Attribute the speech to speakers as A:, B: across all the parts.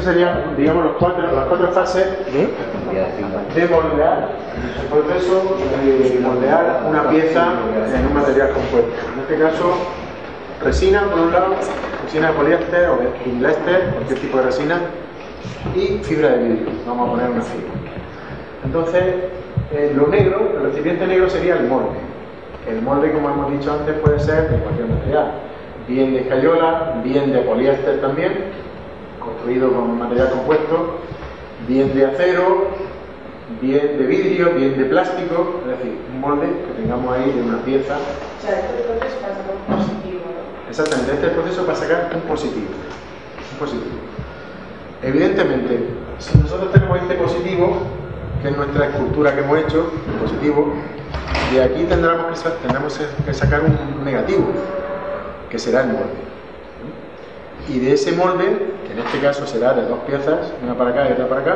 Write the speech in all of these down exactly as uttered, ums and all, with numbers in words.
A: serían, digamos, los cuatro, las cuatro fases de moldear, el proceso de moldear una pieza en un material compuesto. En este caso, resina, por un lado, resina de poliéster o de poliéster, cualquier tipo de resina, y fibra de vidrio. Vamos a poner una fibra. Entonces, eh, lo negro, el recipiente negro sería el molde. El molde, como hemos dicho antes, puede ser de cualquier material, bien de escayola, bien de poliéster también, construido con material compuesto, bien de acero, bien de vidrio, bien de plástico, es decir, un molde que tengamos ahí de una pieza.
B: O sea, este proceso para sacar un positivo, ¿no?
A: Exactamente, este es el proceso para sacar un positivo. Un positivo. Evidentemente, si nosotros tenemos este positivo, que es nuestra escultura que hemos hecho, el positivo, de aquí tendremos que, tendremos que sacar un negativo, que será el molde. Y de ese molde, que en este caso será de dos piezas, una para acá y otra para acá,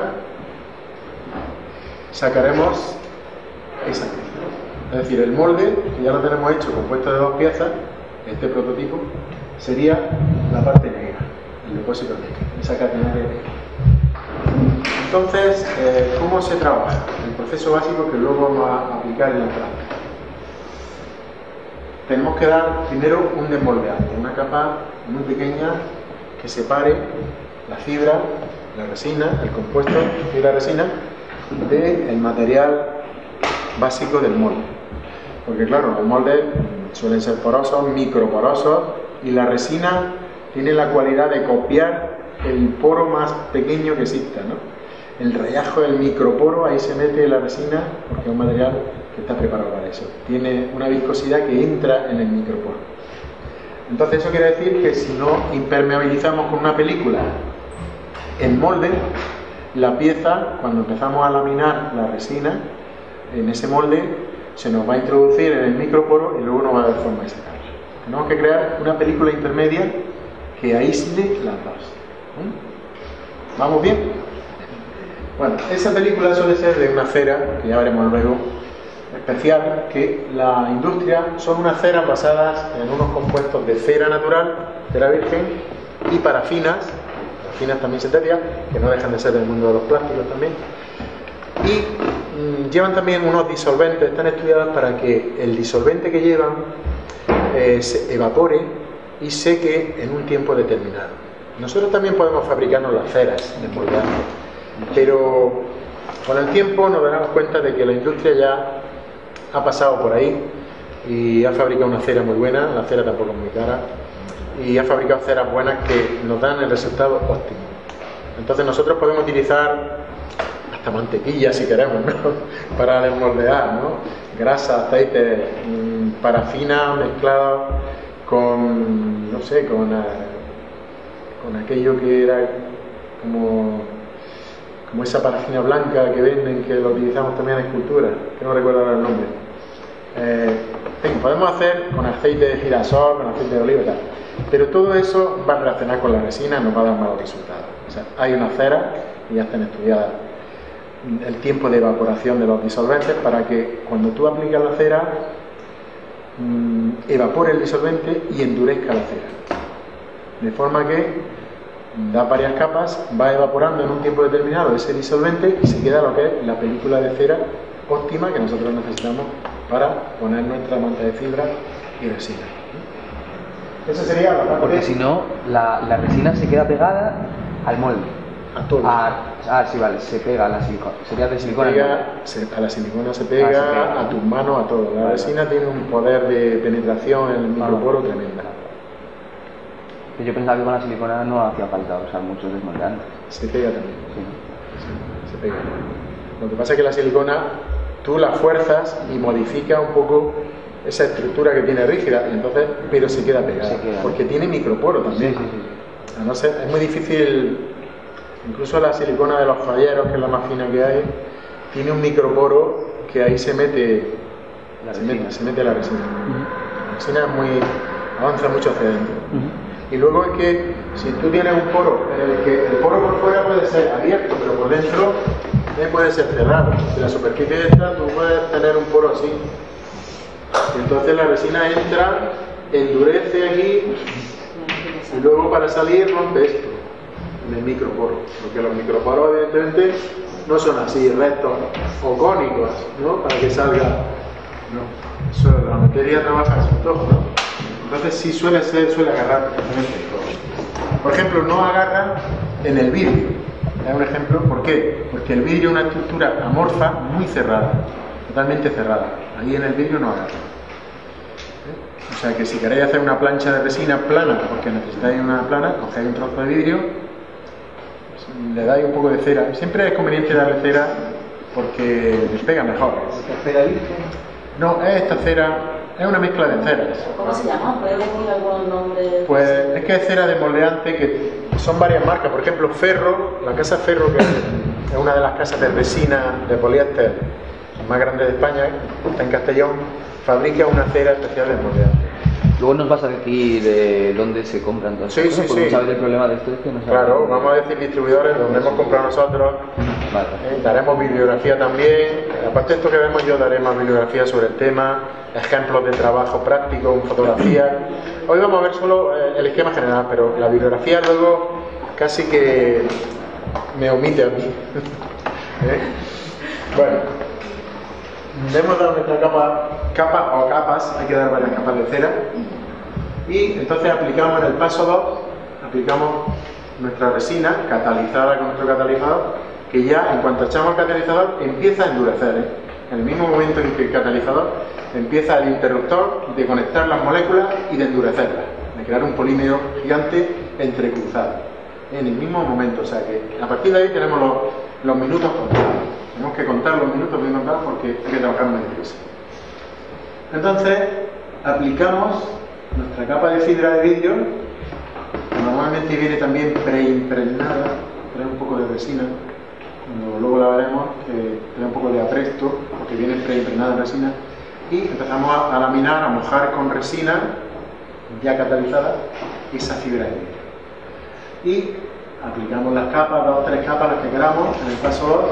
A: sacaremos esa pieza. Es decir, el molde, que ya lo tenemos hecho compuesto de dos piezas, este prototipo, sería la parte negra, el depósito negro, esa catenaria negra. Entonces, eh, ¿cómo se trabaja? El proceso básico que luego vamos a aplicar en la práctica. Tenemos que dar primero un desmoldeante, una capa muy pequeña que separe la fibra, la resina, el compuesto fibra-resina del material básico del molde. Porque claro, los moldes suelen ser porosos, microporosos, y la resina tiene la cualidad de copiar el poro más pequeño que exista, ¿no? El rayajo del microporo, ahí se mete la resina porque es un material que está preparado para eso. Tiene una viscosidad que entra en el microporo. Entonces eso quiere decir que si no impermeabilizamos con una película el molde, la pieza, cuando empezamos a laminar la resina, en ese molde se nos va a introducir en el microporo y luego no va a haber forma de sacarla. Tenemos que crear una película intermedia que aísle las dos. ¿Mm? ¿Vamos bien? Bueno, esa película suele ser de una cera, que ya veremos luego, especial, que la industria son unas ceras basadas en unos compuestos de cera natural, cera virgen, y parafinas, parafinas también sintéticas, que no dejan de ser del mundo de los plásticos también, y mmm, llevan también unos disolventes, están estudiados para que el disolvente que llevan eh, se evapore y seque en un tiempo determinado. Nosotros también podemos fabricarnos las ceras desmoldeando, pero con el tiempo nos daremos cuenta de que la industria ya ha pasado por ahí y ha fabricado una cera muy buena, la cera tampoco es muy cara, y ha fabricado ceras buenas que nos dan el resultado óptimo. Entonces nosotros podemos utilizar hasta mantequilla si queremos, ¿no? Para desmoldear, ¿no? Grasa, aceite, mmm, parafina mezclada con, no sé, con, uh, con aquello que era como, como esa parafina blanca que venden, que lo utilizamos también en escultura, que no recuerdo ahora el nombre. Eh, en fin, podemos hacer con aceite de girasol, con aceite de oliva y tal, pero todo eso va a relacionar con la resina y nos va a dar malos resultados. O sea, hay una cera y ya están estudiadas el tiempo de evaporación de los disolventes para que cuando tú aplicas la cera mmm, evapore el disolvente y endurezca la cera, de forma que da varias capas, va evaporando en un tiempo determinado ese disolvente y se queda lo que es la película de cera óptima que nosotros necesitamos para poner nuestra manta de fibra y resina. Esa sería la parte.
C: Porque si no, la, la resina se queda pegada al molde.
A: A todo.
C: A, ah, sí, vale, se pega a la silicona. Sería de silicona.
A: Se pega, se, a la silicona se pega, ah, se pega, a tus manos, a todo. La vale, resina vale. Tiene un poder de penetración en el microporo vale. Tremenda.
C: Yo pensaba que con la silicona no hacía falta usar muchos desmoldantes.
A: Se pega también. Sí. Sí, se pega. Lo que pasa es que la silicona tú la fuerzas y modifica un poco esa estructura que tiene rígida, y entonces, pero se queda pegada, se queda. Porque tiene microporo también. Sí, sí, sí. A no ser, es muy difícil, incluso la silicona de los falleros, que es la más fina que hay, tiene un microporo que ahí se mete la se, mete, se mete la resina. Uh-huh. La resina es muy, avanza mucho hacia adentro. Uh-huh. Y luego es que si tú tienes un poro, en el que el poro por fuera puede ser abierto, pero por dentro puede ser cerrado. Si la superficie esta, tú puedes tener un poro así. Y entonces la resina entra, endurece aquí y luego para salir rompe esto. de microporo, porque los microporos evidentemente no son así rectos o cónicos, ¿no? Para que salga, no, eso, la materia trabaja a su antojo, ¿no? Entonces sí suele ser, suele agarrar perfectamente todo. Por ejemplo, no agarra en el vidrio, es un ejemplo. ¿Por qué? Porque el vidrio es una estructura amorfa muy cerrada, totalmente cerrada, ahí en el vidrio no agarra. O sea que si queréis hacer una plancha de resina plana, porque necesitáis una plana, cogéis un trozo de vidrio, pues, le dais un poco de cera. Siempre es conveniente darle cera porque despega mejor.
C: ¿Esta cera virgen?
A: No, es esta cera, es una mezcla de ceras.
B: ¿Cómo se llama? ¿Puedes decir algún nombre?
A: Pues es que es cera de moldeante, que son varias marcas. Por ejemplo, Ferro, la casa Ferro, que es una de las casas de resina de poliéster más grandes de España, está en Castellón, fabrica una cera especial de moldeante.
C: Luego nos vas a decir de dónde se compran todas
A: Sí,
C: estas cosas,
A: sí,
C: porque
A: sí.
C: no sabes el problema de esto es que no sabes.
A: Claro, vamos a decir distribuidores donde hemos comprado nosotros.
C: Vale.
A: Eh, daremos bibliografía también. Aparte de esto que vemos, yo daré más bibliografía sobre el tema, ejemplos de trabajo práctico, fotografía. Hoy vamos a ver solo eh, el esquema general, pero la bibliografía luego casi que me omite a mí. ¿Eh? Bueno, hemos dado nuestra capa, capa o capas, hay que dar varias capas de cera. Y entonces aplicamos en el paso dos, aplicamos nuestra resina catalizada con nuestro catalizador, que ya en cuanto echamos el catalizador empieza a endurecer, ¿eh? En el mismo momento en que el catalizador empieza el interruptor de conectar las moléculas y de endurecerlas, de crear un polímero gigante entrecruzado, en el mismo momento. O sea que a partir de ahí tenemos los, los minutos contados. Tenemos que contar los minutos bien contados porque hay que trabajar muy deprisa. Entonces aplicamos nuestra capa de fibra de vidrio, que normalmente viene también preimpregnada, trae un poco de resina, cuando luego la veremos, que trae un poco de apresto, porque viene preimpregnada en resina, y empezamos a, a laminar, a mojar con resina ya catalizada esa fibra de vidrio. Y aplicamos las capas, dos o tres capas, las que queramos, en el paso dos.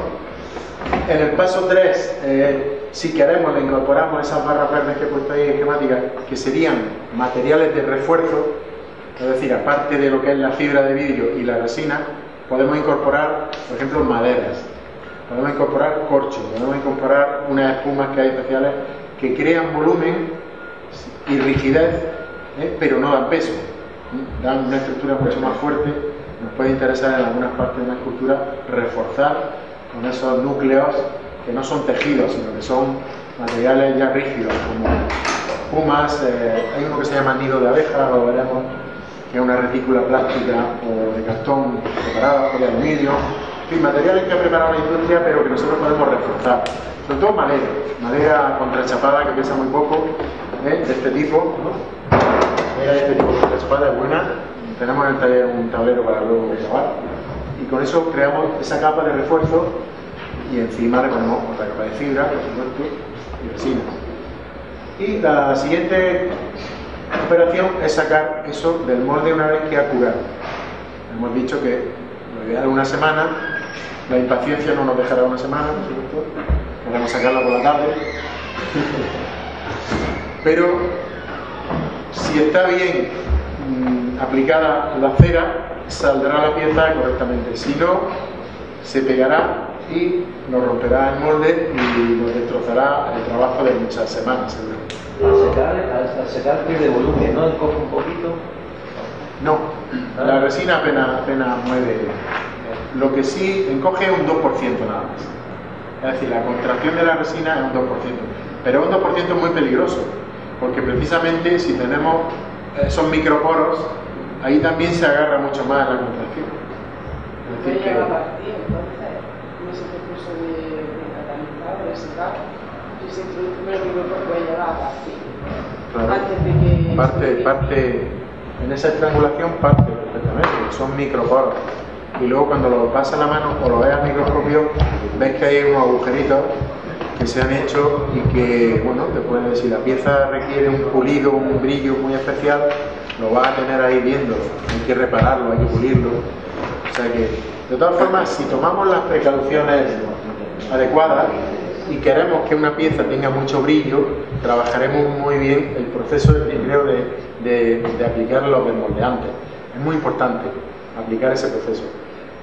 A: En el paso tres, eh, si queremos, le incorporamos esas barras verdes que he puesto ahí esquemáticas, que serían materiales de refuerzo, es decir, aparte de lo que es la fibra de vidrio y la resina, podemos incorporar, por ejemplo, maderas, podemos incorporar corcho, podemos incorporar unas espumas que hay especiales que crean volumen y rigidez, ¿eh? Pero no dan peso, ¿eh? Dan una estructura mucho más fuerte. Nos puede interesar en algunas partes de la escultura reforzar con esos núcleos que no son tejidos, sino que son materiales ya rígidos, como espumas. Eh, hay uno que se llama nido de abeja, lo veremos, que es una retícula plástica o de cartón preparada, o de aluminio, en fin, materiales que ha preparado la industria, pero que nosotros podemos reforzar. Sobre todo madera, madera contrachapada que pesa muy poco, ¿eh? De este tipo, ¿no? Madera de este tipo contrachapada es buena. Tenemos en el taller un tablero para luego grabar. Y con eso creamos esa capa de refuerzo y encima le ponemos otra capa de fibra, por supuesto, y resina. Y la siguiente operación es sacar eso del molde una vez que ha curado. Hemos dicho que lo ideal es una semana, la impaciencia no nos dejará una semana, por supuesto, queremos sacarla por la tarde. Pero si está bien mmm, aplicada la cera, saldrá la pieza correctamente. Si no, se pegará y nos romperá el molde y nos destrozará el trabajo de muchas semanas, seguro.
D: Al secar, al, al secar pierde volumen, ¿no? Encoge un poquito.
A: No, la resina apenas, apenas mueve. Lo que sí encoge es un dos por ciento nada más. Es decir, la contracción de la resina es un dos por ciento. Pero es un dos por ciento muy peligroso, porque precisamente si tenemos esos microporos, ahí también se agarra mucho más la contracción. Es decir, que...
B: a partir, entonces, en ese proceso de, de catalizar, de secar, si se introduce primero el microporo puede llegar a partir.
A: Claro.
B: Antes de que...
A: Parte,
B: se...
A: parte, en esa estrangulación parte perfectamente, son microporos. Y luego cuando lo pasas la mano o lo ves al microscopio, ves que hay unos agujeritos que se han hecho y que, bueno, te pueden decir, la pieza requiere un pulido, un brillo muy especial, lo vas a tener ahí viendo, hay que repararlo, hay que pulirlo. O sea que, de todas formas, si tomamos las precauciones adecuadas y queremos que una pieza tenga mucho brillo, trabajaremos muy bien el proceso de primero de, de, de aplicar los desmoldeantes. Es muy importante aplicar ese proceso.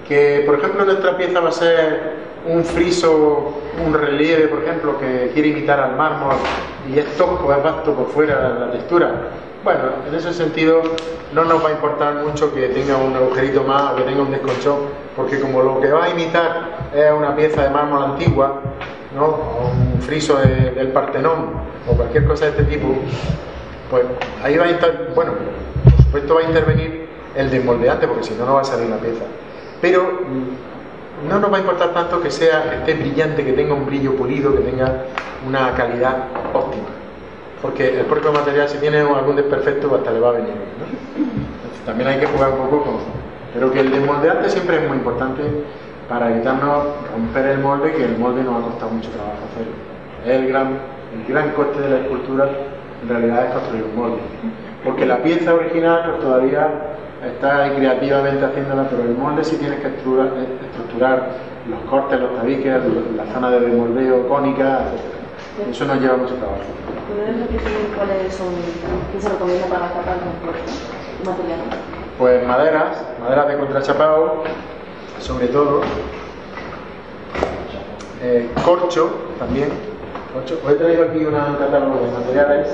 A: Que, por ejemplo, nuestra pieza va a ser un friso, un relieve, por ejemplo, que quiere imitar al mármol y es tosco, es vasto por fuera la textura. Bueno, en ese sentido no nos va a importar mucho que tenga un agujerito más o que tenga un desconchón, porque como lo que va a imitar es una pieza de mármol antigua, ¿no? O un friso de, del Partenón o cualquier cosa de este tipo, pues ahí va a estar, bueno, por supuesto va a intervenir el desmoldeante, porque si no, no va a salir la pieza. Pero no nos va a importar tanto que sea, que esté brillante, que tenga un brillo pulido, que tenga una calidad óptima. Porque el propio material, si tiene algún desperfecto, hasta le va a venir bien, ¿no? Entonces, también hay que jugar un poco con... Pero que el desmoldeante siempre es muy importante para evitarnos romper el molde, que el molde nos ha costado mucho trabajo hacerlo. Es el gran, el gran coste de la escultura, en realidad, es construir un molde. Porque la pieza original, pues todavía está ahí creativamente haciéndola, pero el molde sí tienes que estructurar, estructurar los cortes, los tabiques, la zona de desmoldeo cónica, etcétera. Eso nos lleva mucho trabajo.
E: ¿Cuáles son, qué se recomienda para gastar materiales?
A: Pues maderas, maderas de contrachapado, sobre todo, eh, corcho también. Corcho. Os he traído aquí una, un catálogo de materiales.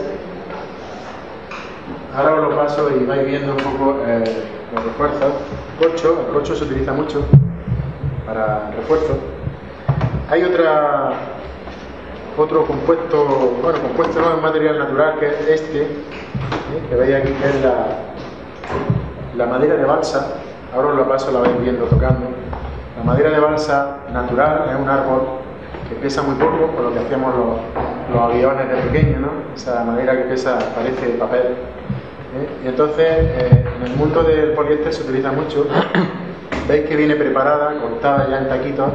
A: Ahora os lo paso y vais viendo un poco eh, los refuerzos. Corcho, el corcho se utiliza mucho para refuerzo. Hay otra, otro compuesto, bueno, compuesto no es un material natural, que es este, ¿eh? Que veis aquí, que es la, la madera de balsa. Ahora os lo paso, la vais viendo tocando. La madera de balsa natural es un árbol que pesa muy poco, por lo que hacíamos los, los aviones de pequeño, ¿no? Esa madera que pesa, parece papel. ¿Eh? Y entonces, eh, en el mundo del poliéster se utiliza mucho. Veis que viene preparada, cortada ya en taquitos,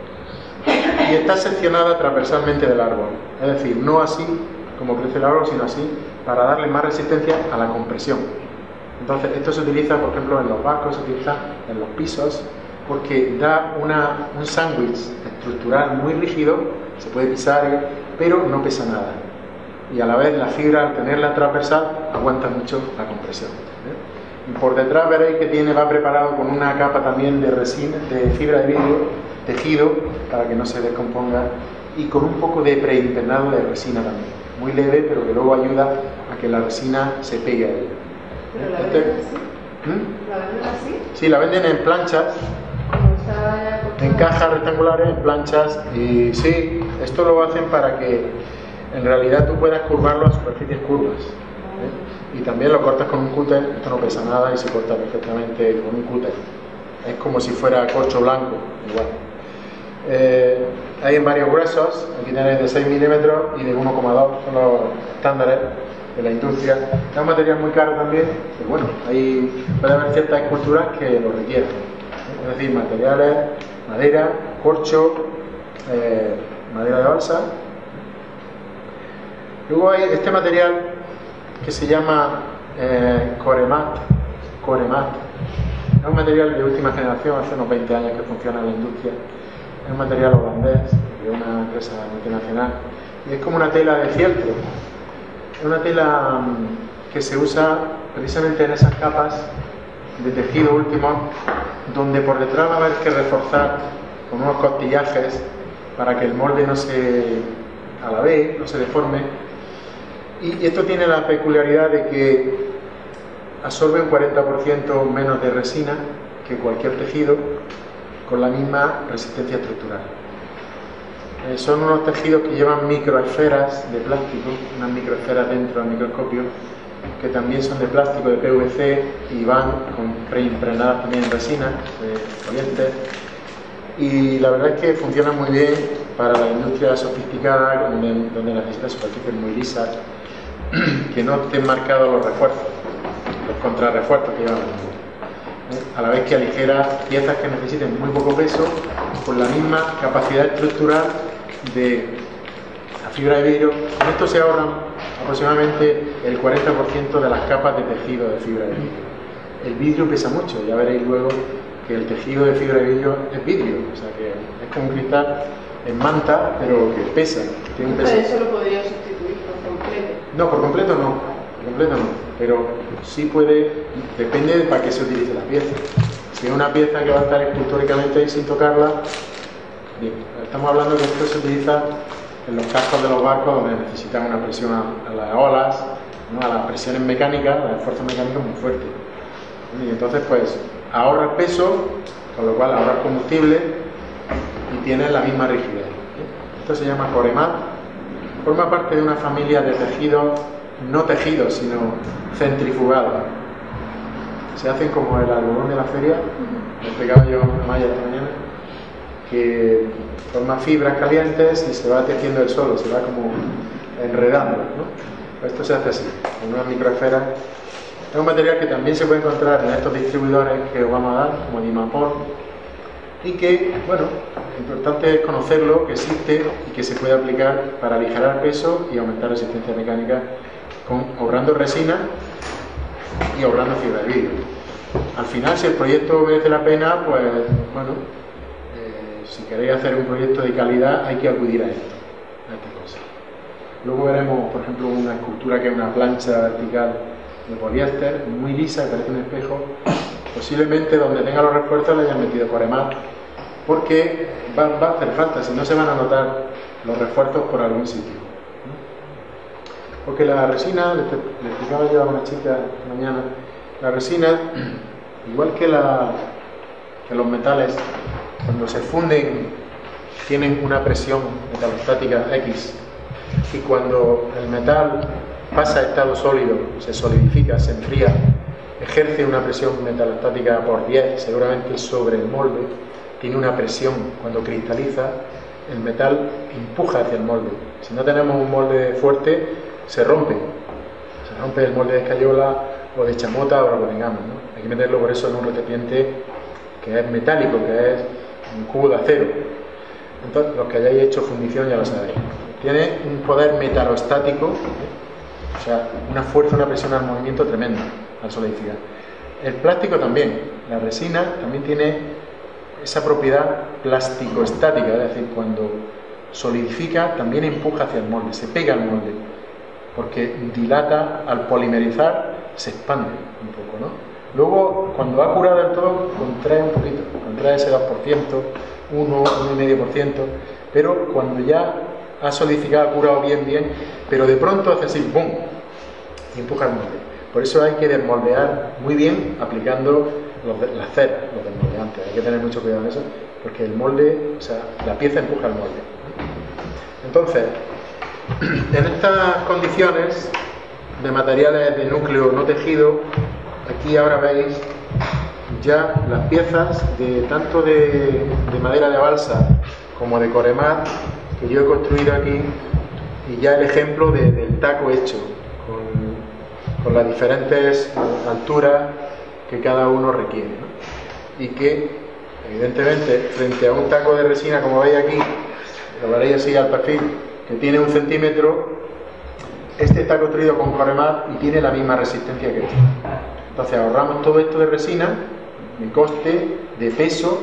A: y está seccionada transversalmente del árbol. Es decir, no así como crece el árbol, sino así para darle más resistencia a la compresión. Entonces, esto se utiliza, por ejemplo, en los barcos, se utiliza en los pisos, porque da una, un sándwich estructural muy rígido, se puede pisar, pero no pesa nada. Y a la vez la fibra, al tenerla transversal, aguanta mucho la compresión. ¿eh? Y por detrás veréis que tiene, va preparado con una capa también de resina, de fibra de vidrio, tejido, para que no se descomponga, y con un poco de preimpregnado de resina también. Muy leve, pero que luego ayuda a que la resina se pegue a ella.
B: ¿Pero la
A: Este,
B: venden así?
A: ¿Mm?
B: ¿La venden así?
A: Sí, la venden en planchas,
B: Como está ya cortada.
A: en cajas rectangulares, en planchas, y sí, esto lo hacen para que en realidad tú puedas curvarlo a superficies curvas. ¿eh? Y también lo cortas con un cúter, esto no pesa nada y se corta perfectamente con un cúter. Es como si fuera corcho blanco, igual. Eh, hay en varios gruesos, aquí tenéis de seis milímetros y de uno coma dos, son los estándares de la industria. Es un material muy caro también, pero bueno, hay, puede haber ciertas esculturas que lo requieren. ¿eh? Es decir, materiales, madera, corcho, eh, madera de balsa. Luego hay este material que se llama eh, Coremat. Coremat. Es un material de última generación, hace unos veinte años que funciona en la industria. Es un material holandés, de una empresa multinacional. Y es como una tela de fieltro. Es una tela que se usa precisamente en esas capas de tejido último, donde por detrás va a haber que reforzar con unos costillajes para que el molde no se alabee, no se deforme. Y esto tiene la peculiaridad de que absorbe un cuarenta por ciento menos de resina que cualquier tejido, con la misma resistencia estructural. Eh, son unos tejidos que llevan microesferas de plástico, unas microesferas dentro del microscopio, que también son de plástico, de P V C, y van con preimpregnadas también en resina, de poliéster. Y la verdad es que funcionan muy bien para la industria sofisticada, donde, donde necesitas superficies muy lisas, que no estén marcados los refuerzos, los contrarrefuerzos que llevan. ¿Eh? A la vez que aligera piezas que necesiten muy poco peso, con la misma capacidad estructural de la fibra de vidrio. Con esto se ahorran aproximadamente el cuarenta por ciento de las capas de tejido de fibra de vidrio. El vidrio pesa mucho, ya veréis luego que el tejido de fibra de vidrio es vidrio, o sea que es como un cristal en manta, pero que pesa, tiene un peso.
B: Entonces eso lo podría sustituir por completo.
A: No, por completo no, por completo no, pero sí puede, depende de para qué se utilice la pieza. Si es una pieza que va a estar escultóricamente ahí sin tocarla, bien, estamos hablando que esto se utiliza en los cascos de los barcos donde necesitan una presión a, a las olas, ¿no? A las presiones mecánicas, a las fuerzas mecánicas muy fuertes. Y entonces pues ahorras peso, con lo cual ahorras combustible y tienes la misma rigidez. Esto se llama coremat, forma parte de una familia de tejidos, no tejidos, sino centrifugados. Se hacen como el algodón de la feria, me explicaba yo a Maya esta mañana, que forma fibras calientes y se va tejiendo el solo, se va como enredando, ¿no? Esto se hace así, con una microesfera. Es un material que también se puede encontrar en estos distribuidores que os vamos a dar, como Dimapol, y que, bueno, lo importante es conocerlo, que existe y que se puede aplicar para aligerar peso y aumentar resistencia mecánica, con, ahorrando resina y ahorrando fibra de vidrio. Al final, si el proyecto merece la pena, pues, bueno, eh, si queréis hacer un proyecto de calidad, hay que acudir a esto, a esta cosa. Luego veremos, por ejemplo, una escultura que es una plancha vertical de poliéster, muy lisa, que parece un espejo. Posiblemente donde tenga los refuerzos le hayan metido coremat, porque va, va a hacer falta, si no se van a notar los refuerzos por algún sitio. Porque la resina, le, le explicaba yo a una chica esta mañana, la resina, igual que, la, que los metales, cuando se funden, tienen una presión metalostática X, y cuando el metal pasa a estado sólido, se solidifica, se enfría, ejerce una presión metalostática por diez, seguramente sobre el molde, tiene una presión, cuando cristaliza, el metal empuja hacia el molde. Si no tenemos un molde fuerte, se rompe, se rompe el molde de escayola o de chamota o lo que tengamos, ¿no? Hay que meterlo por eso en un recipiente que es metálico, que es un cubo de acero. Entonces, los que hayáis hecho fundición ya lo sabéis. Tiene un poder metalostático, ¿eh? O sea, una fuerza, una presión al movimiento tremenda al solidificar. El plástico también, la resina también tiene esa propiedad plástico-estática, es decir, cuando solidifica también empuja hacia el molde, se pega al molde, porque dilata al polimerizar, se expande un poco, ¿no? Luego, cuando ha curado del todo, contrae un poquito, contrae ese dos por ciento, uno, uno coma cinco por ciento, pero cuando ya ha solidificado, ha curado bien, bien, pero de pronto hace así, ¡bum!, y empuja el molde. Por eso hay que desmoldear muy bien aplicando los de, las ceras, los desmoldeantes. Hay que tener mucho cuidado en eso, porque el molde, o sea, la pieza empuja el molde. Entonces, en estas condiciones de materiales de núcleo no tejido, aquí ahora veis ya las piezas de tanto de, de madera de balsa como de coremat que yo he construido aquí, y ya el ejemplo de, del taco hecho con, con las diferentes alturas que cada uno requiere, ¿no? Y que evidentemente frente a un taco de resina, como veis aquí, lo veréis así al perfil, que tiene un centímetro, este está construido con coremat y tiene la misma resistencia que este. Entonces ahorramos todo esto de resina, de coste, de peso,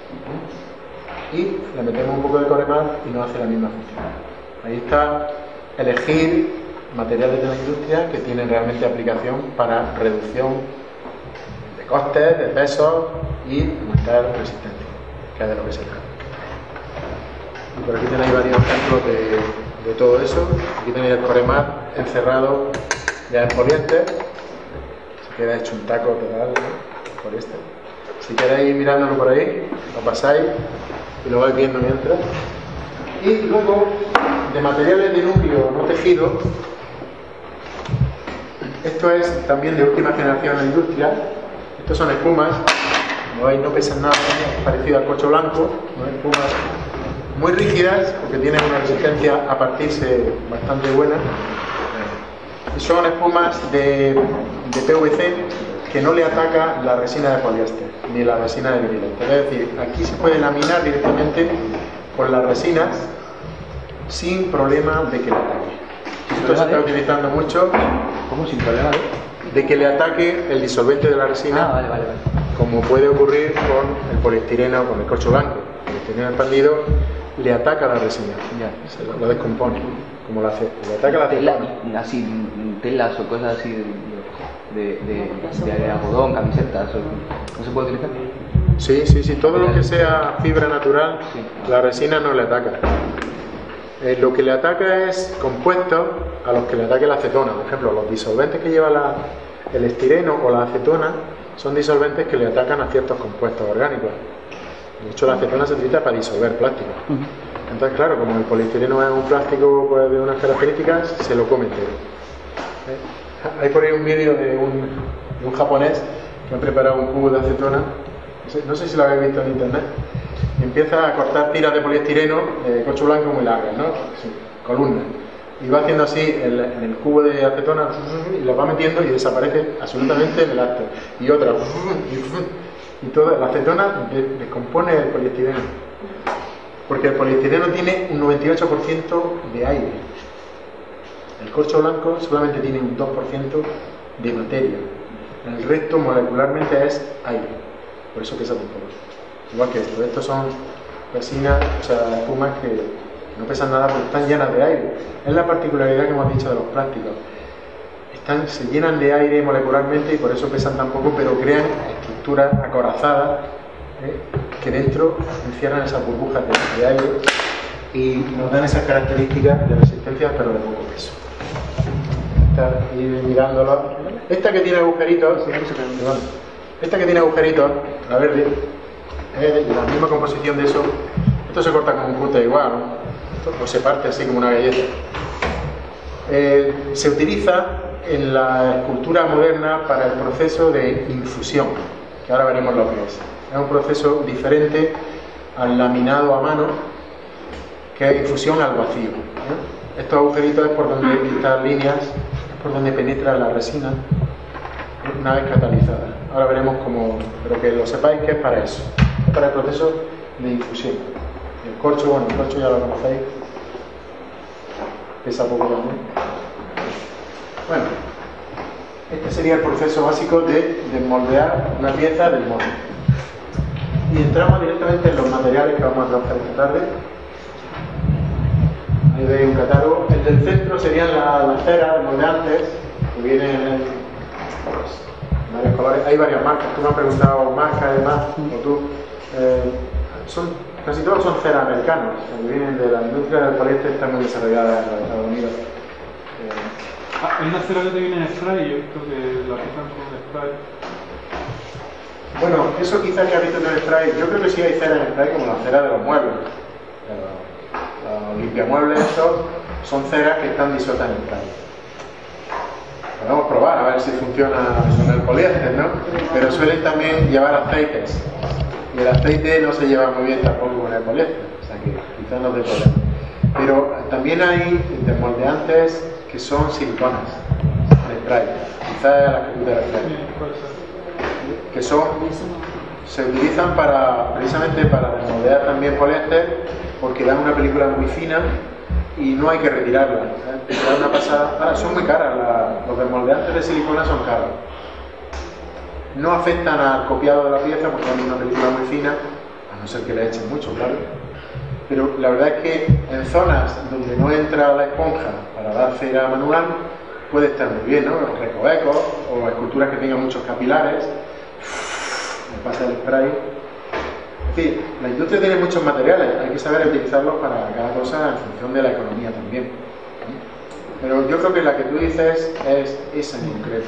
A: ¿no? Y le metemos un poco de coremat y nos hace la misma función. Ahí está elegir materiales de la industria que tienen realmente aplicación para reducción de costes, de pesos y aumentar resistencia, que es de lo que se trata. Y por aquí tenéis varios ejemplos de, de todo eso. Aquí tenéis el coremat encerrado ya en poliéster, se queda hecho un taco total, ¿no? Por este. Si queréis ir mirándolo por ahí, lo pasáis y lo vais viendo mientras. Y luego, de materiales de núcleo no tejido, esto es también de última generación en la industria. Estos son espumas, como veis no pesan nada, parecido al corcho blanco, ¿no? Espumas muy rígidas porque tienen una resistencia a partirse bastante buena. Y son espumas de, de P V C que no le ataca la resina de poliéster ni la resina de vinilo. Es decir, aquí se puede laminar directamente con las resinas sin problema de que le ataque. Esto se está utilizando mucho.
C: ¿Cómo sin problema de?
A: De que le ataque el disolvente de la resina,
C: ah, vale, vale, vale.
A: Como puede ocurrir con el poliestireno o con el corcho blanco. El poliestireno expandido le ataca la resina,
C: Ya.
A: se lo, lo descompone, como lo hace, le ataca la
C: Tela,
A: descompone.
C: así, telas o cosas así. De... de, de, de, de algodón, camisetas, o, ¿no se puede utilizar?
A: Sí, sí, sí, todo lo que sea fibra natural, la resina no le ataca. Eh, lo que le ataca es compuestos a los que le ataque la acetona. Por ejemplo, los disolventes que lleva la, el estireno o la acetona son disolventes que le atacan a ciertos compuestos orgánicos. De hecho, la acetona se utiliza para disolver plástico. Entonces, claro, como el poliestireno es un plástico pues, de unas características, se lo come entero. ¿Eh? Hay por ahí un vídeo de un, de un japonés que ha preparado un cubo de acetona. No sé, no sé si lo habéis visto en internet. Y empieza a cortar tiras de poliestireno de corcho blanco muy largas, ¿no? Sí, columnas. Y va haciendo así el, en el cubo de acetona y lo va metiendo y desaparece absolutamente en el acto. Y otra. Y toda la acetona descompone el poliestireno. Porque el poliestireno tiene un noventa y ocho por ciento de aire. El corcho blanco solamente tiene un dos por ciento de materia. El resto molecularmente es aire. Por eso pesa tan poco. Igual que esto. Estos son resinas, o sea, espumas que no pesan nada porque están llenas de aire. Es la particularidad que hemos dicho de los plásticos. Están, se llenan de aire molecularmente y por eso pesan tan poco, pero crean estructuras acorazadas ¿eh? que dentro encierran esas burbujas de, de aire y nos dan esas características de resistencia pero de poco peso. Esta, ir mirándolo. Esta que tiene agujeritos, esta que tiene agujeritos, la verde, es de la misma composición de eso. Esto se corta con un cúter igual, ¿no? Esto, o se parte así como una galleta. Eh, se utiliza en la escultura moderna para el proceso de infusión, que ahora veremos lo que es. Es un proceso diferente al laminado a mano, que es infusión al vacío. ¿eh? Estos agujeritos es por donde, estas líneas, es por donde penetra la resina una vez catalizada. Ahora veremos cómo, pero que lo sepáis que es para eso, es para el proceso de infusión. El corcho, bueno, el corcho ya lo conocéis, pesa poco también. Bueno, este sería el proceso básico de desmoldear una pieza del molde. Y entramos directamente en los materiales que vamos a trabajar esta tarde. Ahí veis un catálogo. El del centro serían las la ceras moldeantes, que vienen en pues, varios colores. Hay varias marcas. Tú me has preguntado marcas además, o tú. Eh, son, casi todos son ceras americanos, que vienen de la industria del poliéster, está muy desarrollada en los Estados Unidos. Eh,
F: Ah, hay una cera que te viene en spray, yo he visto que la rizan con spray.
A: Bueno, eso quizás que has visto en el spray, yo creo que sí hay cera en spray como la cera de los muebles. Los, los limpiamuebles estos son ceras que están disueltas en spray. Podemos probar a ver si funciona con el poliéster, ¿no? Pero suelen también llevar aceites. Y el aceite no se lleva muy bien tampoco con el poliéster, o sea que quizás no te problema. Pero también hay desmoldeantes que son siliconas de spray, quizás las que tú te refieres, que son, se utilizan para, precisamente para desmoldear también poliéster, porque dan una película muy fina y no hay que retirarla. ¿eh? Una pasada. Ahora son muy caras, la, los desmoldeantes de silicona son caros. No afectan al copiado de la pieza porque dan una película muy fina, a no ser que le echen mucho, claro. Pero la verdad es que en zonas donde no entra la esponja para dar cera manual puede estar muy bien, ¿no? Los recovecos o esculturas que tengan muchos capilares, me pasa el spray. En fin, la industria tiene muchos materiales, hay que saber utilizarlos para cada cosa en función de la economía también. Pero yo creo que la que tú dices es esa en concreto,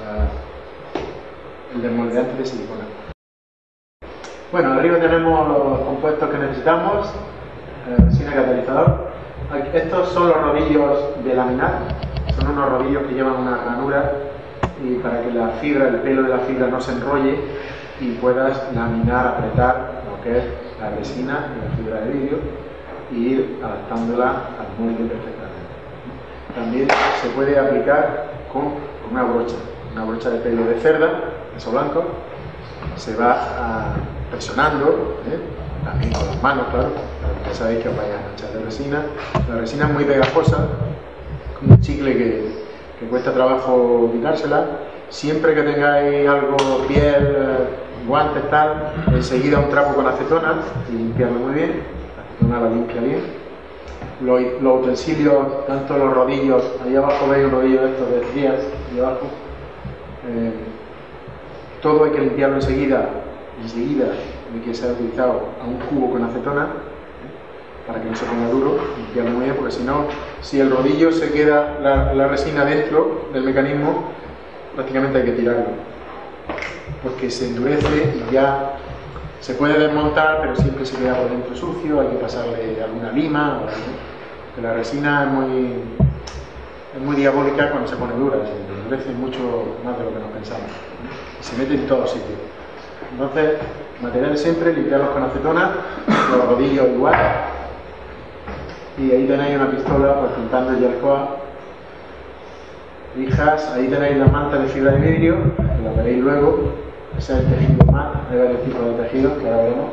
A: el desmoldeante de silicona. Bueno, arriba tenemos los compuestos que necesitamos. Resina catalizador. Estos son los rodillos de laminar, son unos rodillos que llevan una ranura y para que la fibra, el pelo de la fibra no se enrolle y puedas laminar, apretar lo que es la resina y la fibra de vidrio y ir adaptándola al molde perfectamente. También se puede aplicar con, con una brocha, una brocha de pelo de cerda, eso blanco, se va a, presionando, ¿eh? También con las manos, claro, ya sabéis que os vais a manchar de resina. La resina es muy pegajosa, como un chicle que, que cuesta trabajo quitársela. Siempre que tengáis algo, piel, guantes, tal, enseguida un trapo con acetona y limpiarlo muy bien. La acetona la limpia bien. Los, los utensilios, tanto los rodillos, ahí abajo veis un rodillo de estos de trías, ahí abajo. Eh, todo hay que limpiarlo enseguida, enseguida de que se ha utilizado a un cubo con acetona, ¿eh? Para que no se ponga duro, limpiarlo muy bien, porque si no, si el rodillo se queda la, la resina dentro del mecanismo, prácticamente hay que tirarlo, porque se endurece y ya se puede desmontar, pero siempre se queda por dentro sucio, hay que pasarle alguna lima, o algo, que la resina es muy, es muy diabólica cuando se pone dura, se endurece mucho más de lo que nos pensamos, ¿eh? Y se mete en todos sitios. Entonces, materiales siempre, limpiarlos con acetona, los rodillos igual, y ahí tenéis una pistola pues juntando el Yalcoa, lijas, ahí tenéis la manta de fibra de vidrio, que la veréis luego, ese es el tejido más, hay varios tipos de tejidos que ahora veremos.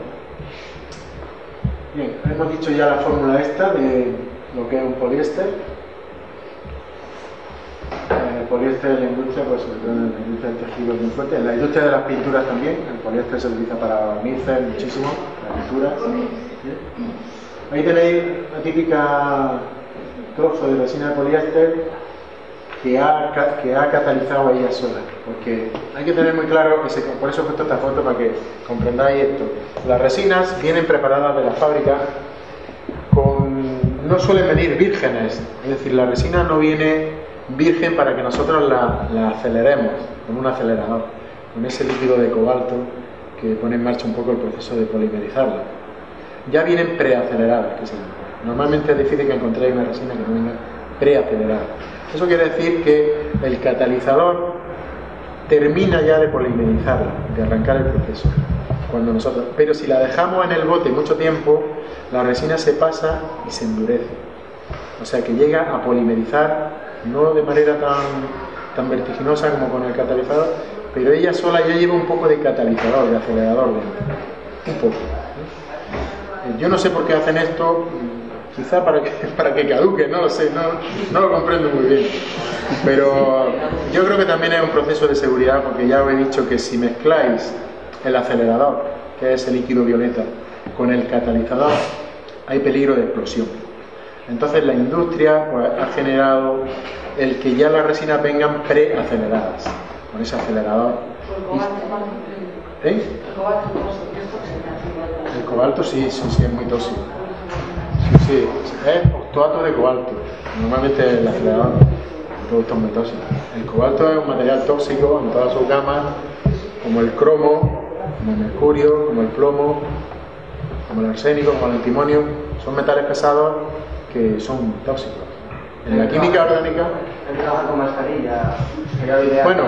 A: Bien, hemos dicho ya la fórmula esta de lo que es un poliéster. El poliéster en la industria, pues sobre todo en la industria del tejido es muy fuerte, en la industria de las pinturas también, el poliéster se utiliza para barnices muchísimo, para pinturas. Ahí tenéis la típica trozo de resina de poliéster que ha, que ha catalizado a ella sola, porque hay que tener muy claro, que se, por eso he puesto esta foto para que comprendáis esto. Las resinas vienen preparadas de la fábrica con, no suelen venir vírgenes, es decir, la resina no viene virgen para que nosotros la, la aceleremos con un acelerador, con ese líquido de cobalto que pone en marcha un poco el proceso de polimerizarla. Ya vienen preaceleradas, que se llama. Normalmente es difícil que encontréis una resina que no venga preacelerada. Eso quiere decir que el catalizador termina ya de polimerizarla, de arrancar el proceso. Cuando nosotros, pero si la dejamos en el bote mucho tiempo, la resina se pasa y se endurece. O sea que llega a polimerizar, no de manera tan, tan vertiginosa como con el catalizador, pero ella sola ya lleva un poco de catalizador, de acelerador dentro. Un poco. Yo no sé por qué hacen esto. Quizá para que, para que caduque, no lo sé, no, no lo comprendo muy bien. Pero yo creo que también es un proceso de seguridad, porque ya os he dicho que si mezcláis el acelerador, que es el líquido violeta, con el catalizador, hay peligro de explosión. Entonces la industria pues, ha generado el que ya las resinas vengan preaceleradas, con ese acelerador. Y, ¿eh? El cobalto sí, sí, sí, es muy tóxico. Sí, es octoato de cobalto, normalmente el acelerador, un producto muy tóxico. El cobalto es un material tóxico en todas sus gamas, como el cromo, como el mercurio, como el plomo, como el arsénico, como el antimonio. Son metales pesados que son tóxicos. En la química orgánica...
D: ¿Él trabaja con mascarilla?
A: Bueno,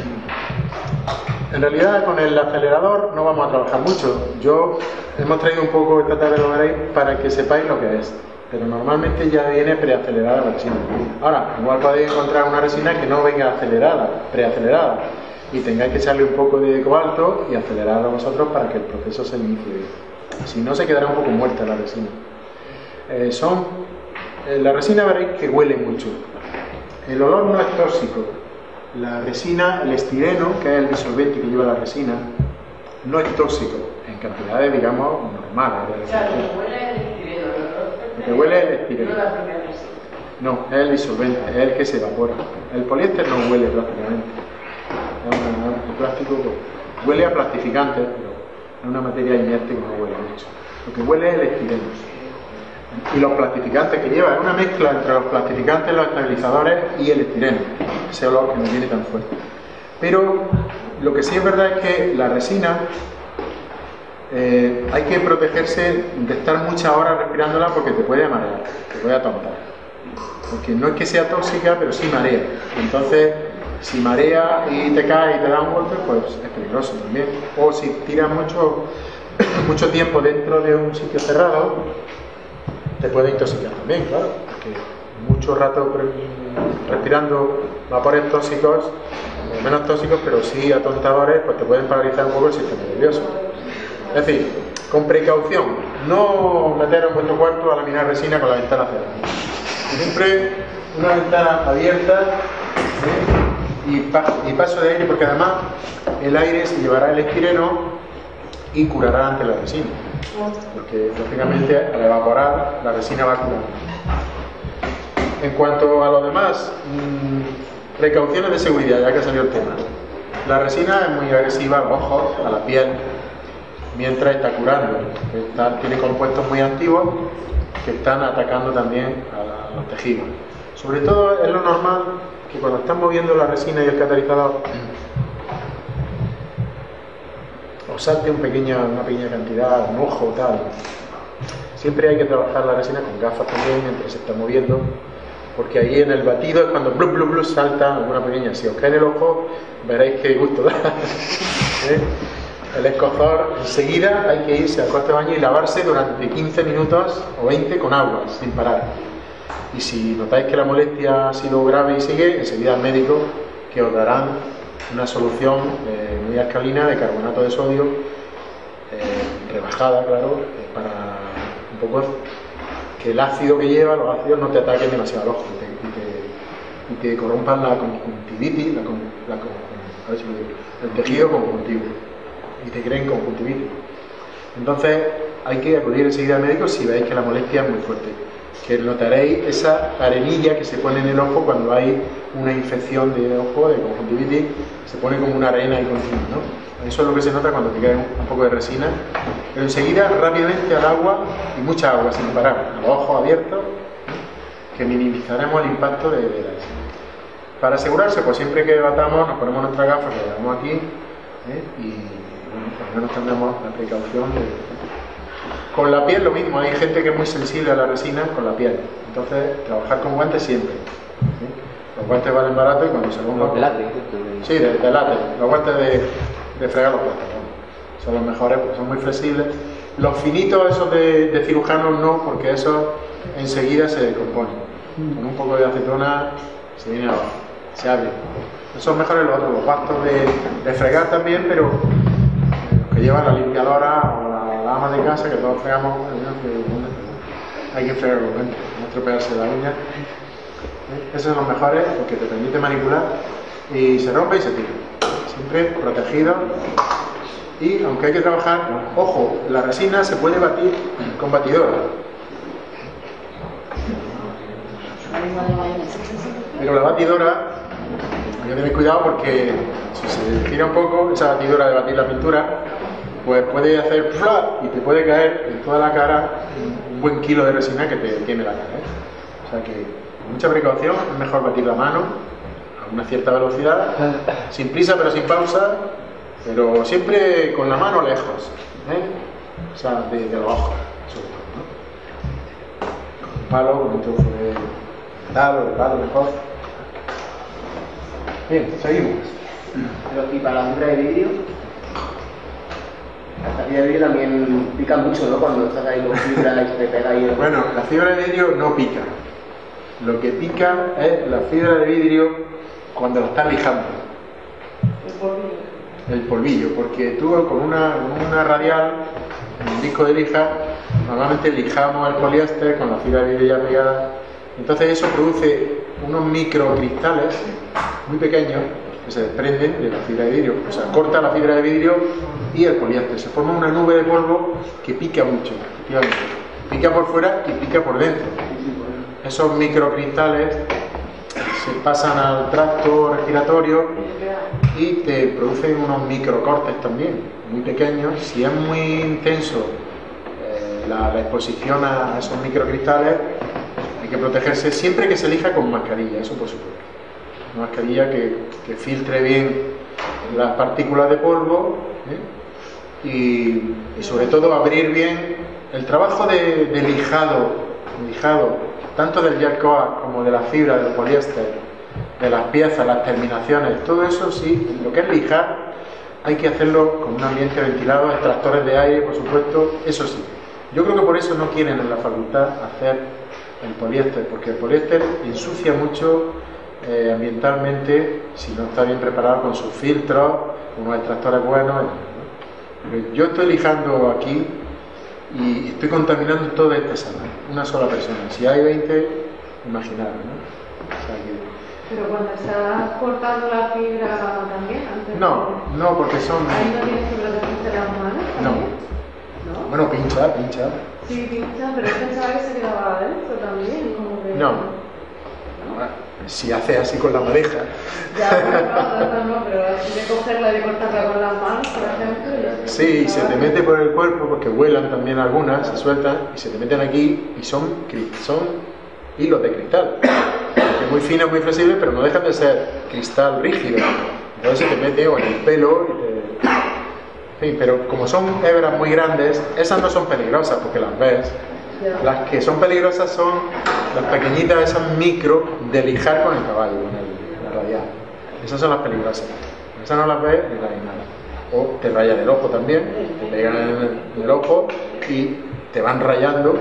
A: en realidad con el acelerador no vamos a trabajar mucho. Yo hemos traído un poco, esta tarde lo veréis, para que sepáis lo que es. Pero normalmente ya viene preacelerada la resina. Ahora, igual podéis encontrar una resina que no venga acelerada, preacelerada, y tengáis que echarle un poco de cobalto y acelerarlo vosotros para que el proceso se inicie bien. Si no, se quedará un poco muerta la resina. Eh, son, eh, la resina veréis que huele mucho. El olor no es tóxico. La resina, el estireno, que es el disolvente que lleva la resina, no es tóxico en cantidades, digamos, normales.
B: O sea, lo que huele es el estireno, ¿no?
A: Lo que huele es el estireno.
B: No la propia resina.
A: No, es el disolvente, es el que se evapora. El poliéster no huele prácticamente. Es una- un plástico que huele a plastificante, pero es una materia inerte que no huele mucho. Lo que huele es el estireno. Y los plastificantes que lleva, es una mezcla entre los plastificantes, los estabilizadores y el estireno, ese olor que no viene tan fuerte. Pero lo que sí es verdad es que la resina eh, hay que protegerse de estar muchas horas respirándola porque te puede marear, te puede atontar. Porque no es que sea tóxica, pero sí marea. Entonces, si marea y te cae y te da un golpe, pues es peligroso también. O si tiras mucho, mucho tiempo dentro de un sitio cerrado, te puede intoxicar también, claro, porque mucho rato respirando vapores tóxicos, menos tóxicos, pero sí atontadores, pues te pueden paralizar un poco el sistema nervioso. Es decir, con precaución, no meter en vuestro cuarto a laminar resina con la ventana cerrada. Siempre una ventana abierta, ¿eh? y, paso, y paso de aire, porque además el aire se llevará el estireno y curará ante la resina. Porque lógicamente al evaporar la resina va a curar. En cuanto a lo demás, mmm, precauciones de seguridad, ya que salió el tema. La resina es muy agresiva a los ojos, a la piel, mientras está curando. Está, tiene compuestos muy antiguos que están atacando también a, la, a los tejidos. Sobre todo es lo normal que cuando están moviendo la resina y el catalizador os salte un pequeño, una pequeña cantidad, un ojo tal. Siempre hay que trabajar la resina con gafas también mientras se está moviendo, porque ahí en el batido es cuando blum, blum, blum, salta alguna pequeña. Si os cae en el ojo, veréis qué gusto da. ¿Eh? El escozor, enseguida hay que irse al cuarto de baño y lavarse durante quince minutos o veinte con agua, sin parar. Y si notáis que la molestia ha sido grave y sigue, enseguida al médico, que os darán una solución eh, muy alcalina de carbonato de sodio, eh, rebajada, claro, eh, para un poco que el ácido que lleva, los ácidos no te ataquen demasiado al ojo y te, y te, y te corrompan la conjuntivitis, la, la, a ver si lo digo, el tejido conjuntivo, y te creen conjuntivitis. Entonces hay que acudir enseguida al médico si veis que la molestia es muy fuerte, que notaréis esa arenilla que se pone en el ojo cuando hay una infección de ojo, de conjuntivitis, se pone como una arena y continua, ¿no? Eso es lo que se nota cuando te cae un, un poco de resina, pero enseguida rápidamente al agua, y mucha agua sin parar, a los ojos abiertos, ¿eh? Que minimizaremos el impacto de, de la resina. Para asegurarse, pues siempre que batamos nos ponemos nuestra gafa que llevamos aquí, ¿eh? Y bueno, por lo menos tendremos la precaución de... Con la piel lo mismo, hay gente que es muy sensible a la resina con la piel, entonces trabajar con guantes siempre, ¿sí? Los guantes valen barato y cuando se rompan...
C: Los de látex.
A: Sí, de, de látex, los guantes de, de fregar los platos, ¿no? Son los mejores porque son muy flexibles. Los finitos, esos de, de cirujanos, no, porque esos enseguida se descomponen. Con un poco de acetona se viene abajo, se abre. Esos son mejores los otros, los bastos de, de fregar también, pero los que llevan la limpiadora o la la ama de casa, que todos fregamos, hay que fregar con guantes, no estropearse la uña. Esos son los mejores porque te permite manipular y se rompe y se tira. Siempre protegido. Y aunque hay que trabajar, ojo, la resina se puede batir con batidora. Pero la batidora, hay que tener cuidado porque si se tira un poco, esa batidora de batir la pintura, pues puede hacer ¡fla! Y te puede caer en toda la cara un buen kilo de resina que te queme la cara, ¿eh? O sea que con mucha precaución es mejor batir la mano a una cierta velocidad, sin prisa pero sin pausa, pero siempre con la mano lejos, ¿eh? O sea, de, de los ojos, sobre todo, ¿no? Con un palo, con un trozo de metal o de palo mejor. Bien, seguimos.
G: Pero y para la fibra de vidrio, la fibra de vidrio también pica mucho, ¿no? Cuando estás ahí con fibra y se te pega ahí.
A: Bueno, la fibra de vidrio no pica. Lo que pica es la fibra de vidrio cuando la estás lijando.
B: El polvillo.
A: El polvillo, porque tú con una, con una radial, un disco de lija, normalmente lijamos el poliéster con la fibra de vidrio ya pegada. Entonces eso produce unos microcristales muy pequeños que se desprenden de la fibra de vidrio, o sea, corta la fibra de vidrio y el poliéster. Se forma una nube de polvo que pica mucho, efectivamente. Pica por fuera y pica por dentro. Esos microcristales se pasan al tracto respiratorio y te producen unos microcortes también, muy pequeños. Si es muy intenso eh, la, la exposición a esos microcristales, hay que protegerse siempre que se elija con mascarilla, eso por supuesto. Una mascarilla que, que filtre bien las partículas de polvo, ¿eh? y, y sobre todo abrir bien el trabajo de, de lijado, lijado tanto del gel coax como de la fibra, del poliéster, de las piezas, las terminaciones, todo eso sí, lo que es lijar hay que hacerlo con un ambiente ventilado, extractores de aire, por supuesto, eso sí. Yo creo que por eso no quieren en la facultad hacer el poliéster, porque el poliéster ensucia mucho eh, ambientalmente si no está bien preparado con sus filtros, con unos extractores buenos, ¿no? Pero yo estoy lijando aquí y estoy contaminando toda esta sala, una sola persona. Si hay veinte, imaginaros, ¿no? O sea que...
B: Pero cuando estás cortando la fibra también, antes
A: No,
B: de...
A: no, porque son...
B: Ahí no tienes que protegerte las manos
A: No.
B: también. ¿No?
A: Bueno, pincha, pincha.
B: Sí, pincha, pero yo pensaba que se quedaba adentro también, como que...
A: No.
B: ¿No?
A: si haces así con la madeja.
B: Ya, bueno, no, no, no, pero así de cogerla y de cortarla con las manos, por ejemplo. Y así
A: Sí, se te mete por el cuerpo, porque vuelan también algunas, se sueltan, y se te meten aquí, y son, cri- son hilos de cristal. Que muy finos, muy flexibles, pero no dejan de ser cristal rígido. Entonces se te mete o en el pelo, y te... en fin, pero como son hebras muy grandes, esas no son peligrosas, porque las ves. Las que son peligrosas son las pequeñitas, esas micro, de lijar con el caballo, con el, la radial. Esas son las peligrosas. Esas no las ves ni las hay nada. O te rayan el ojo también, te pegan en el, en el ojo y te van rayando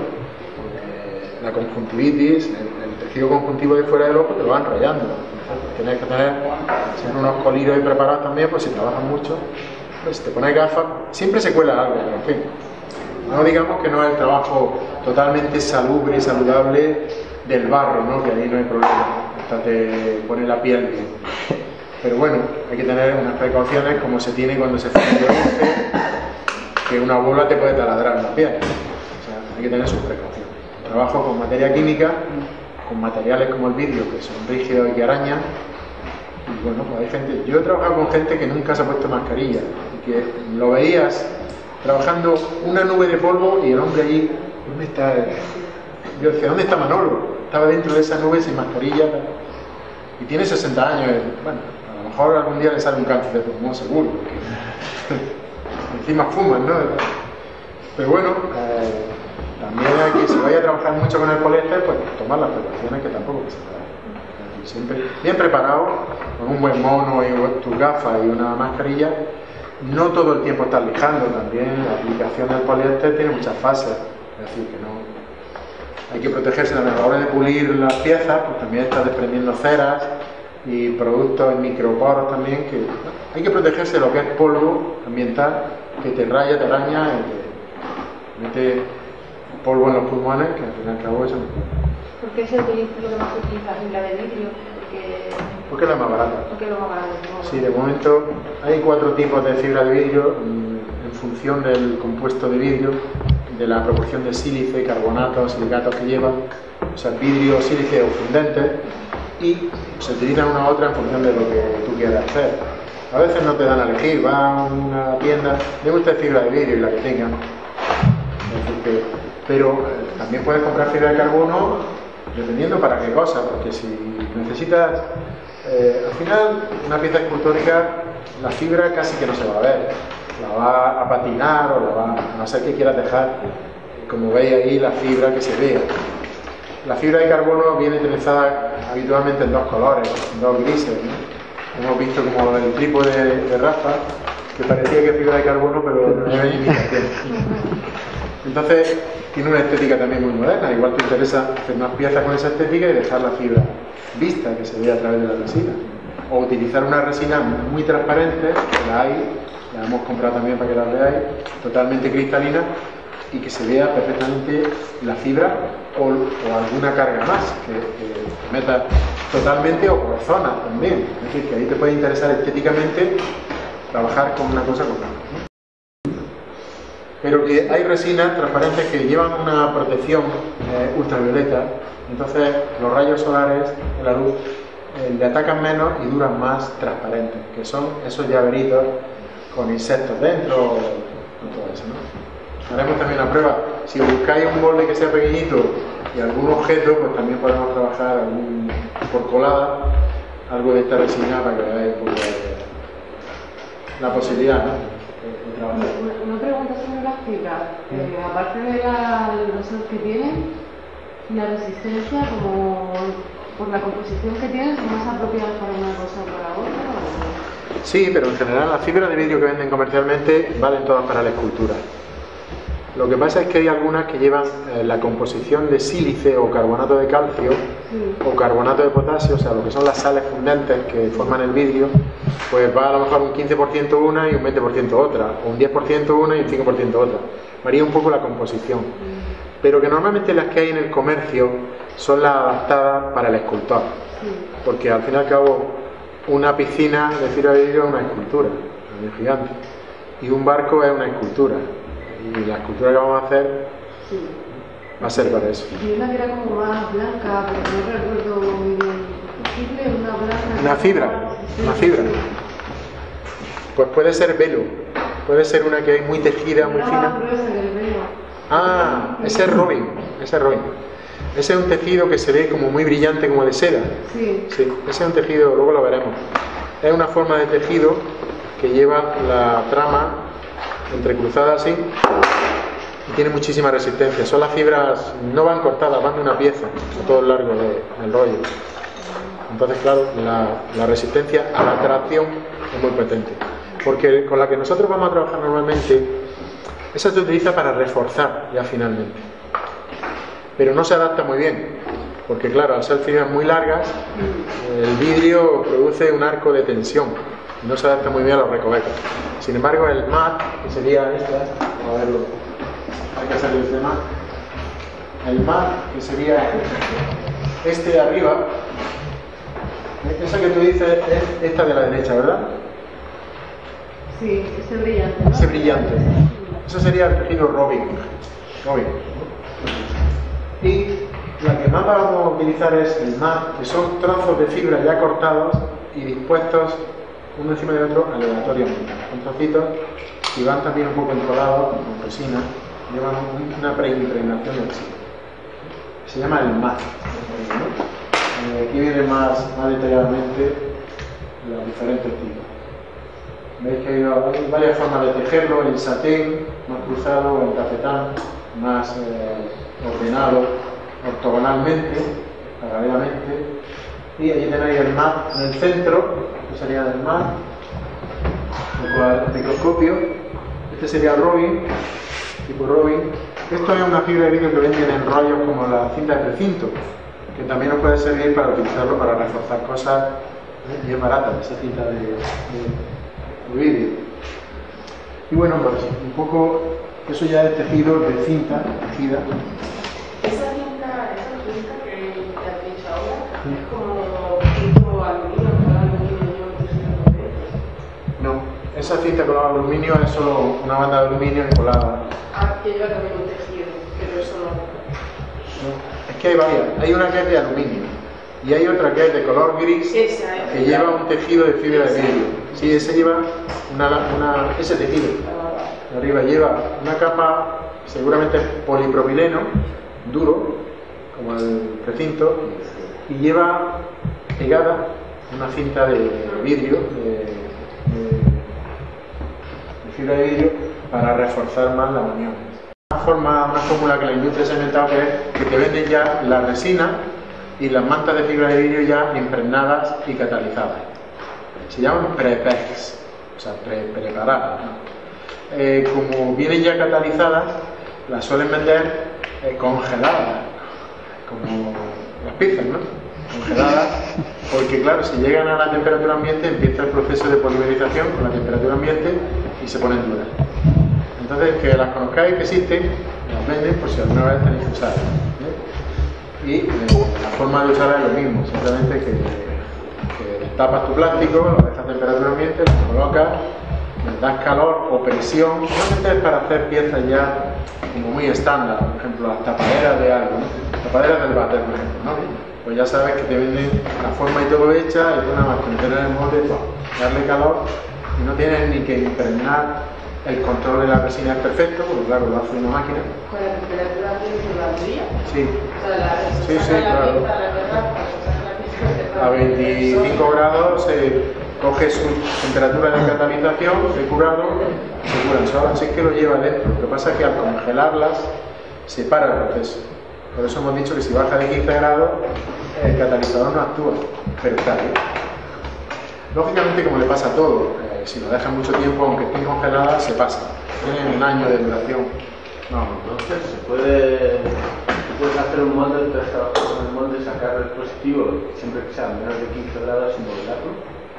A: eh, la conjuntivitis, el, el tejido conjuntivo de fuera del ojo te lo van rayando. Entonces, tienes que tener siempre unos colirios ahí preparados también, pues si trabajas mucho, pues te pones gafas, siempre se cuela algo, pero en fin. No digamos que no es el trabajo totalmente salubre y saludable del barro, ¿no? Que ahí no hay problema, hasta te pone la piel bien. Pero bueno, hay que tener unas precauciones como se tiene cuando se funde el bronce, que una bola te puede taladrar la piel. O sea, hay que tener sus precauciones. Trabajo con materia química, con materiales como el vidrio, que son rígidos y que arañan. Y bueno, pues hay gente, yo he trabajado con gente que nunca se ha puesto mascarilla y que lo veías trabajando una nube de polvo y el hombre allí, ¿dónde está? Yo decía, ¿dónde está Manolo? Estaba dentro de esa nube sin mascarilla y tiene sesenta años. Bueno, a lo mejor algún día le sale un cáncer de pulmón seguro, porque encima fuman, ¿no? Pero bueno, eh, también hay que, si vaya a trabajar mucho con el poliéster, pues tomar las precauciones que tampoco pasa nada. Siempre bien preparado, con un buen mono y tus gafas y una mascarilla. No todo el tiempo estás lijando, también la aplicación del poliéster tiene muchas fases, es decir, que no hay que protegerse a la hora de pulir las piezas, pues también estás desprendiendo ceras y productos en microporos también, que ¿no? Hay que protegerse de lo que es polvo ambiental, que te raya, te araña y te mete polvo en los pulmones, que al fin y al cabo eso.
E: ¿Por qué se utiliza lo que más se utiliza fibra de vidrio? Porque,
A: Porque es la más barata.
E: porque es lo más barato. ¿No?
A: Sí, de momento hay cuatro tipos de fibra de vidrio mmm, en función del compuesto de vidrio, de la proporción de sílice, carbonatos, silicatos que lleva, o sea, vidrio, sílice o fundente, y se utilizan una u otra en función de lo que tú quieras hacer. A veces no te dan a elegir, va a una tienda, me gusta fibra de vidrio y la que tengan. Pero eh, también puedes comprar fibra de carbono dependiendo para qué cosa, porque si necesitas, eh, al final una pieza escultórica, la fibra casi que no se va a ver, la va a patinar o la va a no ser que quieras dejar, como veis ahí, la fibra que se vea. La fibra de carbono viene utilizada habitualmente en dos colores, en dos grises, ¿no? Hemos visto como el trípode de, de Rafa, que parecía que es fibra de carbono, pero no es imitación. Entonces, tiene una estética también muy moderna. Igual te interesa hacer unas piezas con esa estética y dejar la fibra vista, que se vea a través de la resina. O utilizar una resina muy transparente, que la hay, la hemos comprado también para que la veáis, totalmente cristalina, y que se vea perfectamente la fibra o, o alguna carga más, que, que meta totalmente o por zonas también. Es decir, que ahí te puede interesar estéticamente trabajar con una cosa con otra. Pero que hay resinas transparentes que llevan una protección eh, ultravioleta, entonces los rayos solares de la luz eh, le atacan menos y duran más transparentes, que son esos llaveritos con insectos dentro y todo eso, ¿no? Haremos también una prueba. Si buscáis un molde que sea pequeñito y algún objeto, pues también podemos trabajar algún, por colada algo de esta resina para que veáis un poco de la posibilidad, ¿no? de trabajar.
B: Una pregunta sobre las fibras. Eh, aparte de la, los usos que tienen, la resistencia, como por la composición que tienen, ¿son más apropiadas para una cosa o para otra? ¿O?
A: Sí, pero en general las fibras de vidrio que venden comercialmente valen todas para la escultura. Lo que pasa es que hay algunas que llevan eh, la composición de sílice o carbonato de calcio
B: Sí.
A: o carbonato de potasio, o sea, lo que son las sales fundentes que forman el vidrio, pues va a lo mejor un quince por ciento una y un veinte por ciento otra, o un diez por ciento una y un cinco por ciento otra. Varía un poco la composición. Pero que normalmente las que hay en el comercio son las adaptadas para el escultor. Porque al fin y al cabo, una piscina de fibra de vidrio es una escultura, es gigante. Y un barco es una escultura. Y la escultura que vamos a hacer
B: Sí.
A: va a ser para eso.
B: Y una que era como más blanca, pero no recuerdo muy bien. flexible, una blanda.
A: Una fibra, una fibra. Pues puede ser velo, puede ser una que es muy tejida, muy
B: Una
A: fina.
B: más gruesa que el velo.
A: Ah, ese es robin, ese es robin. Ese es un tejido que se ve como muy brillante, como de seda.
B: Sí.
A: Sí, ese es un tejido, luego lo veremos. Es una forma de tejido que lleva la trama entrecruzada así y tiene muchísima resistencia. Son las fibras, no van cortadas, van de una pieza a todo el largo de- del rollo. Entonces, claro, la, la resistencia a la tracción es muy potente. Porque con la que nosotros vamos a trabajar normalmente, esa se utiliza para reforzar ya finalmente. Pero no se adapta muy bien, porque claro, al ser fibras muy largas, el vidrio produce un arco de tensión, y no se adapta muy bien a los recovecos. Sin embargo, el mat, que sería esta, vamos a verlo, hay que hacerlo este mat, el mat, que sería este de arriba, esa que tú dices es esta de la derecha, ¿verdad?
B: Sí, ese brillante, ¿no?
A: Ese brillante. Eso sería el tejido robin. robin. Y la que más vamos a utilizar es el mat, que son trozos de fibra ya cortados y dispuestos uno encima de otro aleatoriamente. Son trocitos y van también un poco encolados con resina, llevan un- una preimpregnación de resina. Se llama el mat. Eh, aquí viene más, más detalladamente los diferentes tipos. Veis que hay, hay varias formas de tejerlo, en satén, más cruzado, o en tafetán, más eh, ordenado, ortogonalmente, paralelamente. Y allí tenéis el mat en el centro, que sería el mat, lo cual el microscopio. Este sería el robin, tipo robin. Esto es una fibra de vidrio que venden en rollos como la cinta de precinto, que también nos puede servir para utilizarlo para reforzar cosas, ¿eh? Y es barata esa cinta de, de, de vidrio. Y bueno, pues un poco, eso ya es tejido de cinta, tejida.
E: Esa cinta, esa cinta que te has dicho ahora, es como tipo aluminio, como aluminio, yo no sé.
A: No, esa cinta colada de aluminio es solo una banda de aluminio colada.
E: Ah, que lleva también un tejido, pero eso no.
A: No, es que hay varias. Hay una que es de aluminio y hay otra que es de color gris
E: Esa es.
A: que lleva un tejido de fibra de vidrio. Sí, ese lleva una, una, ese tejido. De arriba lleva una capa, seguramente es polipropileno, duro, como el precinto, y lleva pegada una cinta de vidrio, de, de, de fibra de vidrio, para reforzar más la unión. Una forma, una fórmula que la industria se ha inventado, que es que te venden ya la resina y las mantas de fibra de vidrio ya impregnadas y catalizadas. Se llaman prepex, o sea, pre preparadas, ¿no? Eh, como vienen ya catalizadas, las suelen vender eh, congeladas, como las pizzas, ¿no? Congeladas, porque claro, si llegan a la temperatura ambiente empieza el proceso de polimerización con la temperatura ambiente y se ponen duras. Entonces, que las conozcáis, que existen, las venden por si alguna vez tenéis que usarlas, ¿eh? Y eh, la forma de usarla es lo mismo, simplemente que, que tapas tu plástico, lo dejas a temperatura ambiente, lo colocas, le das calor o presión, normalmente es para hacer piezas ya como muy estándar, por ejemplo las tapaderas de algo, ¿no? Tapaderas del váter, por ejemplo, ¿no? Pues ya sabes que te venden la forma y todo hecha y una más que meter en el molde, darle calor y no tienes ni que impregnar. El control de la resina es perfecto, porque claro, lo hace una máquina.
E: Con la temperatura ambiente valdría.
A: Sí,
E: O sea, la,
A: Sí,
E: se
A: sí,
E: saca la
A: claro.
E: pieza, la verdad, cuando se saca la pieza, se
A: a veinticinco grados se coge su temperatura de catalización, de curado, se curan solas, así que lo lleva dentro. Lo que pasa es que al congelarlas se para el proceso. Por eso hemos dicho que si baja de quince grados, el catalizador no actúa, pero está ahí. Lógicamente, como le pasa a todo, eh, si lo dejan mucho tiempo, aunque estén congeladas, se pasa. Tienen un año de duración.
D: No, entonces se puede, tú puedes hacer un molde, tú has trabajado con el molde, sacar el dispositivo, siempre que sea a menos de quince grados sin modelarlo,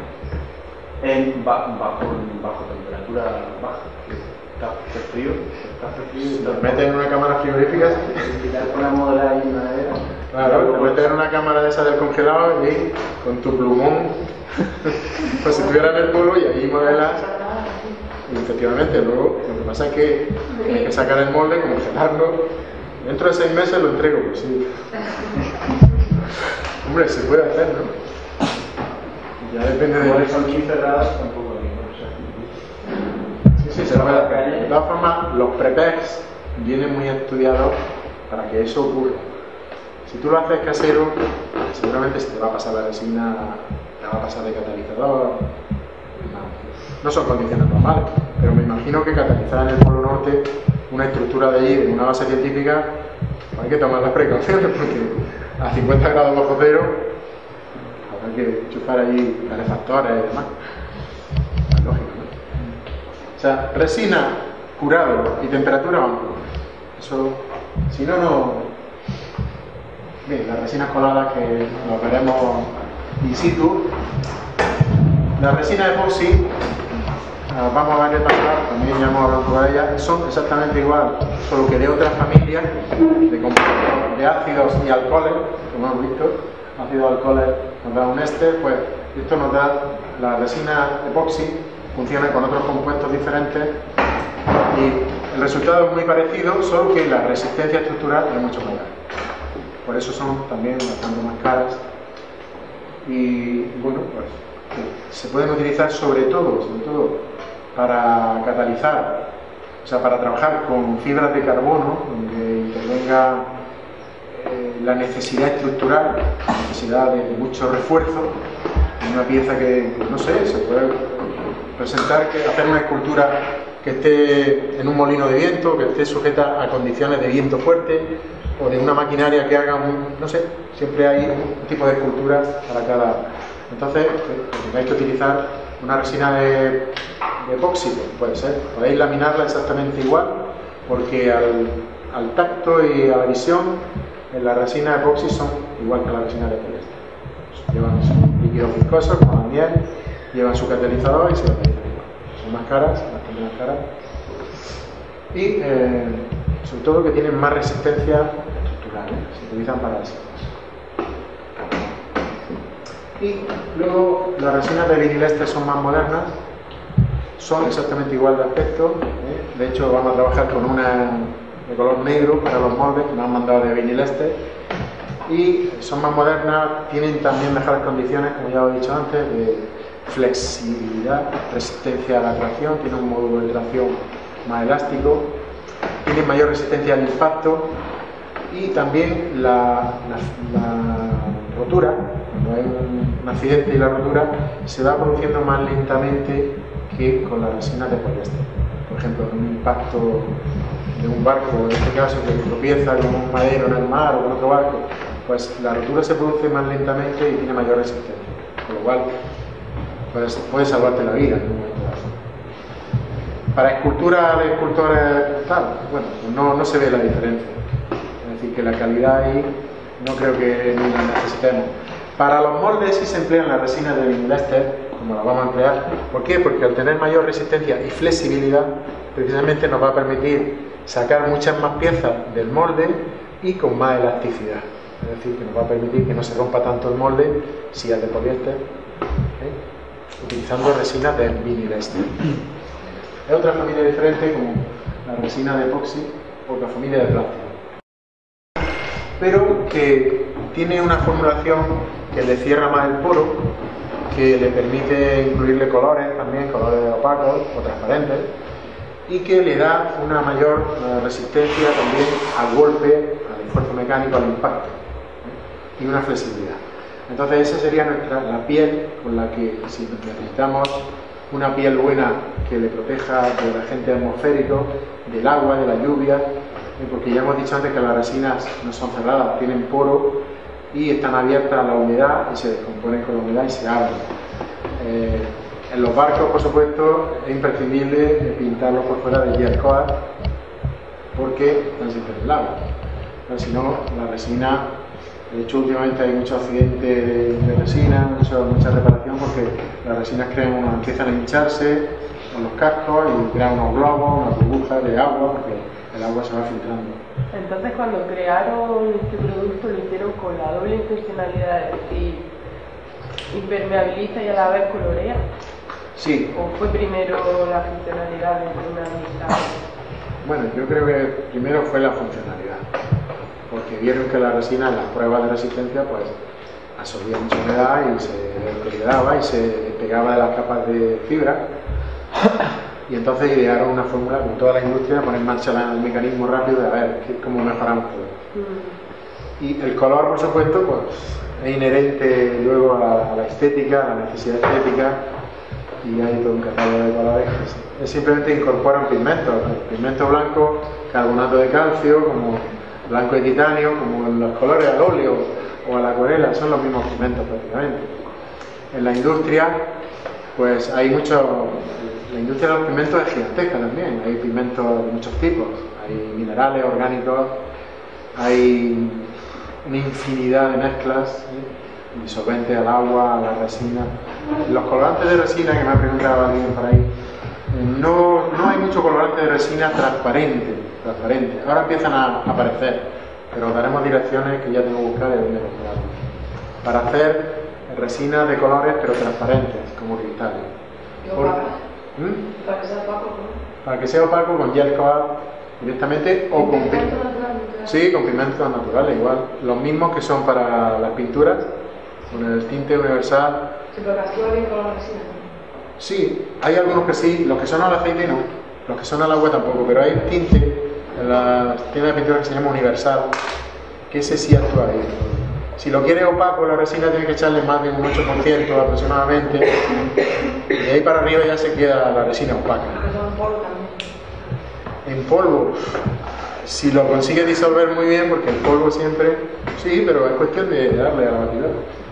D: en, ba, bajo, bajo temperatura baja, que está hace frío, está hace frío.
A: Si los metes en una cámara frigorífica,
D: Y te pones a modelar ahí en una nevera.
A: claro, lo metes en una cámara de esa del congelado y con tu plumón, pues si estuviera en el polo y ahí modelas. Y efectivamente, luego lo que pasa es que hay que sacar el molde, congelarlo. Dentro de seis meses lo entrego, pues sí. Hombre, se puede hacer, ¿no? Ya depende de...
D: Igual son quince grados, tampoco hay, ¿no? O sea,
A: Sí, sí, se puede hacer. De todas formas, los prepegs vienen muy estudiados para que eso ocurra. Si tú lo haces casero, seguramente se te va a pasar la resina, te va a pasar de catalizador. No, no son condiciones normales, pero me imagino que catalizar en el Polo Norte una estructura de allí, de una base científica, hay que tomar las precauciones porque a cincuenta grados bajo cero habrá que enchufar allí calefactores y demás. Es lógico, ¿no? O sea, resina, curado y temperatura van juntos. Eso, si no, no... Bien, las resinas coladas que lo veremos in situ. La resina epoxi, vamos a ver etapas, también ya hemos hablado un poco de ellas, son exactamente igual, solo que de otras familias de compuestos de ácidos y alcoholes, como hemos visto, ácidos y alcoholes nos da un éster, pues esto nos da, la resina epoxi funciona con otros compuestos diferentes y el resultado es muy parecido, solo que la resistencia estructural es mucho mayor. Por eso son también bastante más caras y bueno, pues se pueden utilizar sobre todo, sobre todo para catalizar, o sea, para trabajar con fibras de carbono, donde intervenga eh, la necesidad estructural, la necesidad de, de mucho refuerzo, en una pieza que, no sé, se puede presentar, que hacer una escultura que esté en un molino de viento, que esté sujeta a condiciones de viento fuerte, o de una maquinaria que haga un, no sé, siempre hay un tipo de escultura para cada. Entonces, pues, tengáis que utilizar una resina de, de epoxi, pues, puede ser, podéis laminarla exactamente igual, porque al, al tacto y a la visión, en la resina de epoxi son igual que la resina de poliéster. Llevan su líquido viscoso, como la miel, llevan su catalizador y se catalizan igual. Son más caras, bastante más caras. Y eh, sobre todo que tienen más resistencia estructural, ¿eh? Se utilizan para eso. Y luego las resinas de vinil éster son más modernas, son exactamente igual de aspecto, ¿eh? De hecho vamos a trabajar con una de color negro para los moldes que nos han mandado de vinil éster y son más modernas, tienen también mejores condiciones, como ya os he dicho antes, de flexibilidad, resistencia a la tracción, tiene un módulo de tracción más elástico, tiene mayor resistencia al impacto y también la, la, la rotura, cuando hay un, un accidente y la rotura, se va produciendo más lentamente que con las resinas de poliéster. Por ejemplo, en un impacto de un barco, en este caso que tropieza con un madero en el mar o con otro barco, pues la rotura se produce más lentamente y tiene mayor resistencia, con lo cual pues, puede salvarte la vida en un momento dado. Para escultura de escultores tal, bueno, pues no, no se ve la diferencia. Es decir, que la calidad ahí no creo que ni la necesitemos. Para los moldes sí se emplean las resinas de vinil éster, como las vamos a emplear. ¿Por qué? Porque al tener mayor resistencia y flexibilidad, precisamente nos va a permitir sacar muchas más piezas del molde y con más elasticidad. Es decir, que nos va a permitir que no se rompa tanto el molde si es de poliéster, ¿eh? Utilizando resinas de vinil éster. Es otra familia diferente, como la resina de epoxi, otra familia de plástico. Pero que tiene una formulación que le cierra más el poro, que le permite incluirle colores también, colores opacos o transparentes, y que le da una mayor uh, resistencia también al golpe, al esfuerzo mecánico, al impacto, ¿eh? Y una flexibilidad. Entonces esa sería nuestra, la piel con la que, si necesitamos una piel buena que le proteja del agente atmosférico, del agua, de la lluvia, ¿eh? Porque ya hemos dicho antes que las resinas no son cerradas, tienen poro y están abiertas a la humedad y se descomponen con la humedad y se abren. Eh, en los barcos, por supuesto, es imprescindible pintarlos por fuera de gel coat porque están siempre en el agua. Pero si no, la resina, de hecho últimamente hay muchos accidentes de, de resina, mucho, mucha reparación porque las resinas crean unos, empiezan a hincharse en los cascos y crean unos globos, unas burbujas de agua porque el agua se va filtrando.
E: Entonces, cuando crearon este producto, lo hicieron con la doble intencionalidad de decir impermeabiliza y a la vez colorea.
A: Sí.
E: ¿O fue primero la funcionalidad de impermeabilizar?
A: Bueno, yo creo que primero fue la funcionalidad, porque vieron que la resina en las pruebas de resistencia pues absorbía mucha humedad y se quedaba y se pegaba de las capas de fibra. Y entonces idearon una fórmula con toda la industria, poner en marcha el mecanismo rápido de a ver qué, cómo mejoramos todo. Y el color, por supuesto, pues es inherente luego a, a la estética, a la necesidad estética, y hay todo un catálogo de colores que simplemente incorporan pigmentos, el pigmento blanco, carbonato de calcio, como blanco de titanio, como los colores al óleo o a la acuarela, son los mismos pigmentos prácticamente. En la industria, pues hay mucho. La industria de los pigmentos es gigantesca también, hay pigmentos de muchos tipos, hay minerales, orgánicos, hay una infinidad de mezclas, ¿sí? Disolventes al agua, a la resina. Los colorantes de resina, que me ha preguntado alguien por ahí, no, no hay mucho colorante de resina transparente, transparente. Ahora empiezan a aparecer, pero daremos direcciones que ya tengo que buscar de dónde comprarlos. Para hacer resina de colores pero transparentes, como cristales. Por, ¿Mm?
E: Para que sea opaco, ¿no?
A: Para que sea opaco con gel coat directamente o con pigmentos sí, con pigmentos naturales igual, los mismos que son para las pinturas, con el tinte universal.
E: Sí, pero actúa bien con la resina.
A: Sí, hay algunos que sí, los que son al aceite no, los que son al agua tampoco, pero hay tinte en la tienda de pintura que se llama universal, que ese sí actúa bien. Si lo quiere opaco, la resina tiene que echarle más de un ocho por ciento aproximadamente, y de ahí para arriba ya se queda la resina opaca.
E: En polvo también.
A: En polvo, si lo consigue disolver muy bien, porque el polvo siempre, sí, pero es cuestión de darle a la batidora.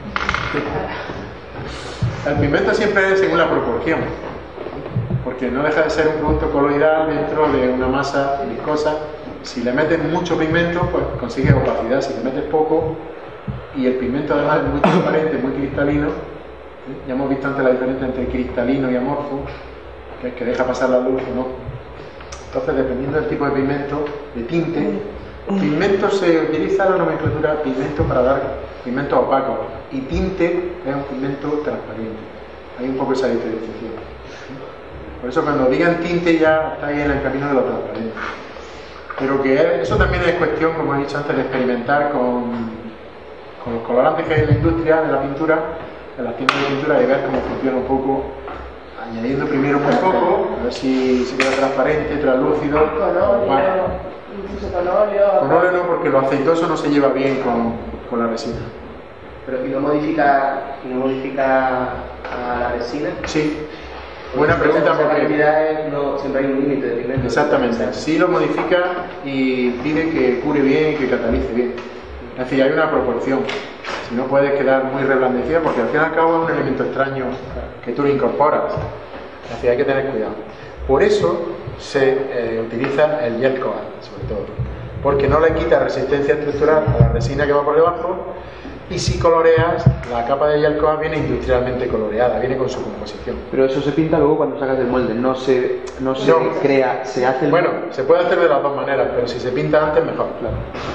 A: El pigmento siempre es según la proporción, porque no deja de ser un producto coloidal dentro de una masa viscosa. Si le metes mucho pigmento, pues consigues opacidad. Si le metes poco, y el pigmento además es muy transparente, muy cristalino, ¿sí? Ya hemos visto antes la diferencia entre cristalino y amorfo, que es que deja pasar la luz o no. Entonces, dependiendo del tipo de pigmento, de tinte, pigmento se utiliza la nomenclatura pigmento para dar pigmento opaco, y tinte es un pigmento transparente. Hay un poco esa diferenciación. Por eso cuando digan tinte ya está ahí en el camino de lo transparente. Pero que eso también es cuestión, como he dicho antes, de experimentar con con los colorantes que hay en la industria de la pintura, en las tiendas de pintura, y ver cómo funciona un poco, añadiendo primero muy poco, a ver si se queda transparente, translúcido.
E: Con óleo,
A: bueno,
E: incluso con óleo.
A: con óleo no, porque lo aceitoso no se lleva bien con, con la resina.
G: Pero ¿y no modifica, y no modifica a la resina?
A: Sí, buena pregunta, porque
G: no, siempre hay un límite de pigmento.
A: exactamente, sí lo modifica y pide que cure bien y que catalice bien. Es decir, hay una proporción. Si no puedes quedar muy reblandecida, porque al fin y al cabo es un elemento extraño que tú le incorporas. Es decir, hay que tener cuidado. Por eso se eh, utiliza el gel coat, sobre todo, porque no le quita resistencia estructural a la resina que va por debajo, y si coloreas, la capa de gel coat viene industrialmente coloreada, viene con su composición.
C: Pero eso se pinta luego cuando sacas del molde, no se, no se
A: No.
C: crea, se hace el...
A: Bueno, se puede hacer de las dos maneras, pero si se pinta antes, mejor.
C: Claro.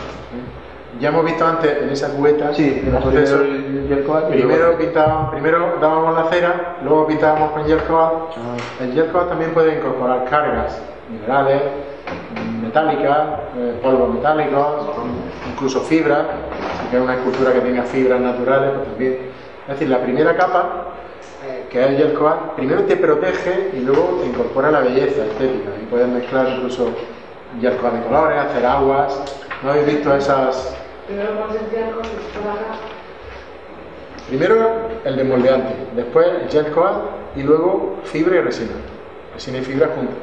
A: Ya hemos visto antes en esa cubeta,
C: Sí,
A: el
C: primero
A: proceso.
C: el gel coat y
A: Primero,
C: luego-
A: pintábamos, primero dábamos la cera, luego pintábamos con gel coat.
C: Ah.
A: El gel coat también puede incorporar cargas minerales, metálicas, eh, polvos metálicos, incluso fibras. Si quieres una escultura que tenga fibras naturales, pues también. Es decir, la primera capa, eh, que es el gel coat, primero te protege y luego te incorpora la belleza estética. Y puedes mezclar incluso gel coat de colores, hacer aguas. ¿No habéis visto esas?
E: Primero con el gel coat y después acá.
A: Primero el desmoldeante, después el gel coat y luego fibra y resina. Resina y fibra juntas.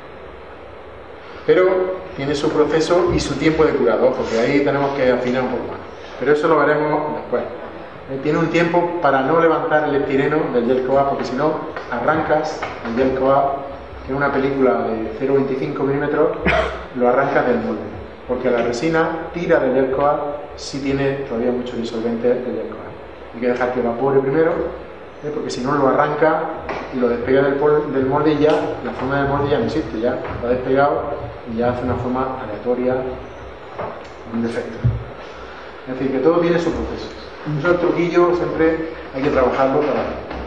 A: Pero tiene su proceso y su tiempo de curado, porque ahí tenemos que afinar un poco más. Pero eso lo veremos después. Eh, Tiene un tiempo para no levantar el estireno del gel coat, porque si no arrancas el gel coat, que es una película de cero coma veinticinco milímetros, lo arrancas del molde. Porque la resina tira del gel coat si tiene todavía mucho disolvente del gel coat. Hay que dejar que evapore primero, ¿eh? Porque si no lo arranca y lo despega del, pol- del molde y ya, la forma del molde ya no existe, ya está despegado y ya hace una forma aleatoria, un defecto. Es decir, que todo tiene su proceso. Eso es el truquillo, siempre hay que trabajarlo para...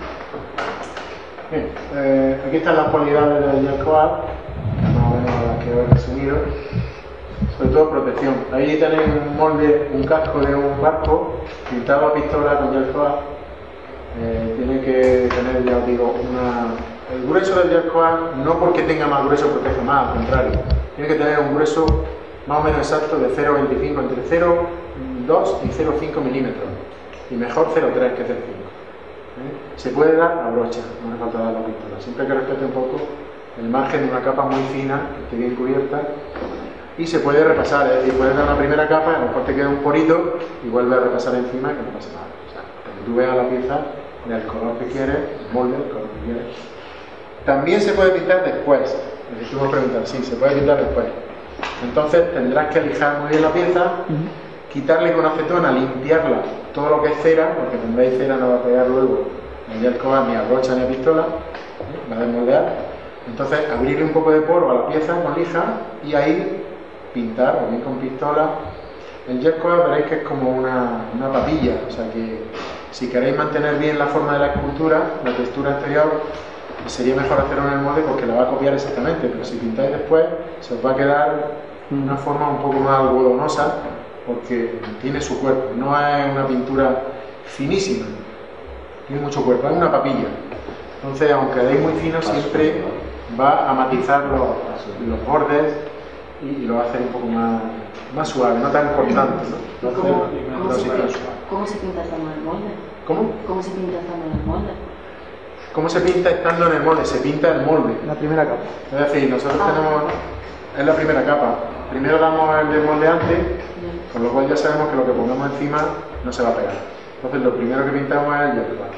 A: Bien, eh, aquí están las cualidades del gel coat, más o menos las que he resumido. sobre todo protección. Ahí tenéis un molde, un casco de un barco pintado a pistola con gel coat. Eh, tiene que tener, ya os digo, una... el grueso del gel coat, no porque tenga más grueso protege más, al contrario, tiene que tener un grueso más o menos exacto de cero coma veinticinco, entre cero coma dos y cero coma cinco milímetros, y mejor cero coma tres que cero coma cinco. ¿Eh? Se puede dar a brocha, no hace falta dar la pistola, siempre que respete un poco el margen de una capa muy fina, que esté bien cubierta, y se puede repasar, es decir, puedes dar una primera capa, a lo mejor te queda un porito y vuelve a repasar encima, que no pasa nada. O sea, que tú veas la pieza del color que quieres, el molde, el color que quieres. También se puede pintar después. Me estuvo preguntando, sí, se puede pintar después. Entonces tendrás que lijar muy bien la pieza, uh-huh. quitarle con acetona, limpiarla, todo lo que es cera, porque tendréis cera, no va a pegar luego ni el coat, ni a brocha, ni a pistola, ¿eh? Va a desmoldear. Entonces abrirle un poco de polvo a la pieza con lija y ahí pintar, o bien con pistola. El gel coat veréis que es como una, una papilla, o sea que si queréis mantener bien la forma de la escultura, la textura exterior, sería mejor hacerlo en el molde porque la va a copiar exactamente, pero si pintáis después se os va a quedar una forma un poco más algodonosa porque tiene su cuerpo, no es una pintura finísima, tiene mucho cuerpo, es una papilla. Entonces, aunque quedéis muy fino, siempre va a matizar los, los bordes y lo va a hacer un poco más, más suave, no tan cortante, ¿no?
H: ¿Cómo, ¿cómo, se, ¿Cómo se pinta estando en el molde?
A: ¿Cómo?
H: ¿Cómo se pinta estando en el molde?
A: ¿Cómo se pinta estando en el molde? Se pinta el molde.
C: La primera capa.
A: Es decir, nosotros ah. tenemos... Es la primera capa. Primero damos el desmoldeante, con lo cual ya sabemos que lo que pongamos encima no se va a pegar. Entonces lo primero que pintamos es el gel coat.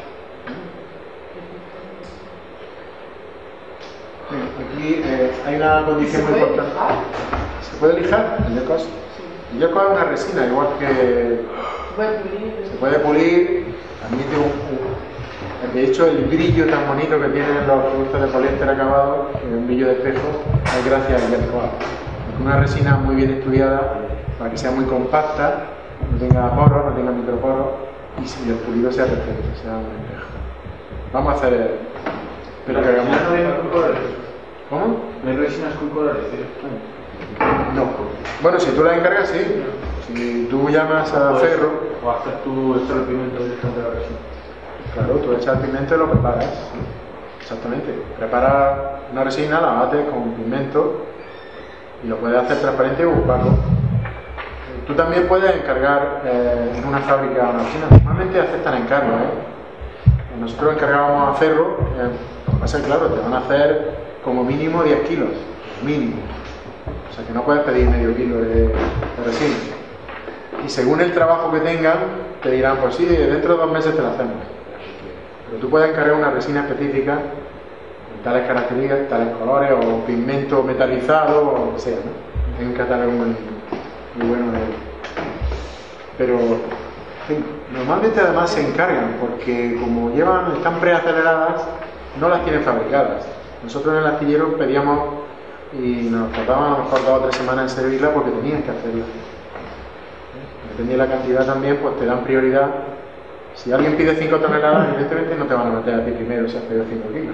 A: Aquí eh, hay una condición muy importante. ¿Se puede lijar? El gel coat. El gel coat es una resina, igual que... Se puede pulir, admite un... un de hecho, el brillo tan bonito que tienen los productos de poliéster acabado, un brillo de espejo, es gracias al gel coat. Es una resina muy bien estudiada para que sea muy compacta, no tenga poros, no tenga microporos y si el pulido sea perfecto, sea un espejo. Vamos a hacer el... Pero que hagamos...
D: ¿No viene con colores?
A: ¿Cómo?
D: ¿No hay resinas con colores?
A: No. Bueno, si tú la encargas, sí. Si tú llamas a Ferro...
D: O hacer tú el pigmento directamente de la resina.
A: Claro, tú echas el pigmento y lo preparas. Exactamente. Preparas una resina, la bates con pigmento y lo puedes hacer transparente o opaco. Tú también puedes encargar eh, en una fábrica una resina. Normalmente aceptan encargo, ¿eh? Nosotros encargábamos a Ferro, eh, lo que pasa es que, claro, te van a hacer como mínimo diez kilos. Mínimo. O sea que no puedes pedir medio kilo de, de resina. Y según el trabajo que tengan, te dirán, pues sí, dentro de dos meses te lo hacemos. Pero tú puedes encargar una resina específica con tales características, tales colores o pigmento metalizado o lo que sea, ¿no? Hay un catálogo muy, muy bueno de él. Pero, en fin, normalmente además se encargan porque como llevan, están preaceleradas, no las tienen fabricadas. Nosotros en el astillero pedíamos y nos tardaban a lo mejor dos o tres semanas en servirla porque tenían que hacerla. Depende de la cantidad también, pues te dan prioridad. Si alguien pide cinco toneladas, evidentemente no te van a meter a ti primero si has pedido cinco kilos.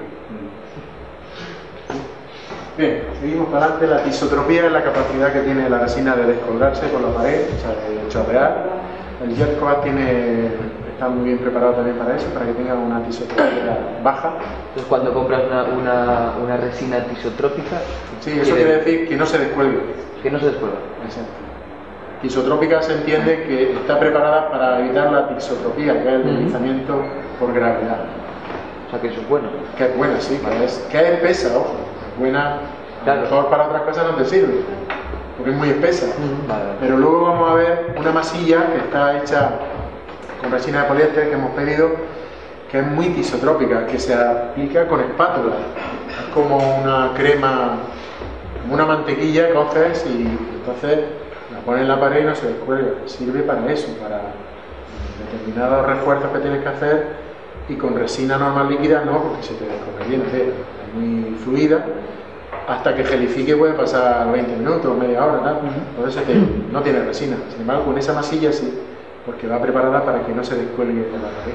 A: Bien, seguimos para adelante. La tisotropía es la capacidad que tiene la resina de descolgarse con la pared, o sea, de chorrear. El gel coat tiene, está muy bien preparado también para eso, para que tenga una tisotropía baja.
C: Entonces, cuando compras una, una, una resina tisotrópica...
A: Sí, eso quiere decir que no se descuelgue.
C: Que no se descuelga.
A: Exacto. Tisotrópica se entiende que está preparada para evitar la tisotropía, que es el deslizamiento por gravedad.
C: O sea, que eso es bueno.
A: Que es buena, sí, que es, que es espesa, ojo. Es buena,
C: claro.
A: A lo mejor para otras cosas no te sirve, porque es muy espesa.
C: Uh-huh. Vale.
A: Pero luego vamos a ver una masilla que está hecha con resina de poliéster que hemos pedido, que es muy tisotrópica, que se aplica con espátula. Es como una crema, como una mantequilla, coges y entonces la pones en la pared y no se descuelga. Sirve para eso, para determinados refuerzos que tienes que hacer, y con resina normal líquida no, porque se te descolgaría entera. Es muy fluida, hasta que gelifique puede pasar veinte minutos, media hora, ¿no? Entonces te, no tiene resina. Sin embargo, con esa masilla sí, porque va preparada para que no se descuelgue de la pared.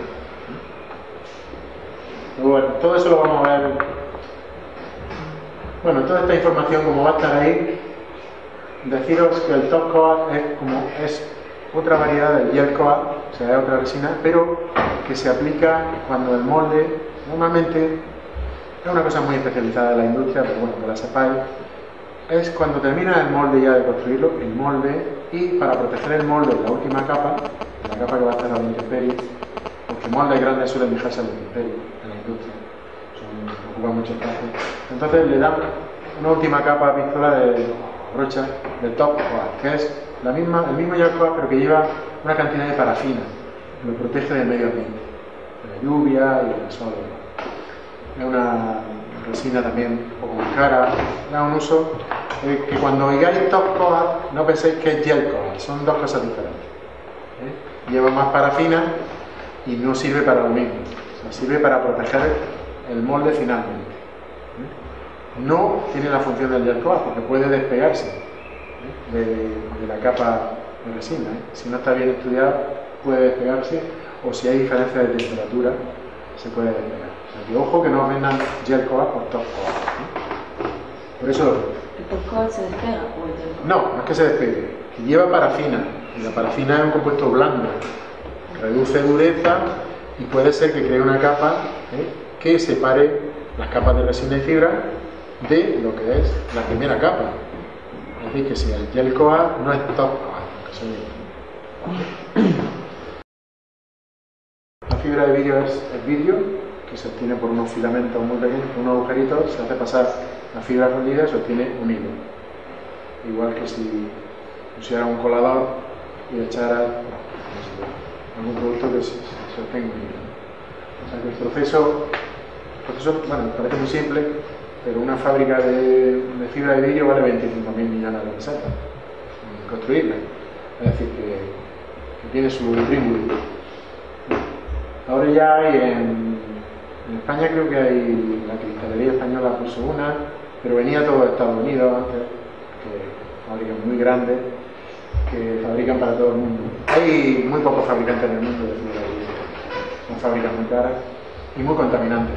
A: Bueno, todo eso lo vamos a ver. Bueno, toda esta información, como va a estar ahí, deciros que el top coat es como es otra variedad del gel coat, o sea, es otra resina, pero que se aplica cuando el molde, normalmente es una cosa muy especializada de la industria, pero bueno, que la sepáis, es cuando termina el molde ya de construirlo, el molde, y para proteger el molde, la última capa, la capa que va a estar a la intemperie, porque moldes grandes suelen dejarse a la intemperie en la industria, son, ocupan mucho espacio, entonces le dan una última capa a pistola de brocha de top coat, que es la misma, el mismo gel coat, pero que lleva una cantidad de parafina, que lo protege del medio ambiente, de la lluvia y del sol. Es una resina también un poco más cara, da un uso eh, que cuando oigáis top coat no penséis que es gel coat, son dos cosas diferentes. ¿eh? Lleva más parafina y no sirve para lo mismo, o sea, sirve para proteger el molde finalmente. ¿eh? No tiene la función del gel coat porque puede despegarse ¿eh? de, de la capa de resina. ¿eh? Si no está bien estudiado puede despegarse, o si hay diferencia de temperatura se puede despegar. O sea, que ojo que no vendan gel coat por top coat. ¿eh? Por eso...
H: ¿El top coat se despega o el gel coat?
A: No, no es que se despegue, que lleva parafina. Y la parafina es un compuesto blando, reduce dureza y puede ser que cree una capa ¿eh? que separe las capas de resina y fibra de lo que es la primera capa. Es decir, que si el gel coat no es top coat, que soy... La fibra de vidrio es el vidrio, que se obtiene por unos filamentos muy pequeños, unos agujeritos, se hace pasar la fibra fundida y se obtiene un hilo. Igual que si pusiera un colador y echara no sé, algún producto que se, se obtenga un hilo. O sea que el proceso, el proceso, bueno, parece muy simple, pero una fábrica de, de fibra de vidrio vale veinticinco mil millones de pesetas en construirla. Es decir, que, que tiene su intríngulo. Ahora ya hay en, en España, creo que hay, la cristalería española puso una, pero venía todo de Estados Unidos antes, que fábricas muy grandes, que fabrican para todo el mundo. Hay muy pocos fabricantes en el mundo de fibra de vidrio, son fábricas muy caras y muy contaminantes.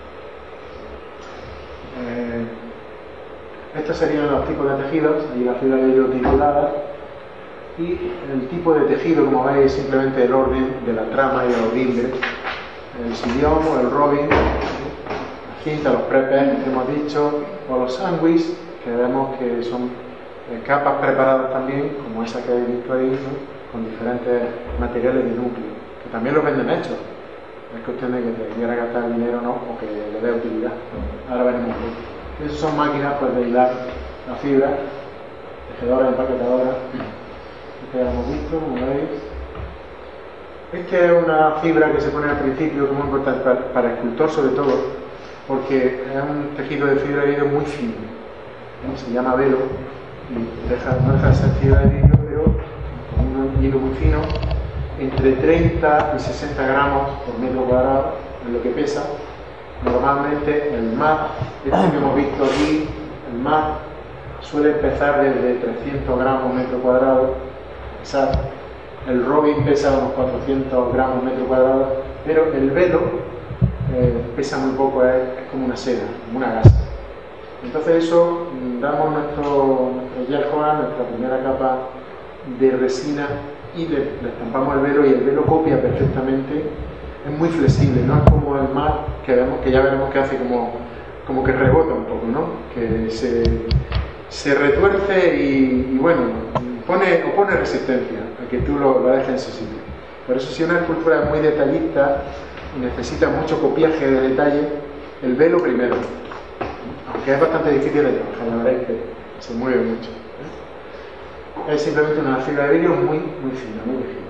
A: Eh, estos serían los tipos de tejidos, ahí la fibra de vidrio titulada, y el tipo de tejido, como veis, simplemente el orden de la trama y de los dimbres, el sillón o el robin, la cinta, los prepes que hemos dicho, o los sándwiches, que vemos que son eh, capas preparadas también, como esa que habéis visto ahí, ¿no? Con diferentes materiales de núcleo, que también los venden hechos. Es cuestión de que te quiera gastar dinero o no, o que le dé utilidad. Ahora veremos un poco. Esas son máquinas pues, de hilar la fibra, tejedoras, empaquetadoras. Que ya hemos visto, como veis. Esta es una fibra que se pone al principio, que es muy importante para, para el escultor sobre todo, porque es un tejido de fibra de vidrio muy fino, ¿no? Se llama velo, y deja, no deja de ser fibra de vidrio, pero con un hilo muy fino, entre treinta y sesenta gramos por metro cuadrado, es lo que pesa. Normalmente el M A P, este que hemos visto aquí, el M A P suele empezar desde trescientos gramos metro cuadrado. El robin pesa unos cuatrocientos gramos metro cuadrado, pero el velo eh, pesa muy poco, es, es como una seda, como una gasa. Entonces eso, damos nuestro, nuestro gel coat, nuestra primera capa de resina y le, le estampamos el velo y el velo copia perfectamente, es muy flexible, no es como el M A P que, vemos, que ya veremos que hace como, como que rebota un poco, ¿no? Que se, se retuerce y, y bueno, Pone, o pone resistencia a que tú lo, lo dejes en su sitio. Por eso, si una escultura es muy detallista y necesita mucho copiaje de detalle, el velo primero, aunque es bastante difícil de trabajar, la verdad es que se mueve mucho. ¿eh? Es simplemente una fibra de vidrio muy, muy fina, muy fina.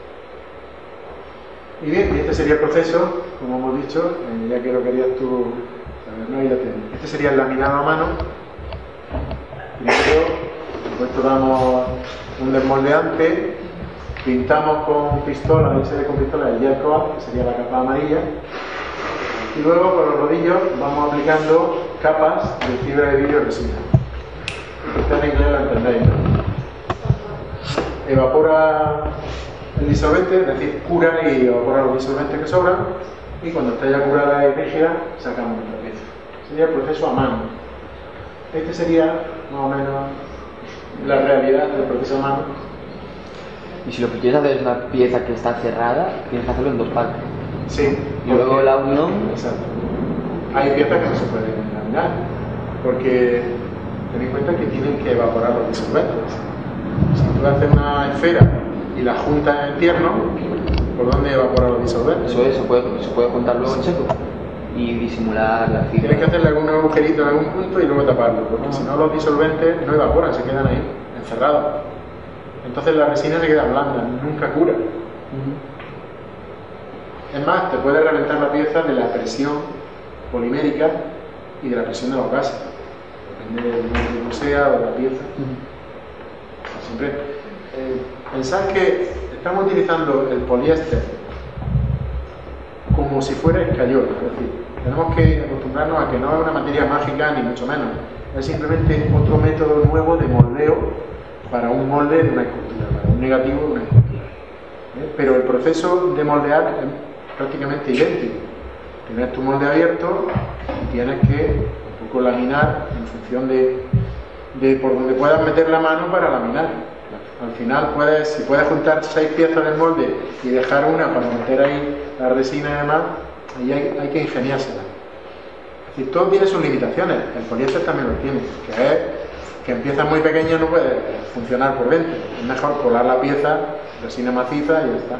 A: Y bien, y este sería el proceso, como hemos dicho, eh, ya que lo querías tú saber, ¿no? Ya tienes. Este sería el laminado a mano. Primero, por supuesto, damos un desmoldeante, pintamos con pistola, la serie con pistola el gel coat, que sería la capa amarilla, y luego con los rodillos vamos aplicando capas de fibra de vidrio resina. Esto en inglés lo entendéis, ¿no? Evapora el disolvente, es decir, cura y evapora los disolventes que sobran, y cuando está ya curada y rígida, sacamos nuestra pieza. Sería el proceso a mano. Este sería más o menos la realidad del proceso humano.
C: Y si lo que quieres hacer es una pieza que está cerrada, tienes que hacerlo en dos partes.
A: Sí.
C: Y luego la unión.
A: Exacto. Hay piezas que no se pueden laminar, porque ten en cuenta que tienen que evaporar los disolventes. Si tú haces una esfera y la juntas en tierno, ¿por dónde evaporar los disolventes?
C: Eso es, se puede, se puede juntar luego en seco y disimular la fibra.
A: Tienes que hacerle algún agujerito en algún punto y luego taparlo, porque si no los disolventes no evaporan, se quedan ahí, encerrados. Entonces la resina se queda blanda, nunca cura.
C: Uh-huh.
A: Es más, te puede reventar la pieza de la presión polimérica y de la presión de los gases. Depende del medio que sea o de la pieza. Uh-huh. Siempre eh, pensad que estamos utilizando el poliéster como si fuera escayola, es decir, tenemos que acostumbrarnos a que no es una materia mágica ni mucho menos, es simplemente otro método nuevo de moldeo para un molde de una escultura, para un negativo de una escultura. ¿Eh? Pero el proceso de moldear es prácticamente idéntico. Tienes tu molde abierto y tienes que un poco laminar en función de, de por donde puedas meter la mano para laminar. Al final, puedes, si puedes juntar seis piezas del molde y dejar una para meter ahí la resina y demás, ahí hay, hay que ingeniársela. Es decir, todo tiene sus limitaciones, el poliéster también lo tiene, que es que en piezas muy pequeñas no puede funcionar por dentro. Es mejor colar la pieza, resina maciza y ya está.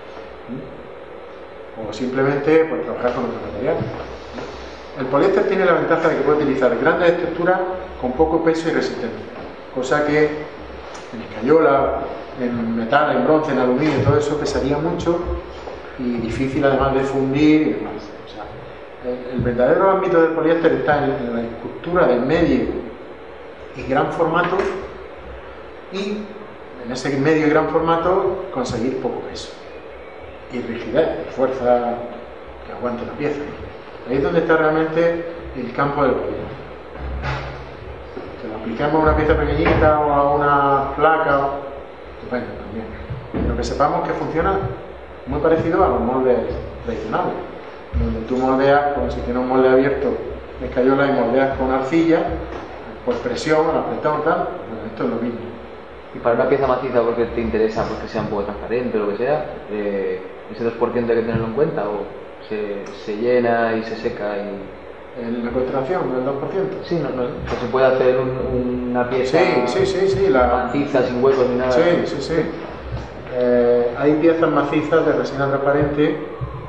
A: O simplemente pues, trabajar con otro material. El poliéster tiene la ventaja de que puede utilizar grandes estructuras con poco peso y resistencia, cosa que en escayola, en metal, en bronce, en aluminio, todo eso pesaría mucho y difícil además de fundir y demás. O sea, el, el verdadero ámbito del poliéster está en, en la escultura del medio y gran formato, y en ese medio y gran formato conseguir poco peso y rigidez, y fuerza que aguante la pieza. Ahí es donde está realmente el campo del poliéster. Que lo apliquemos a una pieza pequeñita o a una placa, estupendo también. Pero que sepamos que funciona muy parecido a los moldes tradicionales, donde tú moldeas, como si tienes un molde abierto de escayola y moldeas con arcilla, por presión, al apretón, tal, bueno, esto es lo mismo.
C: Y para una pieza maciza, porque te interesa, porque sea un poco transparente o lo que sea, eh, ¿ese dos por ciento hay que tenerlo en cuenta o se, se llena y se seca? Y...
A: ¿En la contracción del dos por ciento?
C: Sí, no, no, o sea, se puede hacer un, una pieza
A: sí, sí, sí, sí, la...
C: maciza, sin huecos ni nada.
A: Sí, sí, sí. Eh, hay piezas macizas de resina transparente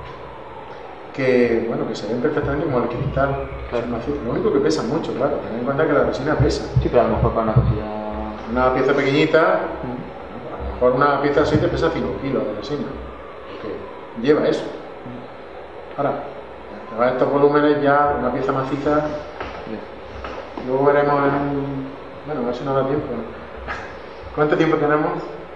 A: que, bueno, que se ven perfectamente como el cristal. Claro. Lo único que pesa mucho, claro, ten en cuenta que la resina pesa.
C: Sí, pero a lo mejor para una cosilla...
A: Una pieza pequeñita, mm. a lo mejor una pieza así te pesa cinco kilos de resina, que lleva eso. Ahora, a estos volúmenes ya, una pieza maciza, sí. Luego veremos en un... Bueno, a ver si nos da tiempo. ¿Cuánto tiempo tenemos?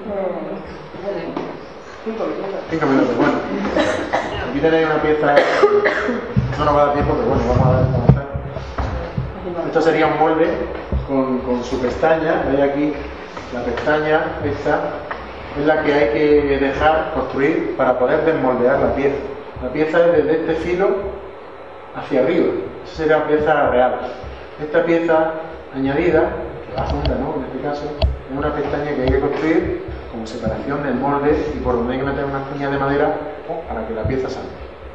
E: Cinco minutos.
A: Cinco minutos, bueno. Aquí tenéis una pieza, no nos va a dar tiempo, pero bueno, vamos a avanzar. Esto sería un molde con, con su pestaña. Veis aquí la pestaña, esta es la que hay que dejar construir para poder desmoldear la pieza. La pieza es desde este filo hacia arriba, esa sería la pieza real. Esta pieza añadida, la funda, ¿no? En este caso, es una pestaña que hay que construir como separación del molde y por donde hay que meter unas cuñas de madera para que la pieza salga.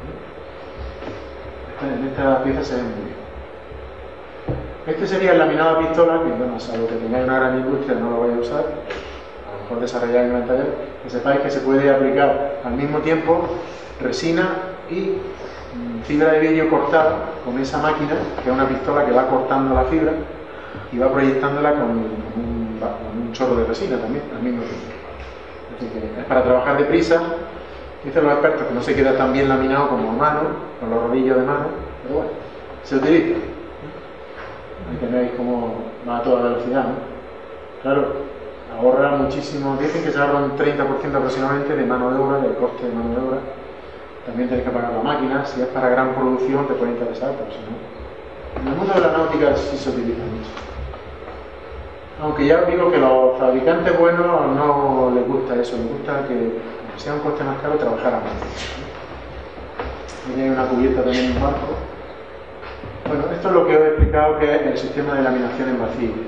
A: En esta pieza se ve muy bien. Este sería el laminado a pistola, que bueno, salvo que tengáis una gran industria no lo vais a usar, a lo mejor desarrollar en gran taller, que sepáis que se puede aplicar al mismo tiempo resina y mm, fibra de vidrio cortada con esa máquina, que es una pistola que va cortando la fibra y va proyectándola con un, con un chorro de resina también al mismo tiempo. Es decir, que es para trabajar deprisa. Dicen los expertos que no se queda tan bien laminado como a mano, con los rodillos de mano, pero bueno, se utiliza. Ahí tenéis como va a toda velocidad, ¿no? Claro, ahorra muchísimo, dicen que se ahorra un treinta por ciento aproximadamente de mano de obra, del coste de mano de obra. También tenéis que pagar la máquina, si es para gran producción te puede interesar, pero si no. En el mundo de la náutica sí se utiliza mucho. Aunque ya os digo que los fabricantes buenos no les gusta eso, les gusta que sea un coste más caro trabajar a mano. Aquí hay una cubierta también en un barco. Bueno, esto es lo que os he explicado que es el sistema de laminación en vacío.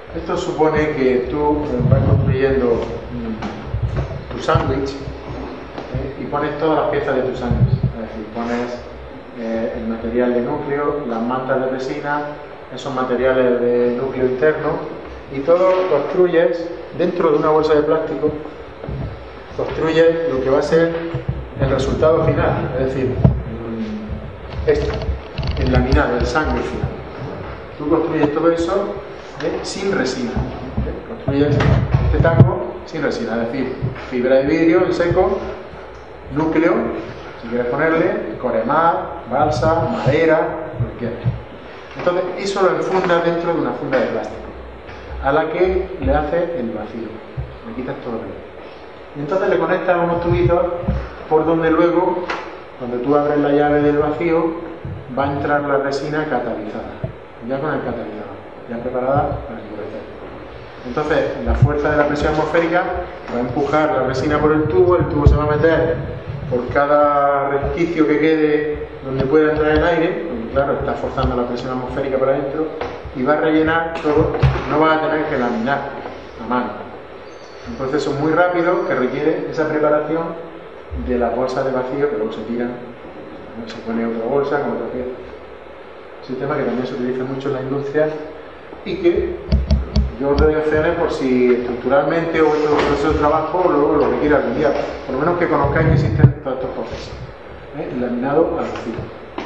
A: Esto supone que tú vas construyendo mm, tu sándwich eh, y pones todas las piezas de tu sándwich. Es decir, pones eh, el material de núcleo, las mantas de resina, esos materiales de núcleo interno, y todo construyes dentro de una bolsa de plástico, construyes lo que va a ser el resultado final, es decir, esto, el laminado, el sándwich final. Tú construyes todo eso ¿eh? sin resina, ¿eh? construyes este taco sin resina, es decir, fibra de vidrio en seco, núcleo, si quieres ponerle, coremar, balsa, madera, lo que quieras. Entonces, eso lo enfundas dentro de una funda de plástico, a la que le haces el vacío, le quitas todo el ruido. Y entonces le conectas unos tubitos por donde luego, cuando tú abres la llave del vacío, va a entrar la resina catalizada, ya con el catalizador, ya preparada para endurecer. Entonces, la fuerza de la presión atmosférica va a empujar la resina por el tubo, el tubo se va a meter por cada resquicio que quede donde pueda entrar el aire, porque claro, está forzando la presión atmosférica para adentro, y va a rellenar todo, no va a tener que laminar a mano. Un proceso muy rápido que requiere esa preparación de las bolsas de vacío que luego se tiran, se pone otra bolsa con otra pieza. Es un tema que también se utiliza mucho en la industria y que yo os doy opciones por si estructuralmente o vuestro proceso de trabajo luego lo requiere algún día. Por lo menos que conozcáis que existen todos estos procesos. ¿eh? El laminado al vacío.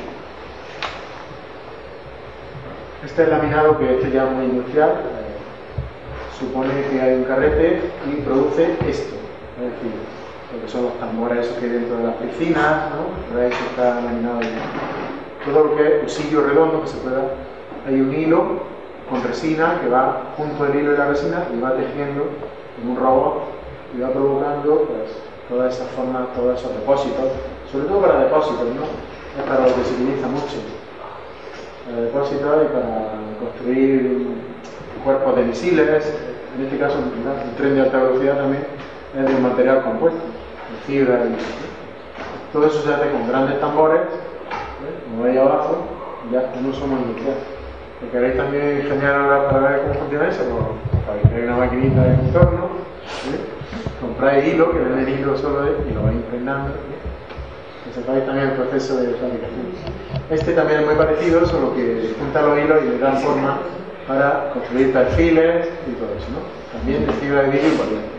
A: Este es el laminado que este ya es muy industrial. Eh, supone que hay un carrete y produce esto. Es decir, lo que son los tambores esos que hay dentro de las piscinas, ¿no? Por ahí está laminado. Todo lo que es husillo redondo que se pueda. Hay un hilo con resina que va junto al hilo y la resina y va tejiendo en un robot y va provocando pues todas esas formas, todos esos depósitos, sobre todo para depósitos, ¿no? Es para lo que se utiliza mucho, para depósitos y para construir cuerpos de misiles. En este caso el tren de alta velocidad también es de un material compuesto, de fibra y todo eso se hace con grandes tambores, ¿eh? Como veis abajo, ya en uso muy industrial. Si queréis también ingeniar para ver cómo funciona eso, pues fabricáis una maquinita de contorno, ¿sí? Compráis hilo, que venden hilo solo de, y lo vais impregnando, ¿sí? Que sepáis también el proceso de fabricación. Este también es muy parecido, solo que junta los hilos y le dan forma para construir perfiles y todo eso, ¿no? También de fibra de vidrio y poliéster.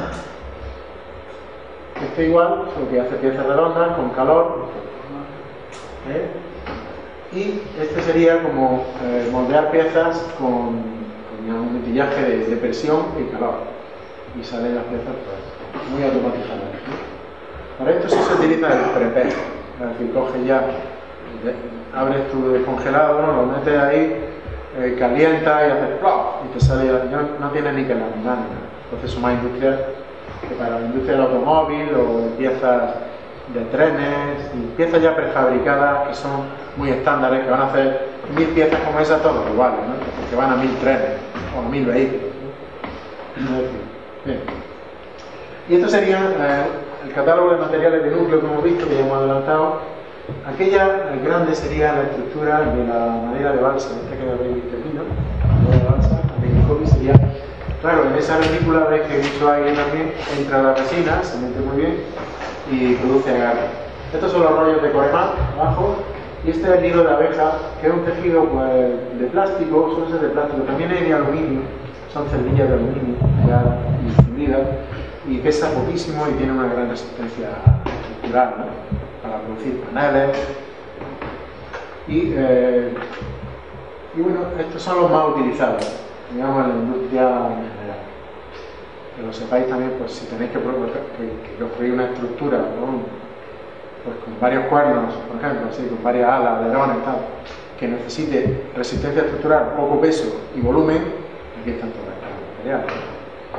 A: Este igual, solo que hace piezas redondas con calor, ¿eh? Y este sería como eh, moldear piezas con, con un metillaje de, de presión y calor, y salen las piezas pues, muy automatizadas, ¿no? Para esto sí se utiliza el prepé, es decir, coges ya, de, abres tu descongelado, ¿no? Lo metes ahí, eh, calientas y haces plop, y te sale, no, no tienes ni que laminar, ¿no? Proceso más industrial que para la industria del automóvil o piezas de trenes y piezas ya prefabricadas que son muy estándares, que van a hacer mil piezas como esas todas iguales, ¿no? Porque van a mil trenes o a mil vehículos, ¿no? Bien. Y esto sería eh, el catálogo de materiales de núcleo que hemos visto, que ya hemos adelantado. Aquella el grande sería la estructura de la madera de balsa, esta que habéis visto aquí, ¿no? La madera de balsa, el hobby sería, claro, en esa retícula veis que mucho aire también, entra la resina, se mete muy bien y produce agarre. Estos son los rollos de coremar abajo, y este es el hilo de abeja, que es un tejido pues, de plástico, suele ser de plástico, también hay de aluminio, son celdillas de aluminio ya distribuidas, y pesa poquísimo y tiene una gran resistencia estructural, ¿no? Para producir paneles. Y, eh, y bueno, estos son los más utilizados, digamos, en la industria en general. Que lo sepáis también, pues si tenéis que, que, que construir una estructura, ¿no? Pues con varios cuernos, por ejemplo, así, con varias alas, alerones y tal, que necesite resistencia estructural, poco peso y volumen, aquí están todos estos materiales.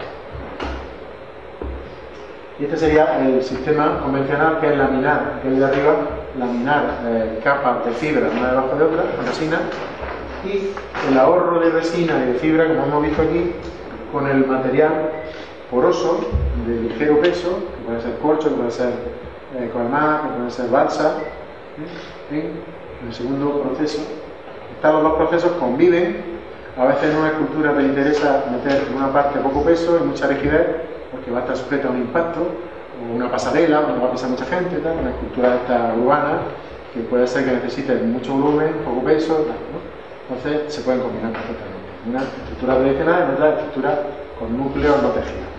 A: Y este sería el sistema convencional, que es laminar, aquí de arriba, laminar eh, capas de fibra una debajo de otra, con resina, y el ahorro de resina y de fibra, como hemos visto aquí, con el material poroso, de ligero peso, que puede ser corcho, que puede ser eh, coremar, que puede ser balsa, ¿eh? En el segundo proceso. Estos los dos procesos conviven a veces en una escultura te interesa meter en una parte poco peso y mucha rigidez, porque va a estar sujeta a un impacto, o una pasarela donde va a pisar mucha gente, tal, una escultura esta urbana, que puede ser que necesite mucho volumen, poco peso, tal, ¿no? Entonces se pueden combinar perfectamente. Una estructura tradicional y otra estructura con núcleos no tejidos.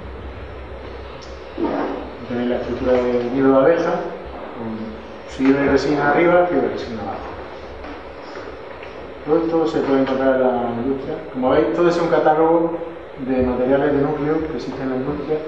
A: Tenéis la estructura de nido de abeja, con fibra y resina arriba, fibra y resina abajo. Todo esto se puede encontrar en la industria. Como veis, todo es un catálogo de materiales de núcleo que existen en la industria.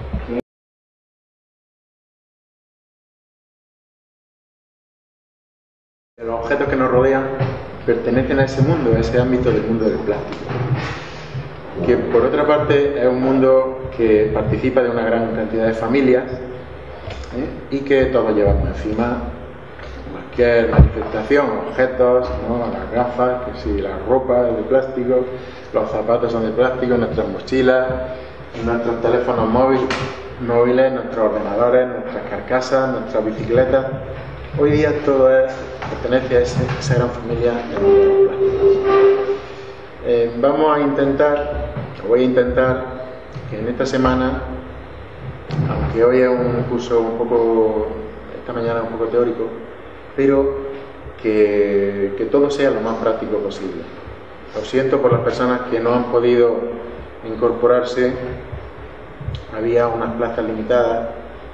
A: Los objetos que nos rodean pertenecen a ese mundo, a ese ámbito del mundo del plástico, que por otra parte es un mundo que participa de una gran cantidad de familias, ¿eh? Y que todos llevamos encima cualquier manifestación, objetos, ¿no? Las gafas, que si la ropa es de plástico, los zapatos son de plástico, nuestras mochilas, nuestros teléfonos móviles, móviles, nuestros ordenadores, nuestras carcasas, nuestras bicicletas. Hoy día todo es, pertenece a ese, esa gran familia de los plásticos. Eh, vamos a intentar, voy a intentar que en esta semana, aunque hoy es un curso un poco, esta mañana un poco teórico, pero que, que todo sea lo más práctico posible. Lo siento por las personas que no han podido incorporarse, había unas plazas limitadas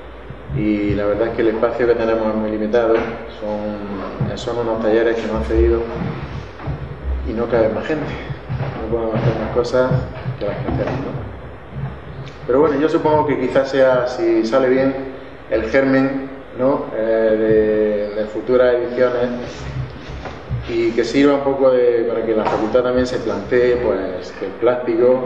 A: y la verdad es que el espacio que tenemos es muy limitado, son, son unos talleres que nos han cedido y no cabe más gente, no podemos hacer más cosas que las que hacemos, ¿no? Pero bueno, yo supongo que quizás sea, si sale bien, el germen, ¿no? eh, de, de futuras ediciones y que sirva un poco de, para que la facultad también se plantee pues, que el plástico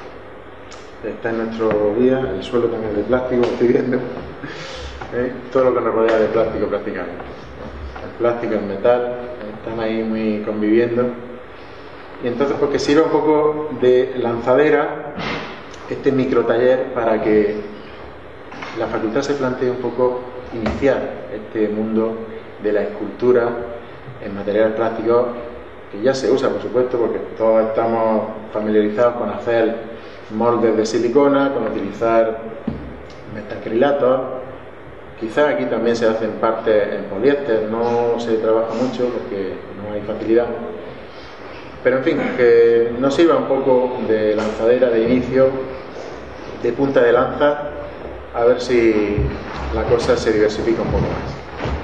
A: está en nuestro día, el suelo también es de plástico, lo estoy viendo, ¿eh? Todo lo que nos rodea de plástico prácticamente, ¿no? El plástico, el metal, están ahí muy conviviendo y entonces pues que sirva un poco de lanzadera este micro taller para que la facultad se plantee un poco iniciar este mundo de la escultura en materiales plásticos, que ya se usa por supuesto porque todos estamos familiarizados con hacer moldes de silicona, con utilizar metacrilatos, quizás aquí también se hacen partes en poliéster, no se trabaja mucho porque no hay facilidad, pero en fin, que nos sirva un poco de lanzadera, de inicio, de punta de lanza, a ver si la cosa se diversifica un poco más.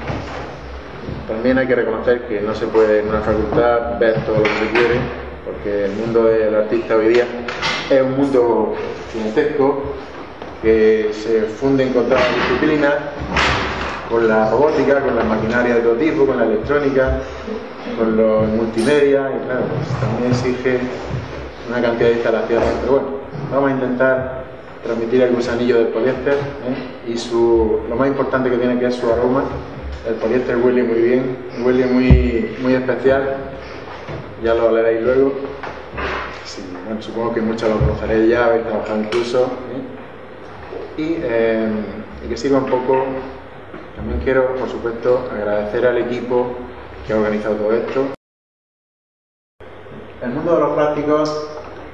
A: También hay que reconocer que no se puede en una facultad ver todo lo que se quiere, porque el mundo del artista hoy día es un mundo gigantesco que se funden con todas las disciplinas, con la robótica, con la maquinaria de todo tipo, con la electrónica, con los multimedia, y claro, pues también exige una cantidad de instalaciones. Pero bueno, vamos a intentar transmitir el gusanillo del poliéster, ¿eh? Y su, lo más importante que tiene, que es su aroma. El poliéster huele muy bien, huele muy, muy especial, ya lo hablaréis luego. Sí, bueno, supongo que muchos lo conoceréis ya, habéis trabajado incluso, ¿eh? y, eh, y que sirva un poco. También quiero, por supuesto, agradecer al equipo que ha organizado todo esto. El mundo de los plásticos,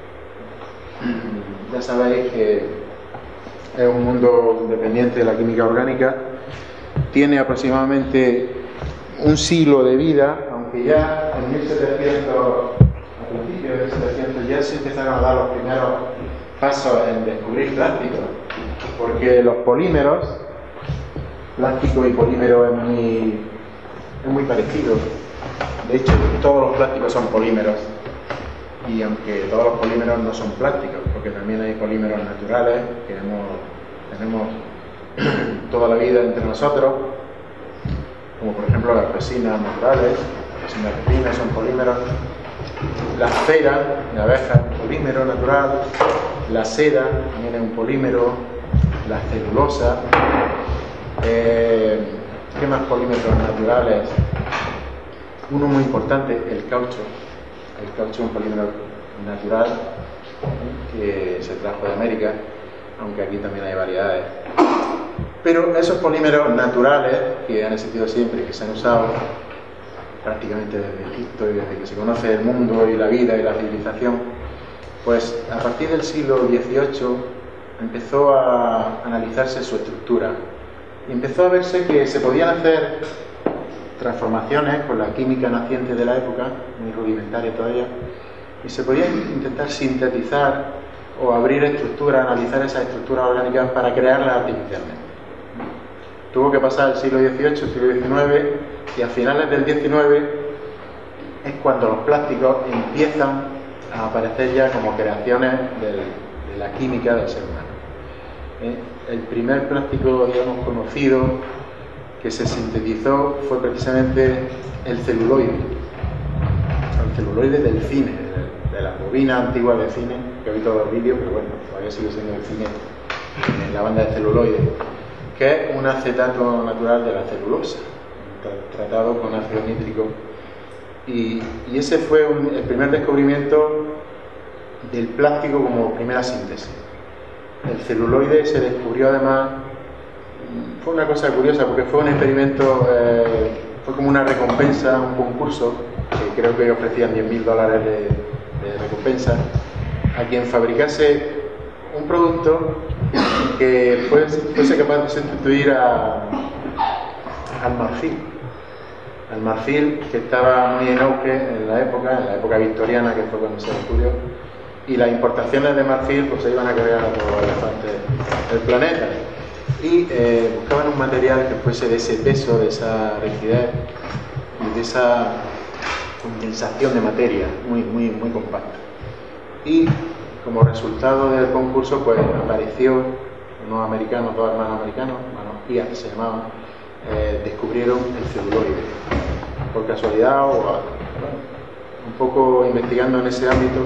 A: ya sabéis que es un mundo dependiente de la química orgánica, tiene aproximadamente un siglo de vida, aunque ya en mil setecientos, a principios de mil setecientos, ya se empezaron a dar los primeros pasos en descubrir plásticos, porque los polímeros, plástico y polímero es muy, es muy parecido. De hecho, todos los plásticos son polímeros, y aunque todos los polímeros no son plásticos, porque también hay polímeros naturales que hemos, tenemos toda la vida entre nosotros, como por ejemplo las resinas naturales, las resinas de resina son polímeros, la cera de abeja es un polímero natural, la seda también es un polímero, la celulosa, eh, ¿qué más polímeros naturales? Uno muy importante, el caucho. El caucho es un polímero natural que se trajo de América, aunque aquí también hay variedades. Pero esos polímeros naturales que han existido siempre y que se han usado, prácticamente desde Egipto y desde que se conoce el mundo y la vida y la civilización, pues a partir del siglo dieciocho empezó a analizarse su estructura y empezó a verse que se podían hacer transformaciones con la química naciente de la época, muy rudimentaria todavía, y se podían intentar sintetizar o abrir estructuras, analizar esas estructuras orgánicas para crearlas artificialmente. Tuvo que pasar el siglo dieciocho, el siglo diecinueve, y a finales del diecinueve es cuando los plásticos empiezan a aparecer ya como creaciones del, de la química del ser humano. ¿Eh? El primer plástico, digamos, conocido que se sintetizó fue precisamente el celuloide, el celuloide del cine, de la bobina antigua de cine, que he visto los vídeos, pero bueno, todavía sigue siendo el cine, en la banda de celuloide, que es un acetato natural de la celulosa, tratado con ácido nítrico, y, y ese fue un, el primer descubrimiento del plástico como primera síntesis. El celuloide se descubrió además, fue una cosa curiosa porque fue un experimento, eh, fue como una recompensa, un concurso, que creo que ofrecían diez mil dólares de, de recompensa a quien fabricase un producto que fuese, fuese capaz de sustituir a, al marfil. Al marfil, que estaba muy en auge en la época, en la época victoriana, que fue cuando se descubrió, y las importaciones de marfil pues se iban a cargar a todos los elefantes del planeta. Y eh, buscaban un material que fuese de ese peso, de esa rigidez y de esa condensación de materia muy, muy, muy compacta. Y como resultado del concurso, pues apareció unos americanos, dos hermanos americanos, hermanos Piat se llamaban, eh, descubrieron el celuloide. Por casualidad o bueno, un poco investigando en ese ámbito,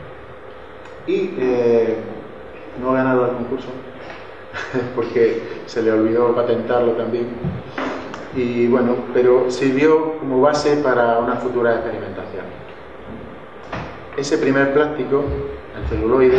A: y eh, no ganaron el concurso porque se le olvidó patentarlo también, y bueno, pero sirvió como base para una futura experimentación. Ese primer plástico, el celuloide,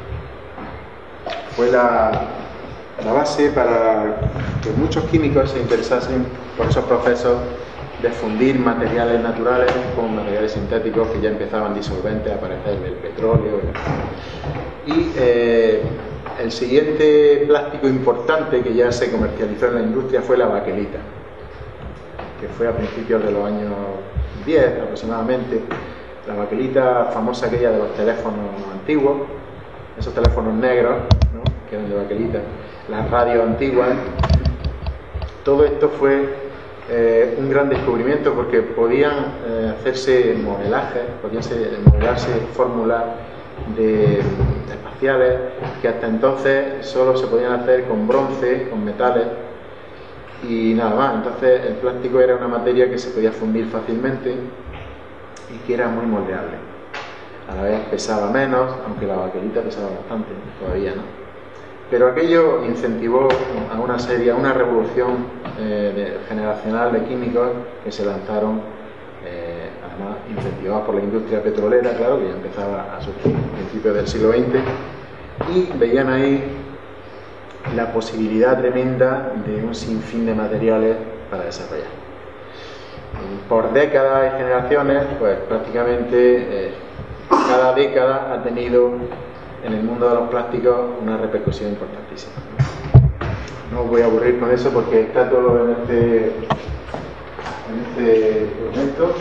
A: fue la, la base para que muchos químicos se interesasen por esos procesos de fundir materiales naturales con materiales sintéticos que ya empezaban disolventes a aparecer, el petróleo. Y eh, el siguiente plástico importante que ya se comercializó en la industria fue la baquelita, que fue a principios de los años diez aproximadamente. La baquelita famosa, aquella de los teléfonos antiguos, esos teléfonos negros, ¿no?, que eran de baquelita, las radios antiguas. Todo esto fue Eh, un gran descubrimiento porque podían eh, hacerse modelajes, podían ser, modelarse fórmulas de, de espaciales que hasta entonces solo se podían hacer con bronce, con metales y nada más. Entonces el plástico era una materia que se podía fundir fácilmente y que era muy moldeable. A la vez pesaba menos, aunque la baquelita pesaba bastante todavía, ¿no? Pero aquello incentivó a una serie, a una revolución eh, de, generacional de químicos que se lanzaron, eh, además incentivados por la industria petrolera, claro, que ya empezaba a surgir a principios del siglo veinte, y veían ahí la posibilidad tremenda de un sinfín de materiales para desarrollar. Por décadas y generaciones, pues prácticamente eh, cada década ha tenido en el mundo de los plásticos una repercusión importantísima. No os voy a aburrir con eso porque está todo en este, en este documento.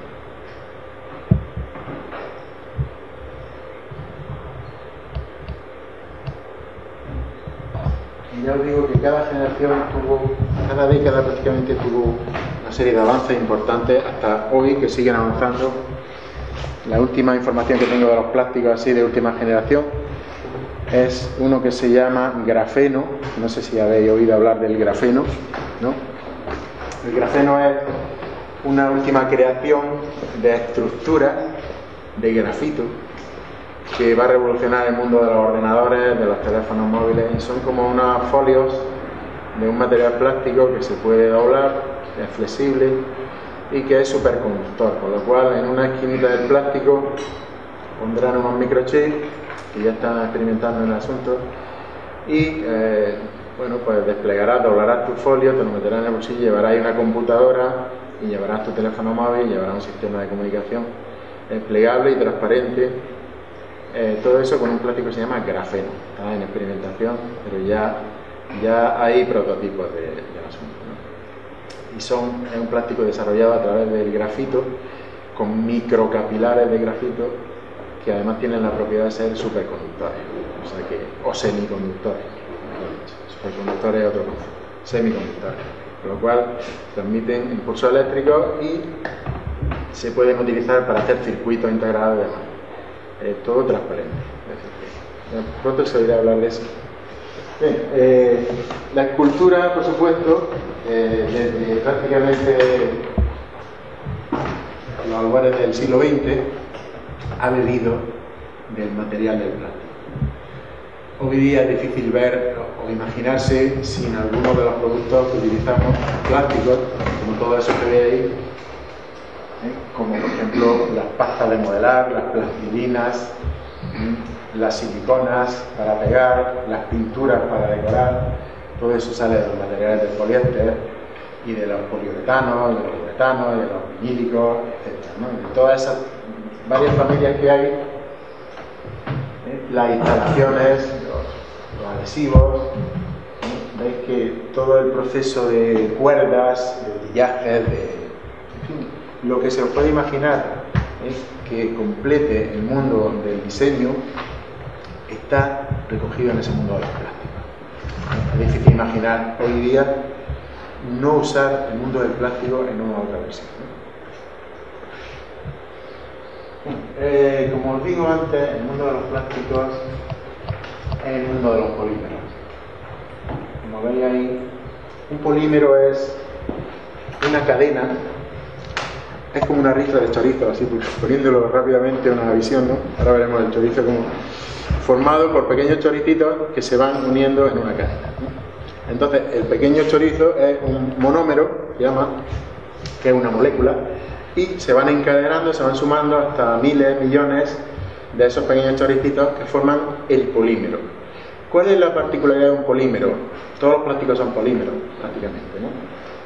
A: Y ya os digo que cada generación tuvo, cada década prácticamente tuvo una serie de avances importantes hasta hoy, que siguen avanzando. La última información que tengo de los plásticos así de última generación es uno que se llama grafeno. No sé si habéis oído hablar del grafeno, ¿no? El grafeno es una última creación de estructura de grafito que va a revolucionar el mundo de los ordenadores, de los teléfonos móviles, y son como unos folios de un material plástico que se puede doblar, es flexible y que es superconductor, con lo cual en una esquinita del plástico pondrán unos microchips que ya están experimentando en el asunto y eh, bueno, pues desplegarás, doblarás tu folio, te lo meterás en el bolsillo, llevarás ahí una computadora y llevarás tu teléfono móvil, llevarás un sistema de comunicación eh, plegable y transparente. Eh, todo eso con un plástico que se llama grafeno. Está en experimentación, pero ya, ya hay prototipos de, del asunto, ¿no? Y son, es un plástico desarrollado a través del grafito, con microcapilares de grafito, que además tienen la propiedad de ser superconductores, o sea que, o semiconductores, mejor dicho. Superconductores es otro concepto, semiconductores, con lo cual transmiten impulsos eléctricos y se pueden utilizar para hacer circuitos integrados y demás. Eh, todo transparente. Pronto se oirá hablar de eso. Bien, eh, la escultura, por supuesto, eh, desde prácticamente los albores del siglo veinte, ha bebido del material del plástico. Hoy día es difícil ver o imaginarse sin alguno de los productos que utilizamos plásticos, como todo eso que veis, ¿eh? Como por ejemplo las pastas de modelar, las plastilinas, ¿eh? Las siliconas para pegar, las pinturas para decorar. Todo eso sale de los materiales del poliéster y de los poliuretanos, de los uretanos, de los vinílicos, etcétera, ¿no? De todas esas varias familias que hay, ¿eh? Las instalaciones, los, los adhesivos, ¿eh? Veis que todo el proceso de cuerdas, de tillajes, de, en fin, lo que se os puede imaginar es que complete el mundo del diseño está recogido en ese mundo de los plásticos. Es difícil imaginar hoy día no usar el mundo del plástico en una otra versión, ¿no? Eh, como os digo antes, el mundo de los plásticos es el mundo de los polímeros. Como veis ahí, un polímero es una cadena, es como una rifa de chorizo, así poniéndolo rápidamente a una visión, ¿no? Ahora veremos el chorizo como formado por pequeños choricitos que se van uniendo en una cadena, ¿no? Entonces, el pequeño chorizo es un monómero, se llama, que es una molécula, y se van encadenando, se van sumando hasta miles, millones de esos pequeños choricitos que forman el polímero. ¿Cuál es la particularidad de un polímero? Todos los plásticos son polímeros, prácticamente, ¿no?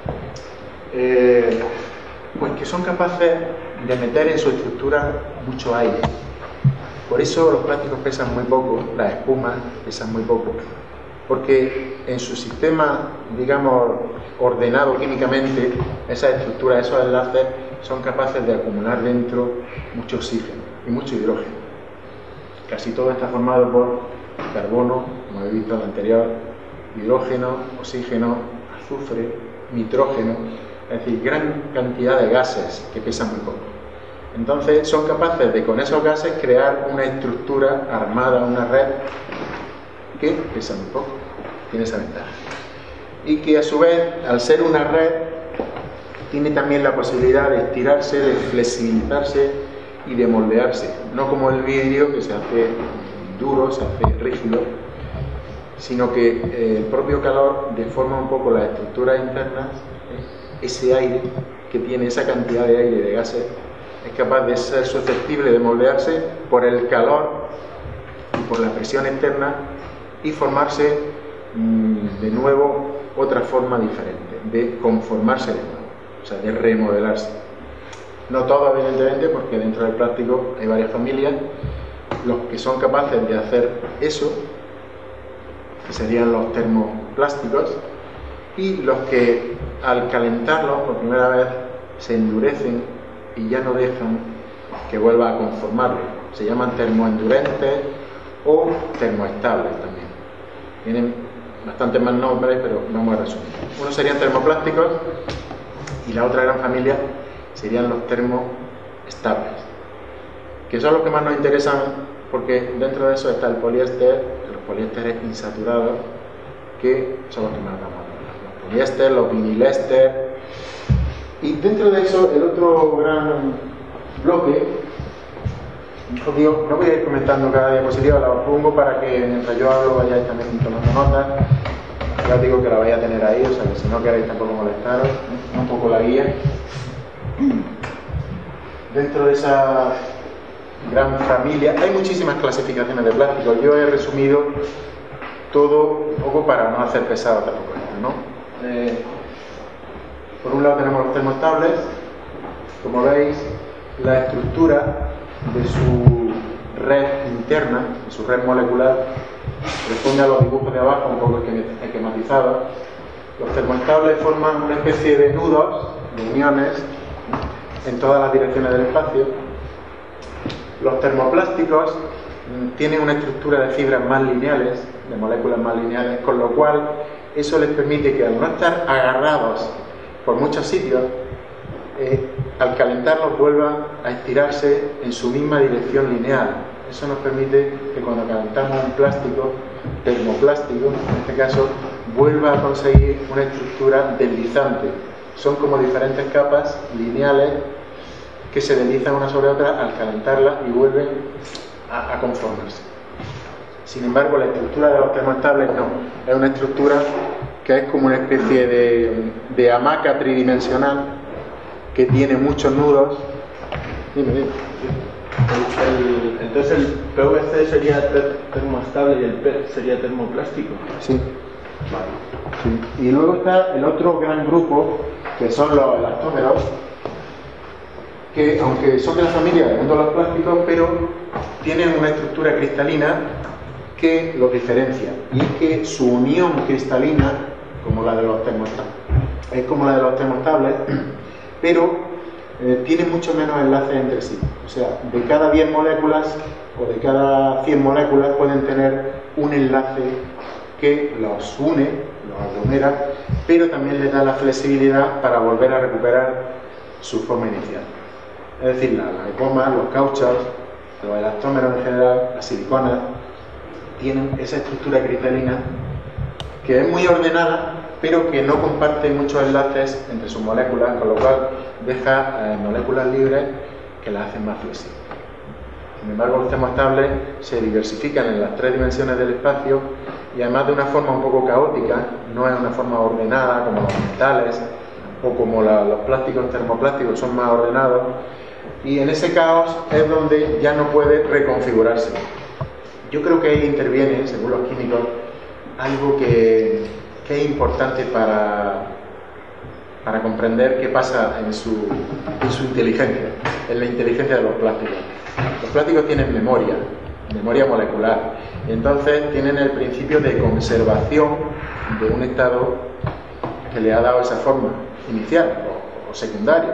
A: Eh, pues que son capaces de meter en su estructura mucho aire. Por eso los plásticos pesan muy poco, las espumas pesan muy poco, porque en su sistema, digamos, ordenado químicamente, esas estructuras, esos enlaces, son capaces de acumular dentro mucho oxígeno y mucho hidrógeno. Casi todo está formado por carbono, como he visto en el anterior, hidrógeno, oxígeno, azufre, nitrógeno, es decir, gran cantidad de gases que pesan muy poco. Entonces son capaces de con esos gases crear una estructura armada, una red que pesa muy poco, tiene esa ventaja. Y que a su vez, al ser una red, tiene también la posibilidad de estirarse, de flexibilizarse y de moldearse. No como el vidrio, que se hace duro, se hace rígido, sino que eh, el propio calor deforma un poco las estructuras internas. Ese aire que tiene, esa cantidad de aire, de gases, es capaz de ser susceptible de moldearse por el calor y por la presión externa y formarse mmm, de nuevo otra forma diferente, de conformarse de nuevo, o sea, de remodelarse. No todo, evidentemente, porque dentro del plástico hay varias familias. Los que son capaces de hacer eso, que serían los termoplásticos, y los que al calentarlos por primera vez se endurecen y ya no dejan que vuelva a conformarlo. Se llaman termoendurentes o termoestables también. Tienen bastantes más nombres, pero vamos a resumir. Unos serían termoplásticos y la otra gran familia serían los termoestables, que son los que más nos interesan porque dentro de eso está el poliéster, los poliésteres insaturados, que son los que más vamos a hablar. Los poliéster, los viniléster. Y dentro de eso, el otro gran bloque, os digo, no voy a ir comentando cada diapositiva, la os pongo para que mientras yo hablo vayáis también tomando notas. Ya os digo que la vais a tener ahí, o sea que si no queréis tampoco molestaros, ¿eh? Un poco la guía. Dentro de esa gran familia hay muchísimas clasificaciones de plásticos. Yo he resumido todo un poco para no hacer pesado tampoco esto, ¿no? Eh, Por un lado tenemos los termoestables. Como veis, la estructura de su red interna, de su red molecular, responde a los dibujos de abajo, un poco esquematizados. Los termoestables forman una especie de nudos, de uniones, en todas las direcciones del espacio. Los termoplásticos tienen una estructura de fibras más lineales, de moléculas más lineales, con lo cual eso les permite que al no estar agarrados por muchos sitios, eh, al calentarlos vuelvan a estirarse en su misma dirección lineal. Eso nos permite que cuando calentamos un plástico, termoplástico, en este caso, vuelva a conseguir una estructura deslizante. Son como diferentes capas lineales que se deslizan una sobre otra al calentarlas y vuelven a, a conformarse. Sin embargo, la estructura de los termoestables no. Es una estructura que es como una especie de, de hamaca tridimensional que tiene muchos nudos. Dime, dime.
D: El, el, entonces el P V C sería ter, termoestable y el P E T sería termoplástico.
A: Sí. Vale. Sí. Y luego está el otro gran grupo, que son los elastómeros, que aunque son de la familia del mundo de los plásticos, pero tienen una estructura cristalina que los diferencia. Y es que su unión cristalina, como la de los termoestables, es como la de los termoestables, pero Eh, tienen mucho menos enlaces entre sí. O sea, de cada diez moléculas o de cada cien moléculas pueden tener un enlace que los une, los aglomera, pero también les da la flexibilidad para volver a recuperar su forma inicial. Es decir, las la gomas, los cauchos, los elastómeros en general, las siliconas, tienen esa estructura cristalina que es muy ordenada, pero que no comparte muchos enlaces entre sus moléculas, con lo cual deja eh, moléculas libres que las hacen más flexibles. Sin embargo, los termoestables se diversifican en las tres dimensiones del espacio y además de una forma un poco caótica, no es una forma ordenada como los metales o como la, los plásticos termoplásticos son más ordenados, y en ese caos es donde ya no puede reconfigurarse. Yo creo que ahí interviene, según los químicos, algo que, que es importante para, para comprender qué pasa en su, en su inteligencia, en la inteligencia de los plásticos. Los plásticos tienen memoria, memoria molecular, y entonces tienen el principio de conservación de un estado que le ha dado esa forma inicial o, o secundaria.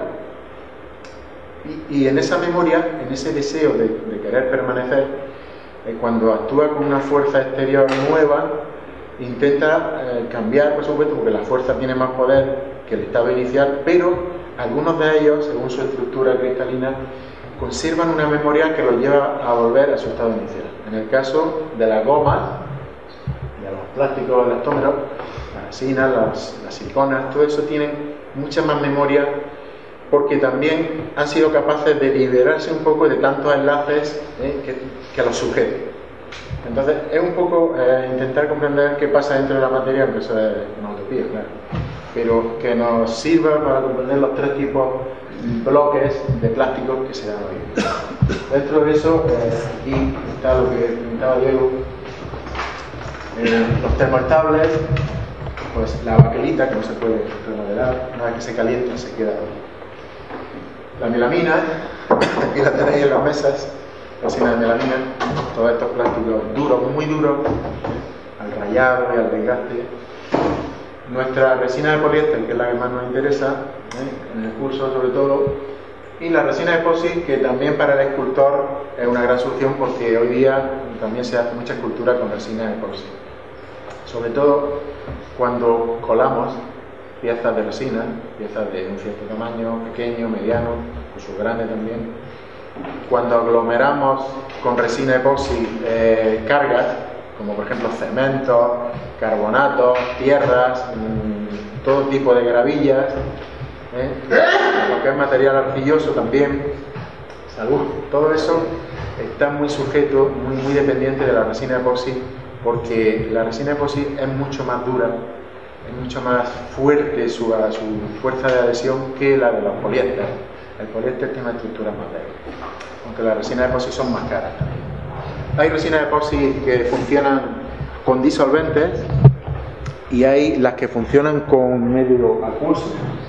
A: Y, y en esa memoria, en ese deseo de, de querer permanecer, eh, cuando actúa con una fuerza exterior nueva, intenta eh, cambiar, por supuesto, porque la fuerza tiene más poder que el estado inicial, pero algunos de ellos, según su estructura cristalina, conservan una memoria que los lleva a volver a su estado inicial. En el caso de las gomas, de los plásticos elastómeros, las resinas, las, las siliconas, todo eso tiene mucha más memoria porque también han sido capaces de liberarse un poco de tantos enlaces eh, que, que los sujeten. Entonces, es un poco eh, intentar comprender qué pasa dentro de la materia, aunque eso es una utopía, claro, pero que nos sirva para comprender los tres tipos bloques de plásticos que se dan hoy. Dentro de eso, eh, aquí está lo que comentaba Diego, eh, los termoestables, pues la baquelita que no se puede remodelar, una vez que se calienta se queda ahí. La melamina, aquí la tenéis en las mesas, resina de melamina, todos estos plásticos duros, muy duros, al rayado y al desgaste. Nuestra resina de poliéster, que es la que más nos interesa, ¿eh? en el curso sobre todo, y la resina de epoxi, que también para el escultor es una gran solución porque hoy día también se hace mucha escultura con resina de epoxi. Sobre todo cuando colamos piezas de resina, piezas de un cierto tamaño, pequeño, mediano, incluso grande también. Cuando aglomeramos con resina epoxi eh, cargas, como por ejemplo cemento, carbonatos, tierras, mmm, todo tipo de gravillas, ¿eh? lo que es material arcilloso también, salud, todo eso está muy sujeto, muy, muy dependiente de la resina epoxi, porque la resina epoxi es mucho más dura, es mucho más fuerte su, su fuerza de adhesión que la de los poliéster. El poliéster tiene una estructura más débil, aunque las resinas epoxi son más caras también. Hay resinas epoxi que funcionan con disolventes y hay las que funcionan con medio acuoso.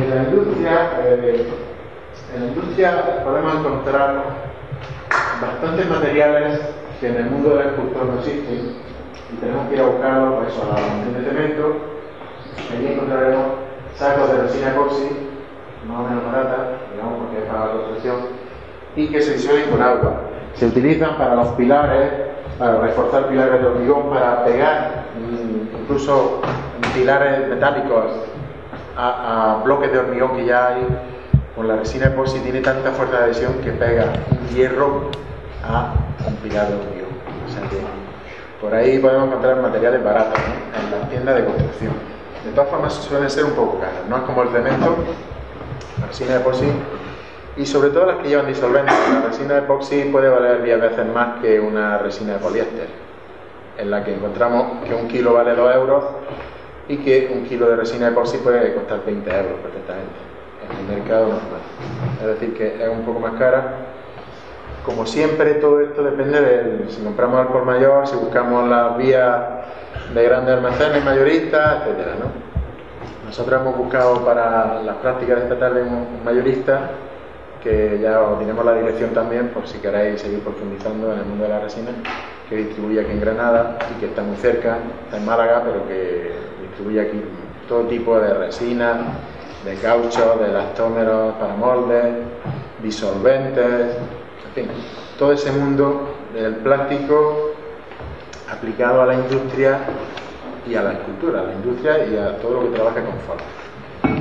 A: En la industria, eh, en la industria podemos encontrar bastantes materiales que en el mundo del escultor no existen y tenemos que ir a buscarlos, por eso, a la almacén de cemento. Allí encontraremos sacos de resina epoxi, más o menos barata, digamos, porque es para la construcción, y que se disuelven con agua. Se utilizan para los pilares, para reforzar pilares de hormigón, para pegar incluso pilares metálicos a, a bloques de hormigón que ya hay. Con la resina epoxi tiene tanta fuerza de adhesión que pega un hierro a un pilar de hormigón. O sea que por ahí podemos encontrar materiales baratos, ¿no?, en las tiendas de construcción. De todas formas suelen ser un poco caras, no es como el cemento, la resina epoxi, y sobre todo las que llevan disolventes. La resina epoxi puede valer diez veces más que una resina de poliéster, en la que encontramos que un kilo vale dos euros y que un kilo de resina epoxi puede costar veinte euros perfectamente en el mercado normal. Es decir, que es un poco más cara. Como siempre, todo esto depende de si compramos al por mayor, si buscamos las vías de grandes almacenes mayoristas, etcétera, ¿no? Nosotros hemos buscado para las prácticas de esta tarde un mayorista, que ya os diremos la dirección también por si queréis seguir profundizando en el mundo de la resina, que distribuye aquí en Granada y que está muy cerca, está en Málaga, pero que distribuye aquí todo tipo de resina, de caucho, de elastómeros para moldes, disolventes, en fin, todo ese mundo del plástico aplicado a la industria y a la escultura, a la industria y a todo lo que trabaja con forma.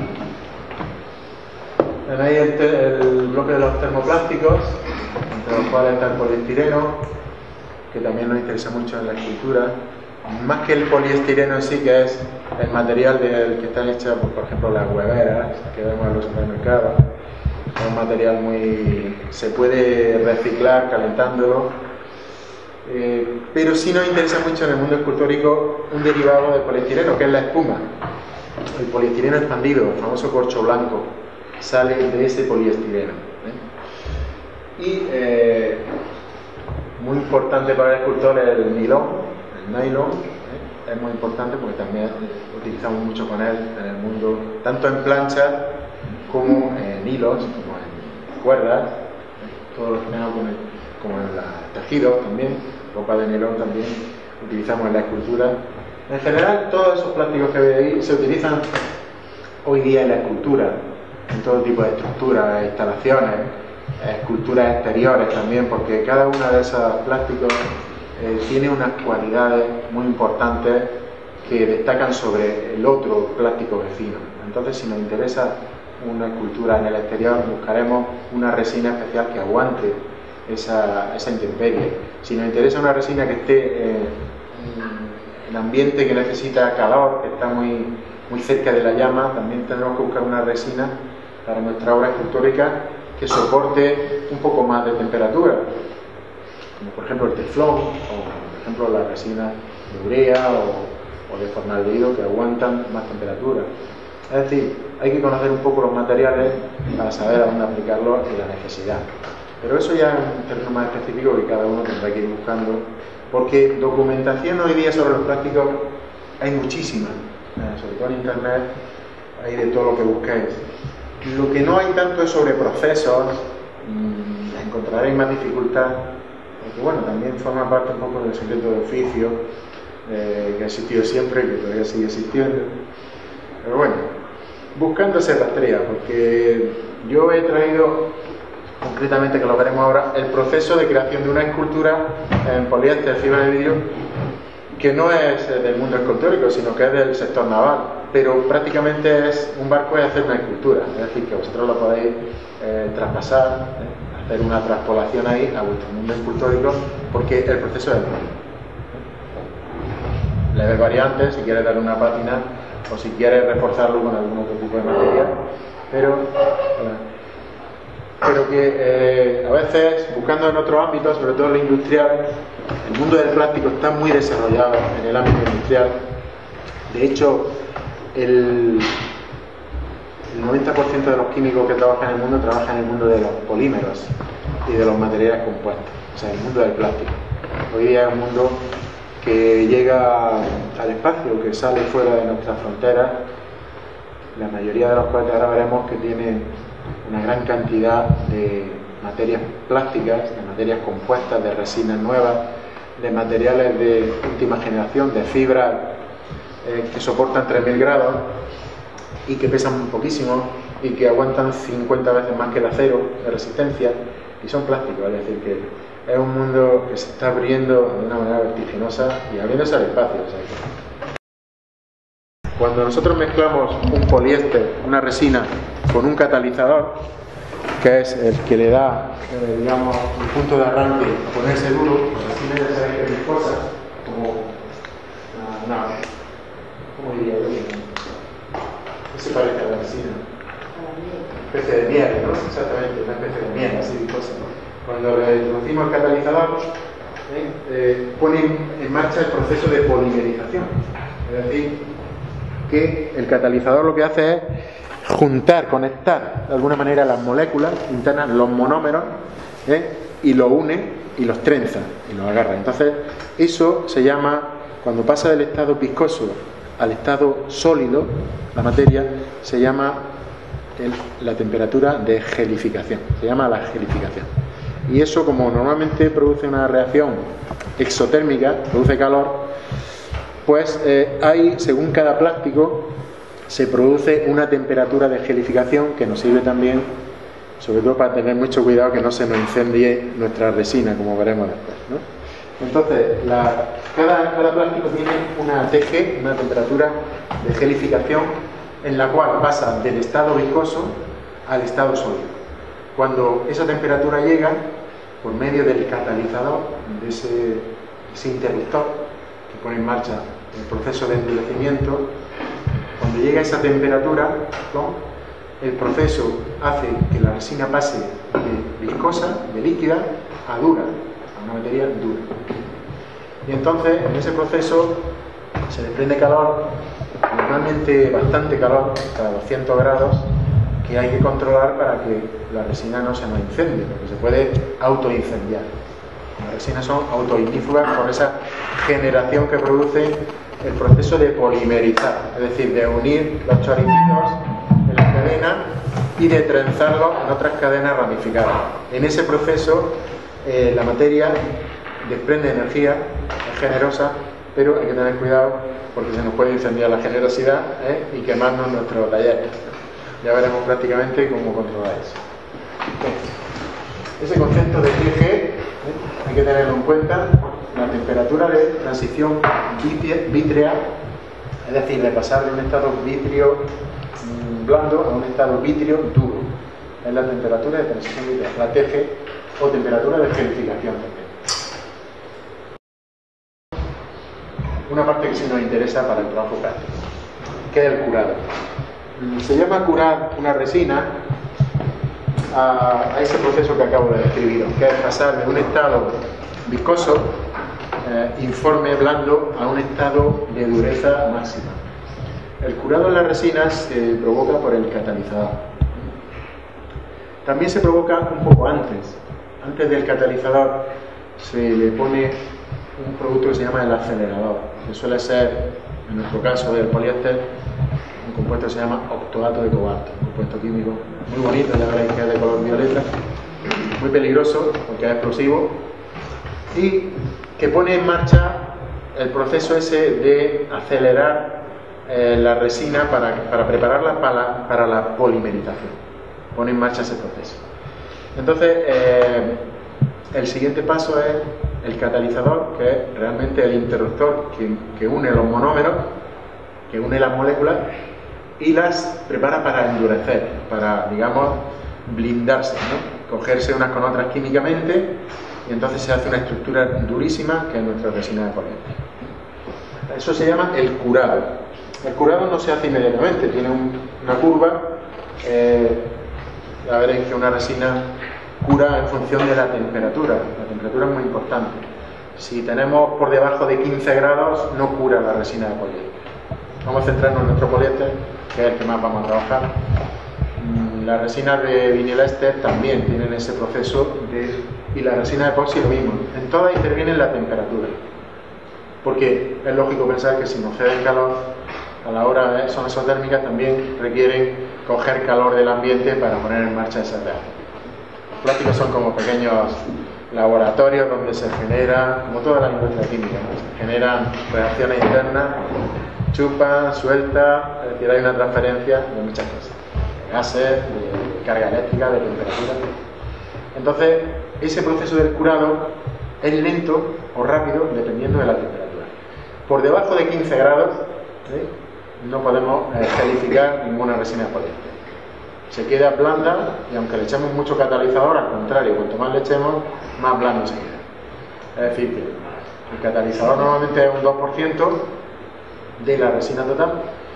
A: Tenéis el, el bloque de los termoplásticos, entre los cuales está el poliestireno, que también nos interesa mucho en la escultura. Más que el poliestireno en sí, que es el material del que están hechas, pues, por ejemplo, las hueveras que vemos en los supermercados. Es un material muy... se puede reciclar calentándolo, eh, pero sí nos interesa mucho en el mundo escultórico un derivado del poliestireno, que es la espuma. El poliestireno expandido, el famoso corcho blanco, sale de ese poliestireno, ¿eh? Y eh, muy importante para el escultor es el nilón, el nylon, ¿eh? Es muy importante porque también utilizamos mucho con él en el mundo, tanto en planchas como en hilos, como en cuerdas, ¿eh? Todo lo relacionado con el, como en los tejidos también, ropa de nylon también utilizamos en la escultura. En general, todos esos plásticos que veis ahí se utilizan hoy día en la escultura, en todo tipo de estructuras, instalaciones, esculturas exteriores también, porque cada uno de esos plásticos eh, tiene unas cualidades muy importantes que destacan sobre el otro plástico vecino. Entonces, si nos interesa una escultura en el exterior, buscaremos una resina especial que aguante esa, esa intemperie. Si nos interesa una resina que esté eh, en ambiente que necesita calor, que está muy, muy cerca de la llama, también tenemos que buscar una resina para nuestra obra escultórica que soporte un poco más de temperatura, como por ejemplo el teflón, o por ejemplo la resina de urea o, o de formaldehído, que aguantan más temperatura. Es decir, hay que conocer un poco los materiales para saber a dónde aplicarlos y la necesidad. Pero eso ya es un terreno más específico que cada uno tendrá que ir buscando, porque documentación hoy día sobre los plásticos hay muchísima, sobre todo en internet hay de todo lo que busquéis. Lo que no hay tanto es sobre procesos, mmm, encontraréis más dificultad, porque bueno, también forma parte un poco del secreto de oficio, eh, que ha existido siempre y que todavía sigue existiendo. Pero bueno, buscando se rastrea, porque yo he traído, concretamente, que lo veremos ahora, el proceso de creación de una escultura en poliéster, fibra de vidrio, que no es del mundo escultórico, sino que es del sector naval, pero prácticamente es un barco y hacer una escultura, es decir, que vosotros lo podéis eh, traspasar, eh, hacer una transpolación ahí a vuestro mundo escultórico, porque el proceso es el mismo. Leves variantes, si quieres darle una pátina, o si quieres reforzarlo con algún otro tipo de material, pero... Eh, pero que eh, a veces, buscando en otros ámbitos, sobre todo en lo industrial, el mundo del plástico está muy desarrollado en el ámbito industrial. De hecho, el, el noventa por ciento de los químicos que trabajan en el mundo trabajan en el mundo de los polímeros y de los materiales compuestos, o sea, el mundo del plástico. Hoy día es un mundo que llega al espacio, que sale fuera de nuestras fronteras. la mayoría de los cohetes ahora veremos que tienen una gran cantidad de materias plásticas, de materias compuestas, de resinas nuevas, de materiales de última generación, de fibras eh, que soportan tres mil grados y que pesan poquísimo y que aguantan cincuenta veces más que el acero de resistencia, y son plásticos, es decir, que es un mundo que se está abriendo de una manera vertiginosa y abriéndose al espacio. O sea, que cuando nosotros mezclamos un poliéster, una resina, con un catalizador, que es el que le da, eh, digamos, un punto de arranque a ponerse duro, la resina ya sabéis que es viscosa, como una, una, ¿cómo diría yo? ¿Qué se parece a la resina? Una especie de miel, ¿no? Exactamente, una especie de miel, así viscosa. Cuando le introducimos el catalizador, ¿eh? Eh, ponen en marcha el proceso de polimerización. Es decir, que el catalizador lo que hace es juntar, conectar de alguna manera las moléculas internas, los monómeros, ¿eh? y los une y los trenza y los agarra. Entonces, eso se llama, cuando pasa del estado viscoso al estado sólido, la materia, se llama el, la temperatura de gelificación. Se llama la gelificación. Y eso, como normalmente produce una reacción exotérmica, produce calor, pues eh, hay, según cada plástico, se produce una temperatura de gelificación que nos sirve también, sobre todo para tener mucho cuidado que no se nos incendie nuestra resina, como veremos después, ¿no? Entonces, la, cada, cada plástico tiene una T G, una temperatura de gelificación, en la cual pasa del estado viscoso al estado sólido. Cuando esa temperatura llega, por medio del catalizador, de ese, ese interruptor que pone en marcha el proceso de endurecimiento, cuando llega a esa temperatura, ¿no?, el proceso hace que la resina pase de viscosa, de líquida, a dura, a una materia dura. Y entonces, en ese proceso, se desprende calor, normalmente bastante calor, hasta doscientos grados, que hay que controlar para que la resina no se nos incendie, porque se puede autoincendiar. Las resinas son autoignífugas por esa generación que produce el proceso de polimerizar, es decir, de unir los choricitos en la cadena y de trenzarlos en otras cadenas ramificadas. En ese proceso eh, la materia desprende energía, es generosa, pero hay que tener cuidado porque se nos puede incendiar la generosidad, ¿eh?, y quemarnos nuestro taller. Ya veremos prácticamente cómo controlar eso. Ese concepto de T G, ¿eh?, hay que tenerlo en cuenta. La temperatura de transición vítrea, es decir, de pasar de un estado vitrio blando a un estado vitrio duro, es la temperatura de transición vítrea, la T G, o temperatura de gelificación también. Una parte que sí nos interesa para el trabajo práctico, que es el curado. Se llama curar una resina a, a ese proceso que acabo de describir, que es pasar de un estado viscoso, eh, informe, blando, a un estado de dureza máxima. El curado en las resinas se provoca por el catalizador. También se provoca un poco antes. Antes del catalizador se le pone un producto que se llama el acelerador, que suele ser, en nuestro caso del poliéster, un compuesto que se llama octoato de cobalto, un compuesto químico muy bonito, ya veréis que es de color violeta, muy peligroso porque es explosivo, y que pone en marcha el proceso ese de acelerar eh, la resina para, para prepararla para la, para la polimerización. Pone en marcha ese proceso. Entonces, eh, el siguiente paso es el catalizador, que es realmente el interruptor que, que une los monómeros, que une las moléculas y las prepara para endurecer, para, digamos, blindarse, ¿no?, cogerse unas con otras químicamente, y entonces se hace una estructura durísima que es nuestra resina de poliéster. Eso se llama el curado. El curado no se hace inmediatamente, tiene un, una curva. Eh, ya veréis que una resina cura en función de la temperatura. La temperatura es muy importante. Si tenemos por debajo de quince grados, no cura la resina de poliéster. Vamos a centrarnos en nuestro poliéster, que es el que más vamos a trabajar. Las resinas de vinilester también tienen ese proceso de, y la resina de epoxi lo mismo. En todas interviene la temperatura, porque es lógico pensar que si nos cede el calor, a la hora de son exotérmicas, también requieren coger calor del ambiente para poner en marcha esas reacciones. Los plásticos son como pequeños laboratorios donde se genera, como toda la industria química, ¿no? Se generan reacciones internas, chupan, sueltan, es decir, hay una transferencia de muchas cosas, de gases, de carga eléctrica, de temperatura. Entonces, ese proceso del curado es lento o rápido dependiendo de la temperatura. Por debajo de quince grados, ¿sí?, no podemos eh, gelificar ninguna resina poliéster. Se queda blanda y aunque le echemos mucho catalizador, al contrario, cuanto más le echemos, más blando se queda. Es decir, que el catalizador normalmente es un dos por ciento de la resina total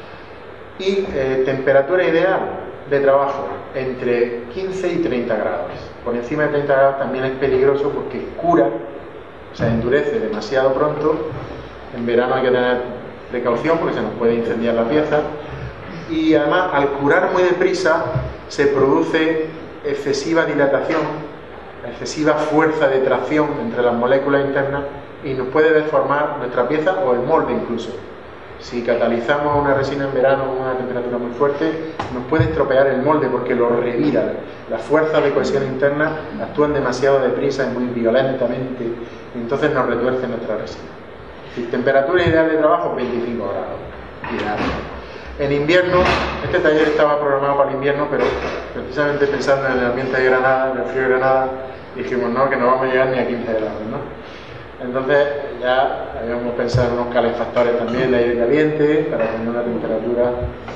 A: y eh, temperatura ideal de trabajo entre quince y treinta grados. Por encima de treinta grados también es peligroso porque cura, o sea, endurece demasiado pronto. En verano hay que tener precaución porque se nos puede incendiar la pieza. Y además, al curar muy deprisa, se produce excesiva dilatación, excesiva fuerza de tracción entre las moléculas internas y nos puede deformar nuestra pieza o el molde incluso. Si catalizamos una resina en verano a una temperatura muy fuerte, nos puede estropear el molde porque lo revira. Las fuerzas de cohesión interna actúan demasiado deprisa y muy violentamente, y entonces nos retuerce nuestra resina. Si temperatura ideal de trabajo, veinticinco grados. Ideal. En invierno, este taller estaba programado para el invierno, pero precisamente pensando en el ambiente de Granada, en el frío de Granada, dijimos no, que no vamos a llegar ni a quince grados, ¿no? Entonces ya habíamos pensado en unos calefactores también de aire caliente para tener una temperatura.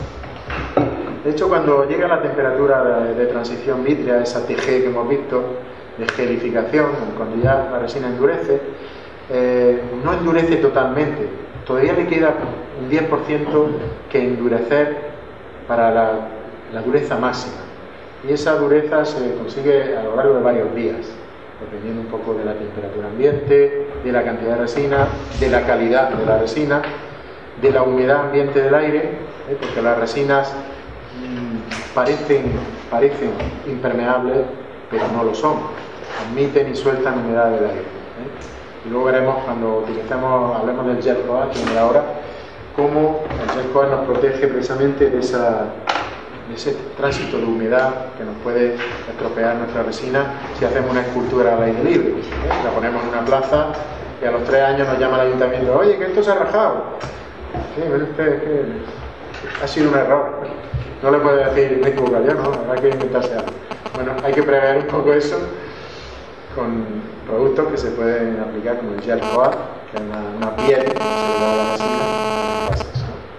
A: De hecho, cuando llega la temperatura de, de transición vítrea, esa T G que hemos visto, de gelificación, cuando ya la resina endurece, eh, no endurece totalmente, todavía le queda un diez por ciento que endurecer para la, la dureza máxima. Y esa dureza se consigue a lo largo de varios días, dependiendo un poco de la temperatura ambiente, de la cantidad de resina, de la calidad de la resina, de la humedad ambiente del aire, ¿eh? Porque las resinas mmm, parecen, parecen impermeables, pero no lo son, admiten y sueltan humedad del aire, ¿eh? Y luego veremos cuando utilicemos, hablemos del gel coat, que viene ahora, cómo el gel coat nos protege precisamente de esa de ese tránsito de humedad que nos puede estropear nuestra resina si hacemos una escultura al aire libre, ¿eh? La ponemos en una plaza y a los tres años nos llama el ayuntamiento, oye, que esto se ha rajado. Sí, pero usted es que ha sido un error, no le puede decir me he equivocado yo, no, habrá que inventarse algo. Bueno, hay que prever un poco eso con productos que se pueden aplicar como el gel coat, que es una, una piel que se le da a la resina,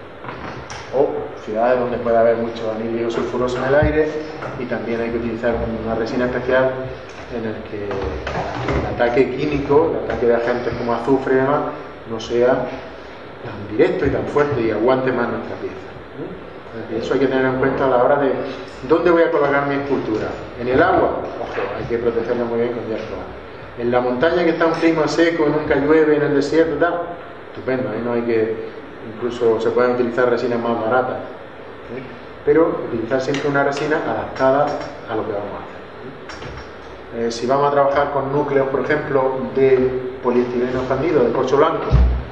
A: o ciudades donde puede haber mucho anhídrido sulfuroso en el aire, y también hay que utilizar una resina especial en el que el ataque químico, el ataque de agentes como azufre y demás, no sea tan directo y tan fuerte y aguante más nuestra pieza, ¿eh? Eso hay que tener en cuenta a la hora de ¿dónde voy a colocar mi escultura? ¿En el agua? Ojo, hay que protegerla muy bien con gel coat. En la montaña que está un clima seco, nunca llueve, en el desierto, tal, estupendo, ahí no hay que. Incluso se pueden utilizar resinas más baratas, ¿eh? Pero utilizar siempre una resina adaptada a lo que vamos a hacer, ¿eh? Eh, si vamos a trabajar con núcleos, por ejemplo, de poliestireno expandido, de corcho blanco,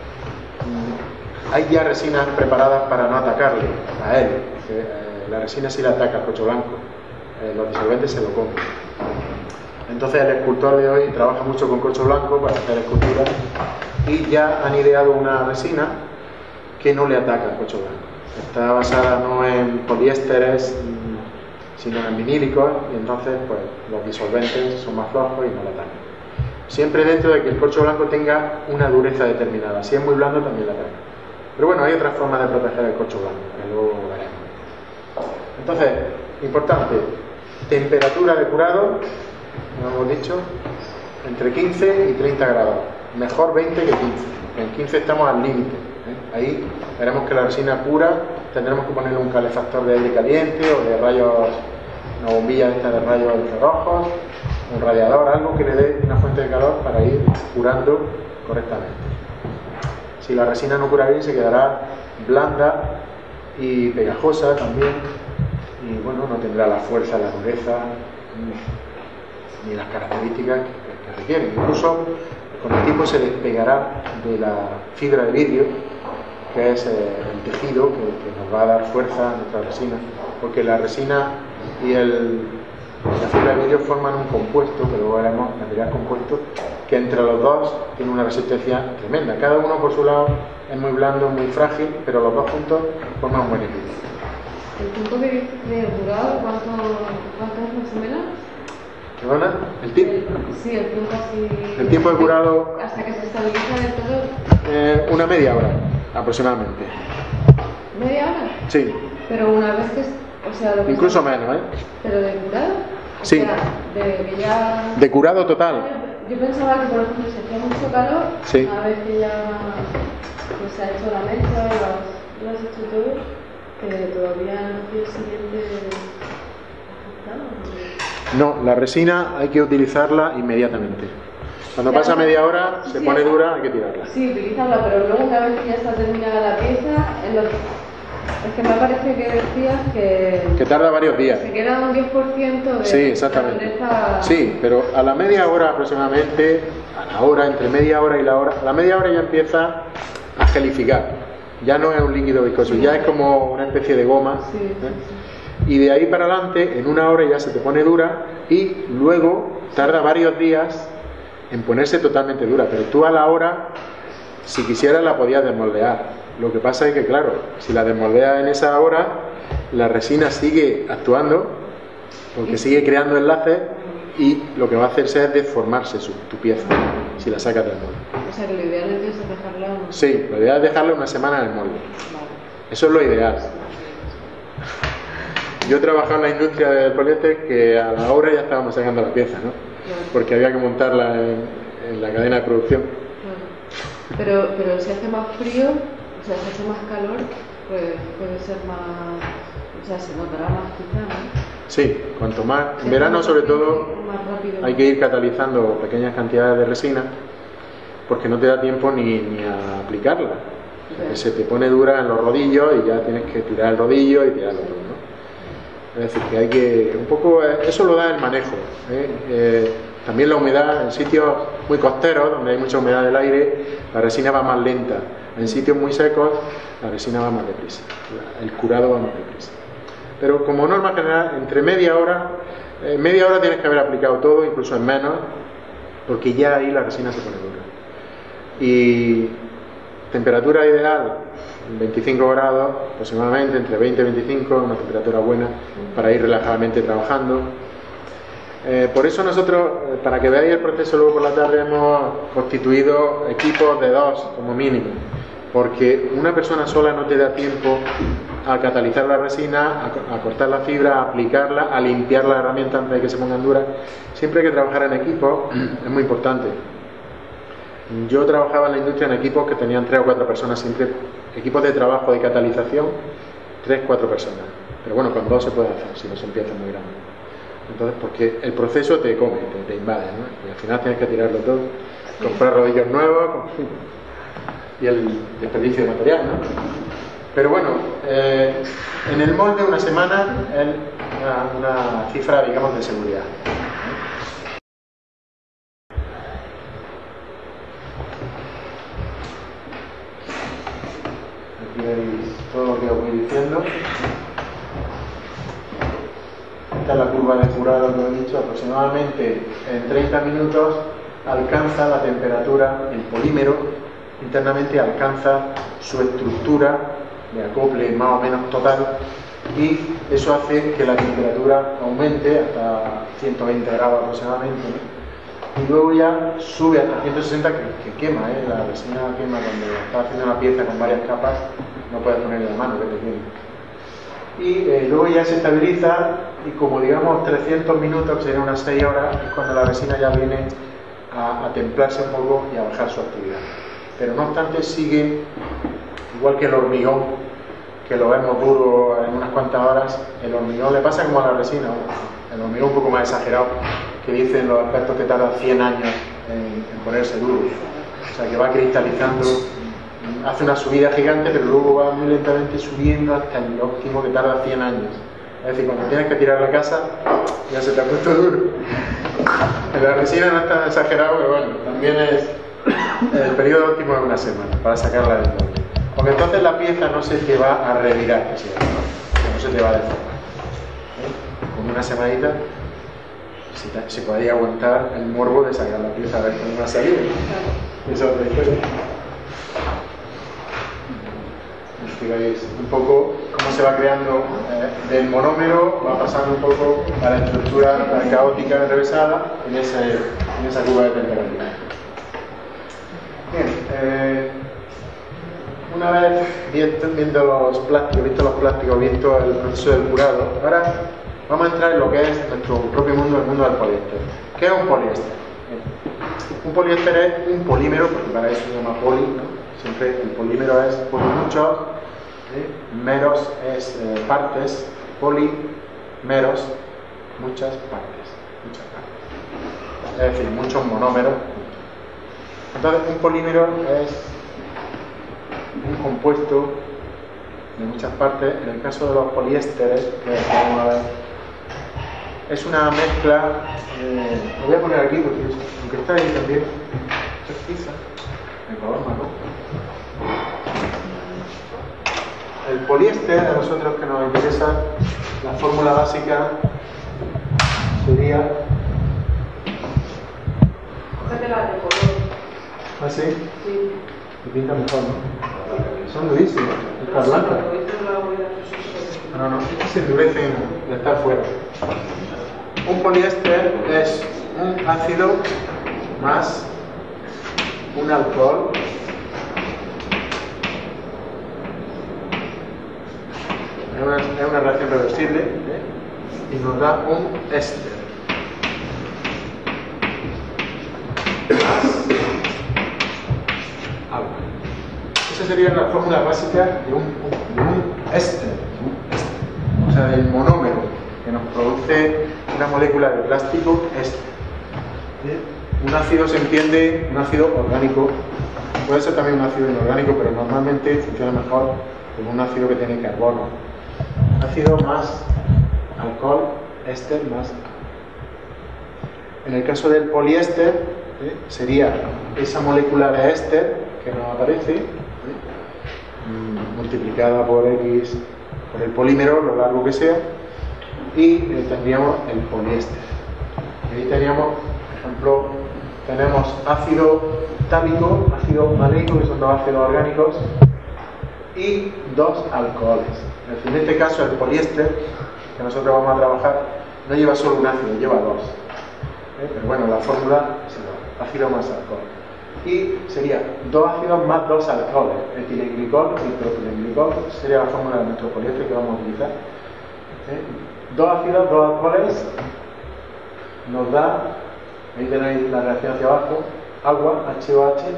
A: hay ya resinas preparadas para no atacarle a él, porque eh, la resina sí le ataca al corcho blanco, eh, los disolventes se lo comen. Entonces el escultor de hoy trabaja mucho con corcho blanco para hacer esculturas y ya han ideado una resina que no le ataca al corcho blanco. Está basada no en poliésteres, sino en vinílicos, y entonces pues los disolventes son más flojos y no le atacan. Siempre dentro de que el corcho blanco tenga una dureza determinada. Si es muy blando también le ataca. Pero bueno, hay otras formas de proteger el corcho blanco, que luego veremos. Entonces, importante, temperatura de curado, como hemos dicho, entre quince y treinta grados. Mejor veinte que quince. En quince estamos al límite. Ahí veremos que la resina pura tendremos que ponerle un calefactor de aire caliente o de rayos, una bombilla esta de rayos infrarrojos, un radiador, algo que le dé una fuente de calor para ir curando correctamente. Si la resina no cura bien se quedará blanda y pegajosa también, y bueno, no tendrá la fuerza, la dureza ni las características que, que requieren. Incluso con el tiempo se despegará de la fibra de vidrio, que es eh, el tejido que, que nos va a dar fuerza a nuestra resina, porque la resina y el, la fibra de vidrio forman un compuesto, que luego veremos, material compuesto, que entre los dos tiene una resistencia tremenda. Cada uno por su lado es muy blando, muy frágil, pero los dos juntos forman un buen equilibrio.
B: ¿El tiempo que de durado, cuánto, cuánto es más o menos?
A: ¿Perdona? ¿El tiempo?
B: Sí, el tiempo así...
A: El tiempo de curado...
B: Hasta que se estabiliza del todo...
A: Eh, una media hora, aproximadamente.
B: ¿Media hora?
A: Sí.
B: Pero una vez que... O sea, lo que
A: Incluso
B: está...
A: menos, ¿eh?
B: ¿Pero de curado? O
A: Sí.
B: sea, de que ya...
A: De curado total.
B: Yo pensaba que, por ejemplo, si hacía mucho calor,
A: Sí.
B: una vez que ya pues, se ha hecho la mezcla y lo has, lo has hecho todo, que todavía el día siguiente afectado.
A: No, la resina hay que utilizarla inmediatamente. Cuando
B: Ya,
A: pasa
B: no.
A: media hora, se
B: Sí,
A: pone
B: sí.
A: dura, hay que tirarla.
B: Sí, utilizarla, pero luego una vez que ya está terminada la pieza, en los... es que me parece que decías que,
A: Que tarda varios días.
B: se queda un diez por ciento de
A: Sí, exactamente.
B: de dureza.
A: Sí, pero a la media hora aproximadamente, a la hora, entre media hora y la hora, a la media hora ya empieza a gelificar. Ya no es un líquido viscoso, ya es como una especie de goma.
B: Sí,
A: ¿eh?
B: sí, sí.
A: Y de ahí para adelante, en una hora ya se te pone dura y luego tarda varios días en ponerse totalmente dura. Pero tú a la hora, si quisieras, la podías desmoldear. Lo que pasa es que, claro, si la desmoldeas en esa hora, la resina sigue actuando, porque sigue creando enlaces y lo que va a hacerse es deformarse su, tu pieza, si la sacas del molde.
B: O sea que lo ideal es dejarla un...
A: Sí, lo ideal es dejarla una semana en el molde.
B: Vale.
A: Eso es lo ideal. Yo he trabajado en la industria del poliéster que a la hora ya estábamos sacando la pieza, ¿no?
B: Claro.
A: Porque había que montarla en, en la cadena de producción.
B: Claro. Pero, pero si hace más frío, o sea, si hace más calor, pues puede ser más... O sea, se notará más quizá, ¿no?
A: Sí, cuanto más...
B: Si
A: En verano,
B: hace
A: sobre
B: más frío,
A: todo,
B: más rápido.
A: hay que ir catalizando pequeñas cantidades de resina porque no te da tiempo ni, ni a aplicarla. O sea, que se te pone dura en los rodillos y ya tienes que tirar el rodillo y tirarlo todo, ¿no? Es decir, que hay que... Un poco... Eso lo da el manejo, ¿eh? Eh, también la humedad, en sitios muy costeros, donde hay mucha humedad del aire, la resina va más lenta. En sitios muy secos, la resina va más deprisa. El curado va más deprisa. Pero como norma general, entre media hora, en media hora tienes que haber aplicado todo, incluso en menos, porque ya ahí la resina se pone dura. Y temperatura ideal, veinticinco grados aproximadamente, entre veinte y veinticinco, una temperatura buena para ir relajadamente trabajando. Eh, por eso nosotros, para que veáis el proceso luego por la tarde, hemos constituido equipos de dos como mínimo, porque una persona sola no te da tiempo a catalizar la resina, a, a cortar la fibra, a aplicarla, a limpiar la herramienta antes de que se pongan duras. Siempre hay que trabajar en equipo, es muy importante. Yo trabajaba en la industria en equipos que tenían tres o cuatro personas, siempre equipos de trabajo de catalización, tres, cuatro personas. Pero bueno, con dos se puede hacer, si no se empieza muy grande. Entonces, porque el proceso te come, te, te invade, ¿no? Y al final tienes que tirarlo todo, comprar rodillos nuevos y el desperdicio de material, ¿no? Pero bueno, eh, en el molde una semana es una, una cifra, digamos, de seguridad. Aquí veis todo lo que os voy diciendo. Esta es la curva de curado que os he dicho. Aproximadamente en treinta minutos alcanza la temperatura, el polímero internamente alcanza su estructura de acople más o menos total, y eso hace que la temperatura aumente hasta ciento veinte grados aproximadamente, ¿no? Y luego ya sube hasta ciento sesenta, que, que quema, ¿eh? La resina quema cuando estás haciendo una pieza con varias capas, no puedes ponerle la mano que te queme. Y eh, luego ya se estabiliza, y como digamos trescientos minutos, que serían unas seis horas, es cuando la resina ya viene a, a templarse un poco y a bajar su actividad. Pero no obstante sigue, igual que el hormigón, que lo vemos duro en unas cuantas horas, el hormigón le pasa como a la resina, ¿no? El hormigón un poco más exagerado, que dicen los expertos que tarda cien años en, en ponerse duro. O sea que va cristalizando, hace una subida gigante, pero luego va muy lentamente subiendo hasta el óptimo, que tarda cien años. Es decir, cuando tienes que tirar la casa, ya se te ha puesto duro. En la resina no es tan exagerado, pero bueno, también es el periodo óptimo de una semana para sacarla del molde. Porque entonces la pieza no se te va a revirar, ¿sí? ¿no? no se te va a deformar. ¿eh? Con una semanita se, te, se podría aguantar el morbo de sacar la pieza a ver cómo va a salir. Esa es otra historia. Veis un poco cómo se va creando eh, del monómero, va pasando un poco a la estructura caótica enrevesada en, ese, en esa curva de temperatura. Bien, eh, una vez visto, viendo los plásticos, visto los plásticos, visto el proceso del curado, ahora vamos a entrar en lo que es nuestro propio mundo, el mundo del poliéster. ¿Qué es un poliéster? Bien. Un poliéster es un polímero, porque para eso se llama poli, ¿no? Siempre el polímero es por muchos. ¿Eh? Meros es eh, partes, polímeros, muchas partes, muchas partes. Es decir, muchos monómeros. Entonces, un polímero es un compuesto de muchas partes. En el caso de los poliésteres, que vamos a ver, es una mezcla. Eh, lo voy a poner aquí porque aunque está ahí también, es pizza, de color marrón. El poliéster, a nosotros que nos interesa, la fórmula básica sería...
E: Cógete la de color.
A: ¿Ah, sí?
E: Sí.
A: Y pinta mejor, ¿no? Son durísimas, estas blancas. No, no, estas se endurecen de estar fuera. Un poliéster es un ácido más un alcohol es una, es una reacción reversible, ¿eh? Y nos da un éster más agua. Esa sería la fórmula básica de un, de un éster, un éster, o sea, del monómero que nos produce una molécula de plástico éster. ¿Eh? Un ácido se entiende, un ácido orgánico, puede ser también un ácido inorgánico, pero normalmente funciona mejor con un ácido que tiene carbono. Ácido más alcohol, éster más agua. En el caso del poliéster, ¿eh? sería esa molécula de éster que nos aparece, ¿eh? multiplicada por X, por el polímero, lo largo que sea, y eh, tendríamos el poliéster. Y ahí teníamos, por ejemplo, tenemos ácido tálico, ácido maleico, que son dos ácidos orgánicos, y dos alcoholes. En este caso, el poliéster, que nosotros vamos a trabajar, no lleva solo un ácido, lleva dos. ¿Eh? Pero bueno, la fórmula es igual, ácido más alcohol. Y sería dos ácidos más dos alcoholes, etilenglicol y propilenglicol, sería la fórmula de nuestro poliéster que vamos a utilizar. ¿Eh? Dos ácidos, dos alcoholes, nos da, ahí tenéis la reacción hacia abajo, agua, H O H.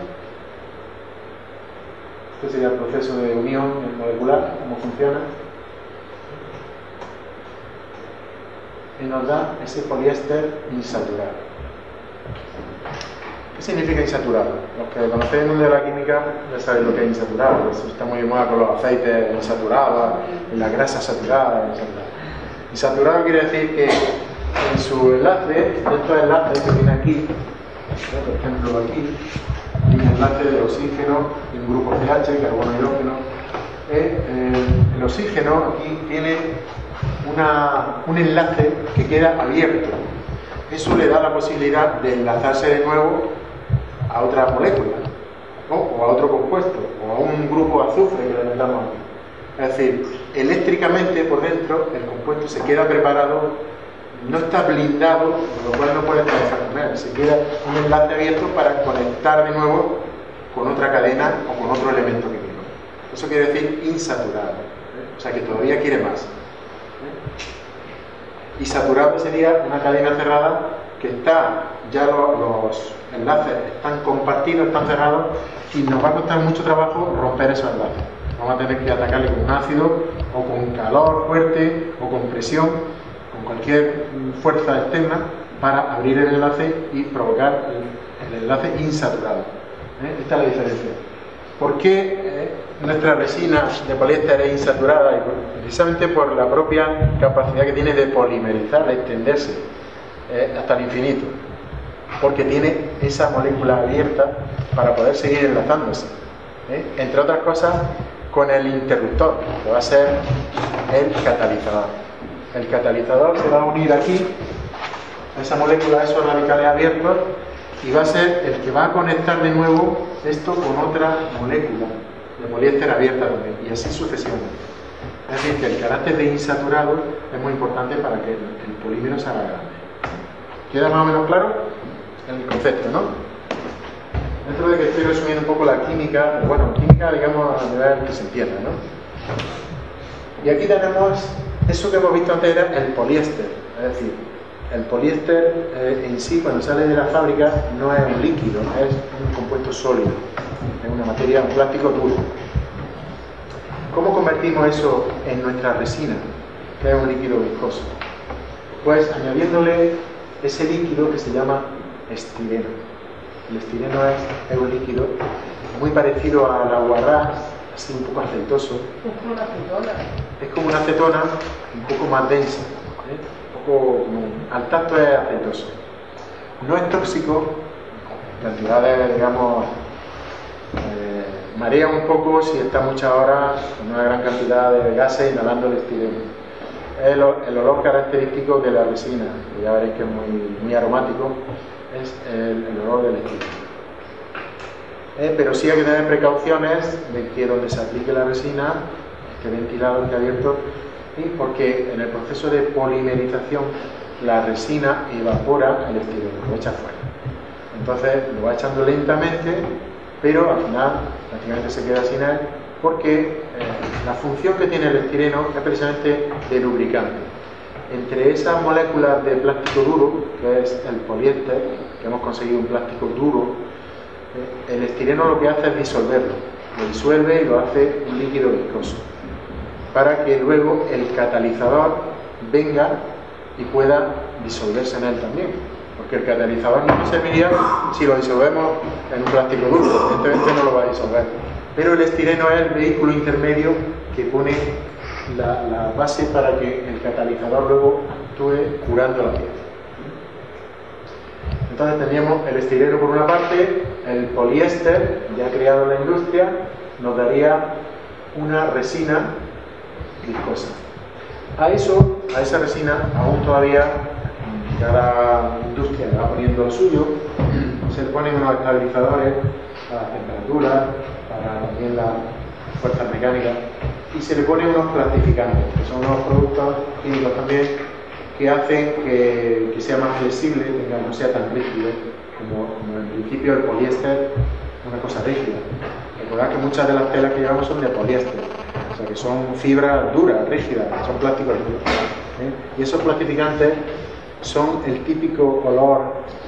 A: Este sería el proceso de unión molecular, cómo funciona. Y nos da ese poliéster insaturado. ¿Qué significa insaturado? Los que conocéis el mundo de la química ya sabéis lo que es insaturado. Eso está muy de moda con los aceites insaturados, en la grasa saturada. Insaturado, insaturado quiere decir que en su enlace, estos enlaces que viene aquí, ¿no? Por ejemplo aquí, hay un enlace del oxígeno y un grupo C H, carbono y hidrógeno. Eh, eh, el oxígeno aquí tiene una, un enlace que queda abierto. Eso le da la posibilidad de enlazarse de nuevo a otra molécula, ¿no? O a otro compuesto, o a un grupo de azufre que le metamos aquí. Es decir, eléctricamente por dentro el compuesto se queda preparado, no está blindado, con lo cual no puede trabajar con él. Se queda un enlace abierto para conectar de nuevo con otra cadena o con otro elemento que vino. Eso quiere decir insaturado, ¿eh? O sea que todavía quiere más. Y saturado sería una cadena cerrada que está, ya lo, los enlaces están compartidos, están cerrados, y nos va a costar mucho trabajo romper esos enlaces. Vamos a tener que atacarle con un ácido, o con calor fuerte, o con presión, con cualquier fuerza externa, para abrir el enlace y provocar el, el enlace insaturado. ¿Eh? Esta es la diferencia. ¿Por qué eh, nuestra resina de poliéster es insaturada? Y por, precisamente por la propia capacidad que tiene de polimerizar, de extenderse eh, hasta el infinito. Porque tiene esa molécula abierta para poder seguir enlazándose. ¿Eh? Entre otras cosas, con el interruptor, que va a ser el catalizador. El catalizador se va a unir aquí a esa molécula, a esos radicales abiertos, y va a ser el que va a conectar de nuevo esto con otra molécula de poliéster abierta también, y así sucesivamente. Es decir, que el carácter de insaturado es muy importante para que el polímero se haga grande. ¿Queda más o menos claro el concepto, no? Dentro de que estoy resumiendo un poco la química, bueno, química, digamos, a nivel que se entienda, ¿no? Y aquí tenemos eso que hemos visto antes, era el poliéster. Es decir, el poliéster eh, en sí, cuando sale de la fábrica, no es un líquido, es un compuesto sólido, es una materia, un plástico duro. ¿Cómo convertimos eso en nuestra resina, que es un líquido viscoso? Pues añadiéndole ese líquido que se llama estireno. El estireno es, es un líquido muy parecido al aguarrás, así un poco aceitoso.
E: Es como una acetona.
A: Es como una acetona un poco más densa, ¿eh? Un poco, al tacto es aceitoso. No es tóxico, cantidades, digamos, eh, marea un poco si está muchas horas con una gran cantidad de gases inhalando el estireno. El, el olor característico de la resina, que ya veréis que es muy, muy aromático, es el, el olor del estireno. Eh, pero sí hay que tener precauciones de que donde se aplique la resina esté ventilado, esté abierto, ¿sí? Porque en el proceso de polimerización la resina evapora el estireno, lo echa fuera. Entonces lo va echando lentamente, pero al final prácticamente se queda sin él, porque eh, la función que tiene el estireno es precisamente de lubricante. Entre esas moléculas de plástico duro, que es el poliéster, que hemos conseguido un plástico duro, eh, el estireno lo que hace es disolverlo, lo disuelve y lo hace un líquido viscoso, para que luego el catalizador venga y pueda disolverse en él también, porque el catalizador no nos serviría si lo disolvemos en un plástico duro, evidentemente no lo va a disolver, pero el estireno es el vehículo intermedio que pone la, la base para que el catalizador luego actúe curando la pieza. Entonces teníamos el estireno por una parte, el poliéster ya creado en la industria nos daría una resina viscosa. A eso, a esa resina, aún todavía cada industria va poniendo lo suyo, se le ponen unos estabilizadores para la temperatura, para también las fuerzas mecánicas, y se le ponen unos plastificantes, que son unos productos químicos también que hacen que, que sea más flexible, que no sea tan rígido como, como en principio el poliéster, una cosa rígida. Recordad que muchas de las telas que llevamos son de poliéster, o sea que son fibras duras, rígidas, son plásticos duros, ¿eh? Y esos plastificantes son el típico olor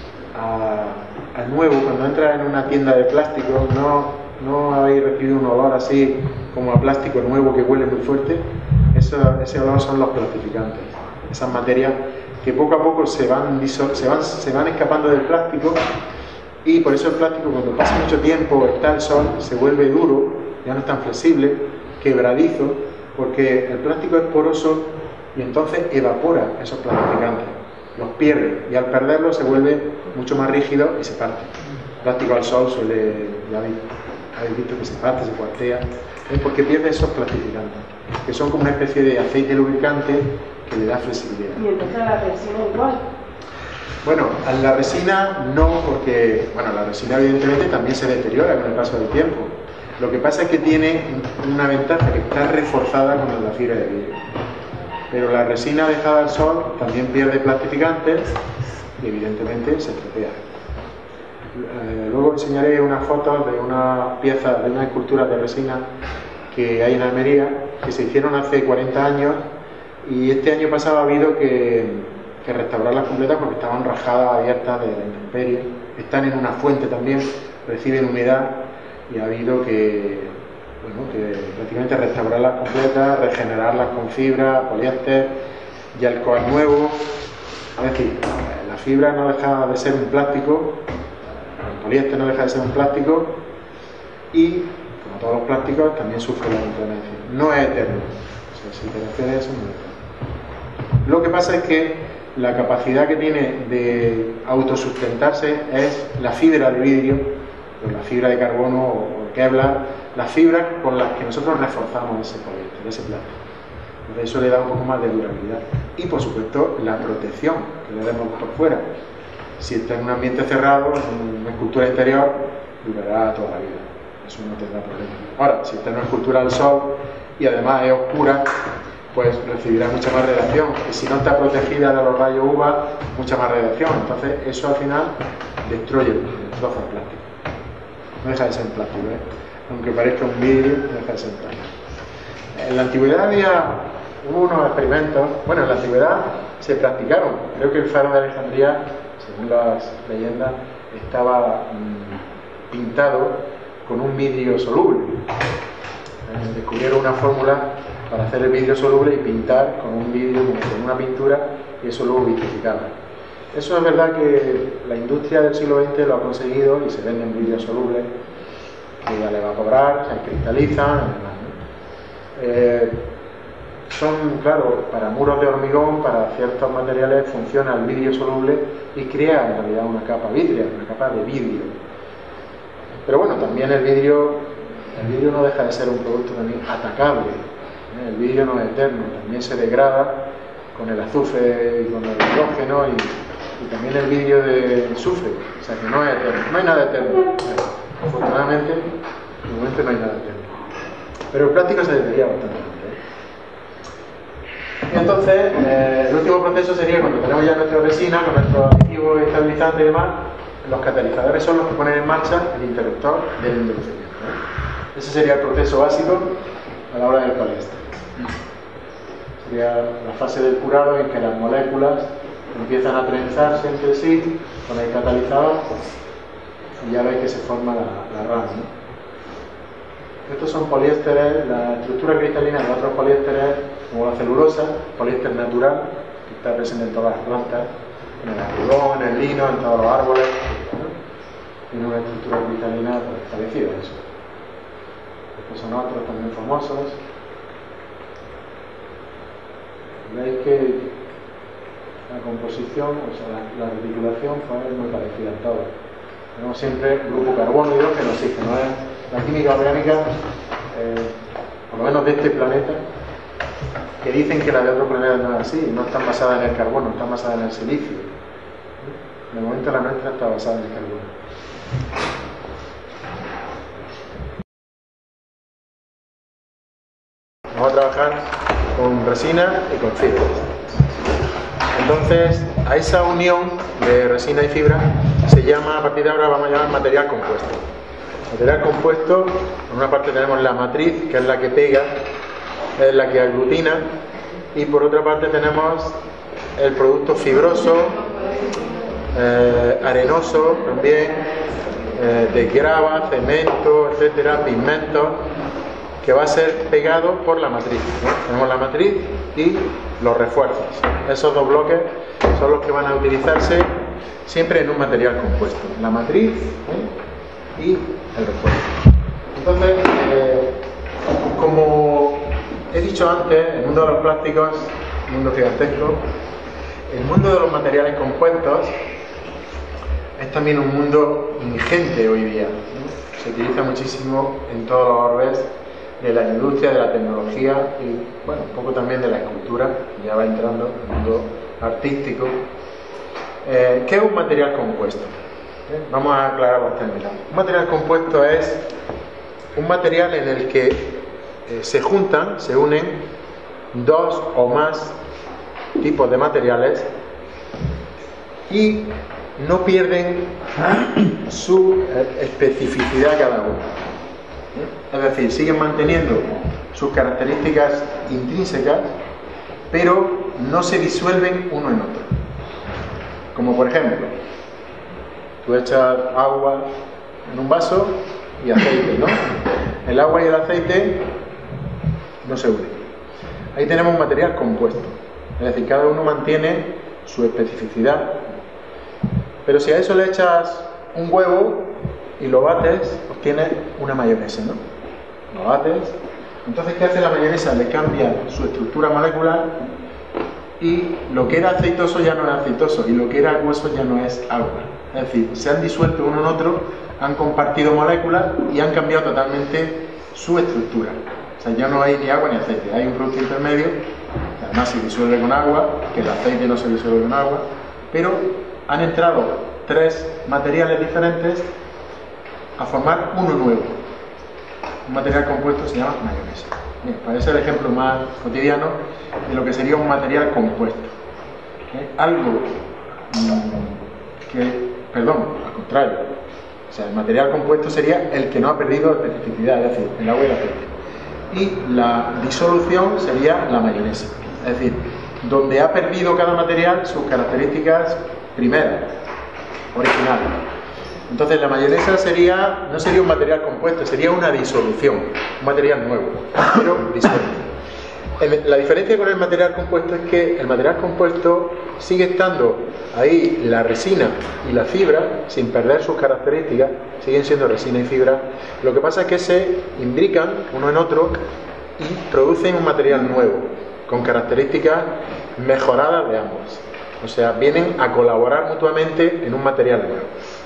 A: a, a nuevo. Cuando entras en una tienda de plástico, no, no habéis recibido un olor así como a plástico nuevo que huele muy fuerte. Eso, ese olor son los plastificantes, esas materias que poco a poco se van, se van, se van escapando del plástico, y por eso el plástico, cuando pasa mucho tiempo, está el sol, se vuelve duro, ya no es tan flexible, quebradizo, porque el plástico es poroso y entonces evapora esos plastificantes, los pierde, y al perderlos se vuelve mucho más rígido y se parte. El plástico al sol suele, ya habéis, habéis visto que se parte, se cuartea, es porque pierde esos plastificantes, que son como una especie de aceite lubricante que le da flexibilidad.
E: Y entonces la resina igual.
A: Bueno, a la resina no, porque bueno, la resina evidentemente también se deteriora con el paso del tiempo. Lo que pasa es que tiene una ventaja, que está reforzada con la fibra de vidrio. Pero la resina dejada al sol también pierde plastificantes y evidentemente se estropea. Eh, luego enseñaré unas fotos de una pieza, de una escultura de resina que hay en Almería, que se hicieron hace cuarenta años, y este año pasado ha habido que, que restaurarlas completas porque estaban rajadas, abiertas de la intemperie. Están en una fuente también, reciben humedad, y ha habido que, bueno, que prácticamente restaurarlas completas, regenerarlas con fibra, poliéster y alcohol nuevo. Es decir, la fibra no deja de ser un plástico, el poliéster no deja de ser un plástico, y como todos los plásticos también sufre la inclemencia. No es eterno, o sea, si te refieres a eso, no es eterno. Lo que pasa es que la capacidad que tiene de autosustentarse es la fibra de vidrio, o la fibra de carbono o Kevlar, las fibras con las que nosotros reforzamos ese poliéster, ese plástico. Entonces eso le da un poco más de durabilidad. Y por supuesto la protección que le demos por fuera. Si está en un ambiente cerrado, en una escultura interior, durará toda la vida. Eso no tendrá problema. Ahora, si está en una escultura al sol y además es oscura, pues recibirá mucha más radiación. Y si no está protegida de los rayos U V A, mucha más radiación. Entonces eso al final destruye, destroza el plástico. No deja de ser un plástico, ¿eh? Aunque parezca un vidrio, no deja de ser un plástico. En la antigüedad había unos experimentos, bueno, en la antigüedad se practicaron. Creo que el faro de Alejandría, según las leyendas, estaba mmm, pintado con un vidrio soluble. Eh, descubrieron una fórmula para hacer el vidrio soluble y pintar con un vidrio, con una pintura, y eso luego vitrificaba. Eso es verdad que la industria del siglo veinte lo ha conseguido y se venden vidrios solubles que al evaporar se cristalizan, además, ¿no? eh, son, claro, para muros de hormigón, para ciertos materiales funciona el vidrio soluble y crea en realidad una capa vítrea, una capa de vidrio. Pero bueno, también el vidrio, el vidrio no deja de ser un producto también atacable. ¿eh? El vidrio no es eterno, también se degrada con el azufre y con el hidrógeno y, y también el vidrio de azufre, o sea que no es eterno, no hay nada eterno. Afortunadamente, de momento no hay nada eterno. Pero el plástico se deteriora bastante. Y entonces, eh, el último proceso sería cuando tenemos ya nuestra resina, con nuestro aditivo estabilizante y demás, los catalizadores son los que ponen en marcha el interruptor del endurecimiento, ¿eh? Ese sería el proceso básico a la hora del poliéster. Sería la fase del curado en que las moléculas empiezan a trenzarse entre sí con el catalizador y ya veis que se forma la, la rama, ¿no? Estos son poliésteres, la estructura cristalina de otros poliésteres, como la celulosa, poliéster natural, que está presente en todas las plantas, en el algodón, en el lino, en todos los árboles, ¿no? Tiene una estructura cristalina pues, parecida a eso. Estos son otros también famosos. Veis que la composición, o sea, la, la reticulación pues, es muy parecida en todo. Tenemos siempre grupo carbono, hidrógeno, oxígeno. ¿eh? La química orgánica, eh, por lo menos de este planeta, que dicen que la de otros planetas no es así, no están basadas en el carbono, están basadas en el silicio. De momento la nuestra está basada en el carbono. Vamos a trabajar con resina y con fibras. Entonces, a esa unión de resina y fibra se llama, a partir de ahora vamos a llamar material compuesto. Material compuesto, por una parte tenemos la matriz, que es la que pega, es la que aglutina, y por otra parte tenemos el producto fibroso, eh, arenoso también, eh, de grava, cemento, etcétera, pigmentos, que va a ser pegado por la matriz, ¿no? Tenemos la matriz y los refuerzos. Esos dos bloques son los que van a utilizarse siempre en un material compuesto. La matriz, ¿eh? y el refuerzo. Entonces, eh, como he dicho antes, el mundo de los plásticos, un mundo gigantesco, el mundo de los materiales compuestos es también un mundo ingente hoy día, ¿no? Se utiliza muchísimo en todos los orbes de la industria, de la tecnología y, bueno, un poco también de la escultura, ya va entrando en el mundo artístico. Eh, ¿Qué es un material compuesto? ¿Eh? Vamos a aclarar bastante. Un material compuesto es un material en el que eh, se juntan, se unen dos o más tipos de materiales y no pierden su especificidad cada uno. Es decir, siguen manteniendo sus características intrínsecas, pero no se disuelven uno en otro. Como por ejemplo, tú echas agua en un vaso y aceite, ¿no? El agua y el aceite no se unen. Ahí tenemos un material compuesto. Es decir, cada uno mantiene su especificidad. Pero si a eso le echas un huevo y lo bates, obtienes una mayonesa, ¿no? Lo bates. Entonces, ¿qué hace la mayonesa? Le cambia su estructura molecular y lo que era aceitoso ya no es aceitoso y lo que era acuoso ya no es agua. Es decir, se han disuelto uno en otro, han compartido moléculas y han cambiado totalmente su estructura. O sea, ya no hay ni agua ni aceite, hay un producto intermedio, que además se disuelve con agua, que el aceite no se disuelve con agua, pero han entrado tres materiales diferentes a formar uno nuevo. Un material compuesto se llama mayonesa. Bien, para ese es el ejemplo más cotidiano de lo que sería un material compuesto. ¿Eh? Algo mmm, que, perdón, al contrario, o sea, el material compuesto sería el que no ha perdido especificidad, es decir, el agua y el aceite. Y la disolución sería la mayonesa, es decir, donde ha perdido cada material sus características primeras, originales. Entonces la mayonesa sería, no sería un material compuesto, sería una disolución, un material nuevo, pero disuelto. La diferencia con el material compuesto es que el material compuesto sigue estando ahí la resina y la fibra sin perder sus características, siguen siendo resina y fibra. Lo que pasa es que se imbrican uno en otro y producen un material nuevo, con características mejoradas de ambos. O sea, vienen a colaborar mutuamente en un material nuevo.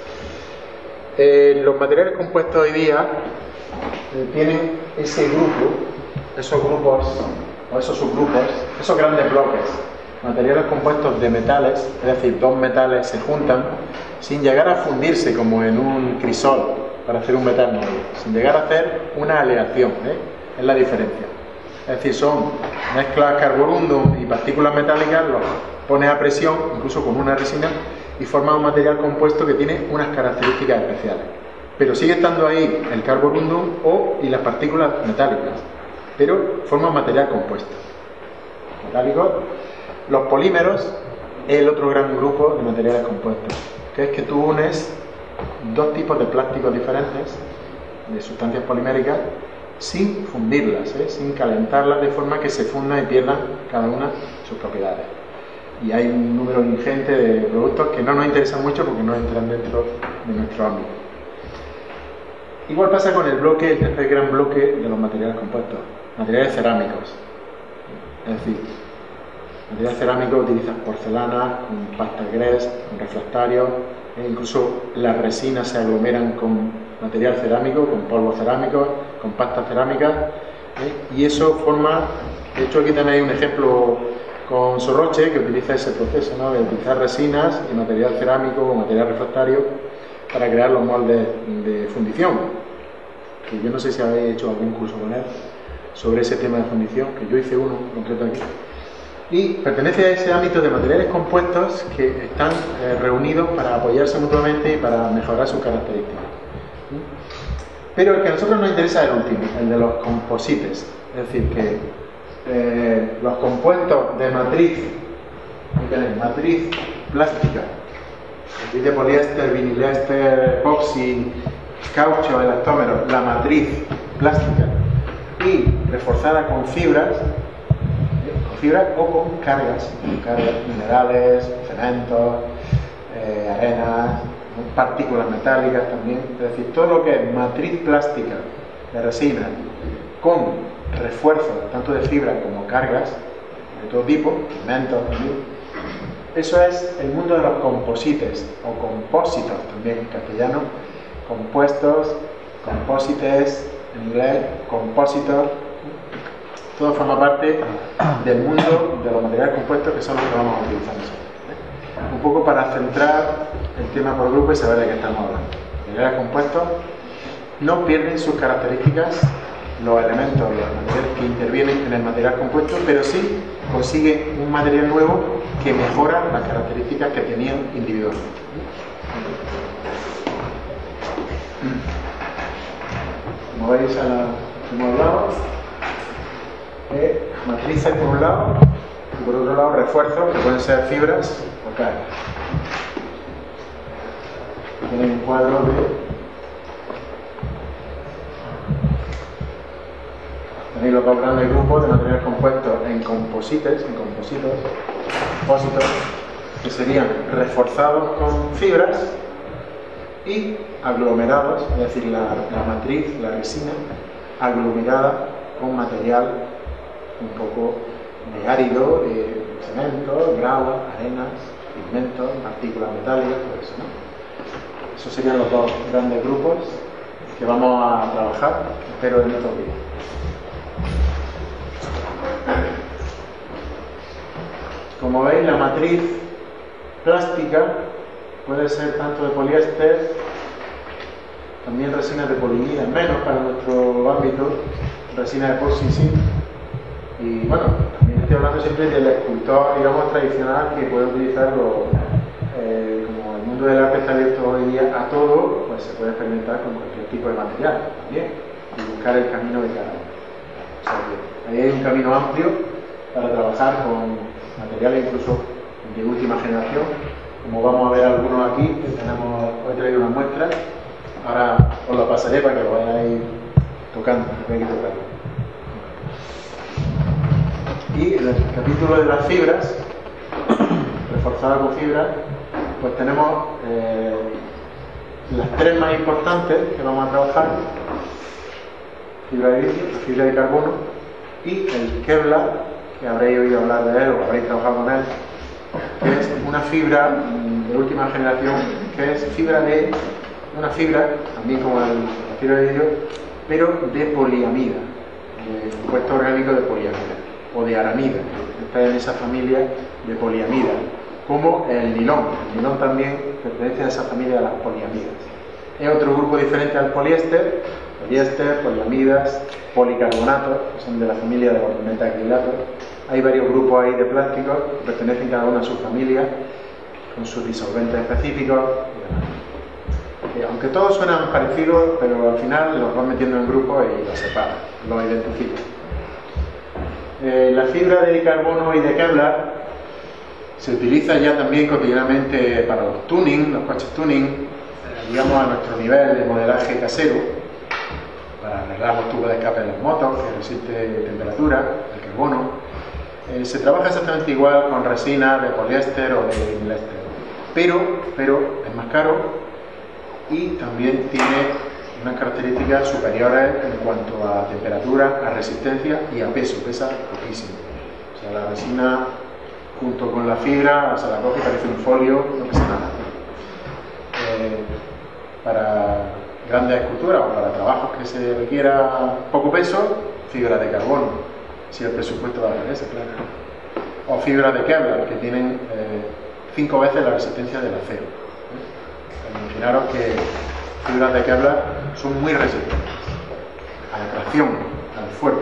A: Eh, los materiales compuestos hoy día eh, tienen ese grupo, esos grupos o esos subgrupos, esos grandes bloques, materiales compuestos de metales, es decir, dos metales se juntan sin llegar a fundirse como en un crisol para hacer un metal nuevo, sin llegar a hacer una aleación, ¿eh? Es la diferencia. Es decir, son mezclas carborundum y partículas metálicas, los pones a presión, incluso con una resina, y forma un material compuesto que tiene unas características especiales. Pero sigue estando ahí el carborundum o, y las partículas metálicas, pero forma un material compuesto. Metálicos. Los polímeros es el otro gran grupo de materiales compuestos, que es que tú unes dos tipos de plásticos diferentes, de sustancias poliméricas, sin fundirlas, ¿eh? sin calentarlas de forma que se fundan y pierdan cada una sus propiedades. Y hay un número ingente de productos que no nos interesan mucho porque no entran dentro de nuestro ámbito. Igual pasa con el bloque, el tercer gran bloque de los materiales compuestos, materiales cerámicos. Es decir, material cerámico utilizas porcelana, con pasta gres, con refractario, e incluso las resinas se aglomeran con material cerámico, con polvo cerámico, con pasta cerámica, ¿eh? Y eso forma, de hecho aquí tenéis un ejemplo con Sorroche que utiliza ese proceso, ¿no? De utilizar resinas y material cerámico o material refractario para crear los moldes de fundición, que yo no sé si habéis hecho algún curso con él sobre ese tema de fundición, que yo hice uno en concreto aquí, y pertenece a ese ámbito de materiales compuestos que están eh, reunidos para apoyarse mutuamente y para mejorar sus características. Pero el que a nosotros nos interesa es el último, el de los composites, es decir, que eh, los compuestos de matriz, tenéis, matriz plástica, matriz de poliéster, vinilester, epoxi, caucho, elastómero, la matriz plástica y reforzada con fibras, con fibras o con cargas, con cargas minerales, cementos, eh, arenas, partículas metálicas también, es decir, todo lo que es matriz plástica de resina con refuerzos tanto de fibra como cargas de todo tipo, pigmentos también, eso es el mundo de los composites o compósitos también en castellano, compuestos, composites en inglés, compósitos, todo forma parte del mundo de los materiales compuestos que son los que vamos a utilizar nosotros. Un poco para centrar el tema por grupo y saber de qué estamos hablando. Los materiales compuestos no pierden sus características, los elementos, los materiales que intervienen en el material compuesto, pero sí consiguen un material nuevo que mejora las características que tenían individualmente. Como veis, a la, hemos hablado de matrices por un lado y por otro lado refuerzos que pueden ser fibras o cargas. Tienen un cuadro de tenéis los dos grandes grupos de materiales compuestos en composites, en compositos, compósitos, que serían reforzados con fibras y aglomerados, es decir, la, la matriz, la resina, aglomerada con material un poco de árido, de cemento, grava, arenas, pigmentos, partículas metálicas, todo eso, ¿no? Esos serían los dos grandes grupos que vamos a trabajar, espero en estos días. Como veis, la matriz plástica puede ser tanto de poliéster, también resinas de poliamida, menos para nuestro ámbito, resina de epoxi sí. Y bueno, también estoy hablando siempre del escultor, digamos, tradicional que puede utilizarlo. Eh, como el mundo del arte está abierto hoy día a todo, pues se puede experimentar con cualquier tipo de material también y buscar el camino de cada uno. O sea que ahí hay un camino amplio para trabajar con materiales incluso de última generación, como vamos a ver algunos aquí, que tenemos, hoy he traído una muestra, ahora os la pasaré para que lo vayáis tocando, que hay que tocarlo. Y en el capítulo de las fibras, reforzada con fibras, pues tenemos eh, las tres más importantes que vamos a trabajar: fibra de vidrio, la fibra de carbono y el Kevlar, que habréis oído hablar de él o habréis trabajado con él, que es una fibra de última generación, que es fibra de una fibra, también como el, la fibra de vidrio, pero de poliamida, de compuesto orgánico de poliamida o de aramida, está en esa familia de poliamida, como el nilón. El nilón también pertenece a esa familia de las poliamidas. Es otro grupo diferente al poliéster, poliéster, poliamidas, policarbonatos, que son de la familia de los metacrilatos. Hay varios grupos ahí de plásticos que pertenecen cada uno a su familia, con sus disolventes específicos. Y aunque todos suenan parecidos, pero al final los van metiendo en grupos y los separan, los identifican. Eh, la fibra de carbono y de Kevlar se utiliza ya también cotidianamente para los tuning, los coches tuning, eh, digamos a nuestro nivel de modelaje casero, para arreglar los tubos de escape de las motos, que resiste temperatura, el carbono. Eh, se trabaja exactamente igual con resina de poliéster o de poliéster, pero, pero es más caro y también tiene unas características superiores en cuanto a temperatura, a resistencia y a peso, pesa poquísimo. O sea, la resina junto con la fibra se la coge y parece un folio, no pesa nada. Eh, para grandes esculturas o para trabajos que se requiera poco peso, fibra de carbono, si el presupuesto va a ese, claro. O fibra de Kevlar, que tienen eh, cinco veces la resistencia del acero. ¿Eh? Imaginaros que fibras de Kevlar son muy resistentes a la tracción, al fuego.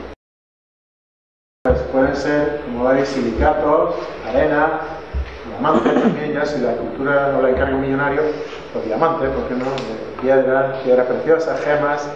A: Pues pueden ser, como veis, silicatos, arena, diamantes también, ya si la escultura no la encarga un millonario, pues diamantes, ¿por qué no? Piedras, piedras preciosas, gemas.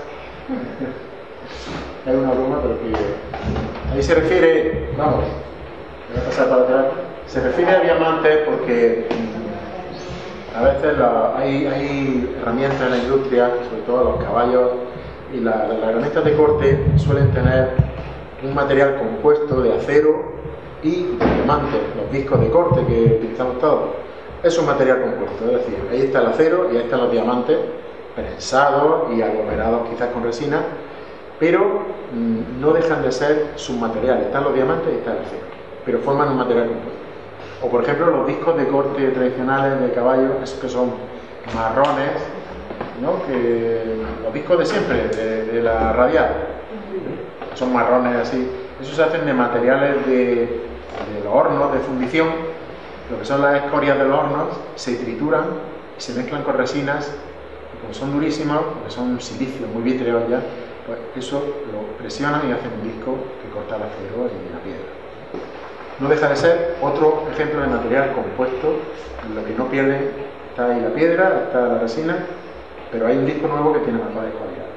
A: Es una broma, pero que ahí se refiere, vamos, voy a pasar para atrás, se refiere a diamantes porque a veces la, hay, hay herramientas en la industria, sobre todo los caballos y la, las herramientas de corte suelen tener un material compuesto de acero y diamante, los discos de corte que utilizamos todos. Es un material compuesto, es decir, ahí está el acero y ahí están los diamantes prensados y aglomerados quizás con resina, pero mmm, no dejan de ser submateriales. Están los diamantes y está el acero, pero forman un material compuesto. O por ejemplo los discos de corte tradicionales de caballo, esos que son marrones, ¿no? Que los discos de siempre, de, de la radial, son marrones así. Esos se hacen de materiales de, de los hornos de fundición. Lo que son las escorias de los hornos se trituran y se mezclan con resinas, y como son durísimos, porque son silicios muy vítreos ya, pues eso lo presionan y hacen un disco que corta el acero y la piedra. No deja de ser otro ejemplo de material compuesto, en lo que no pierde, está ahí la piedra, está la resina, pero hay un disco nuevo que tiene mejores cualidades.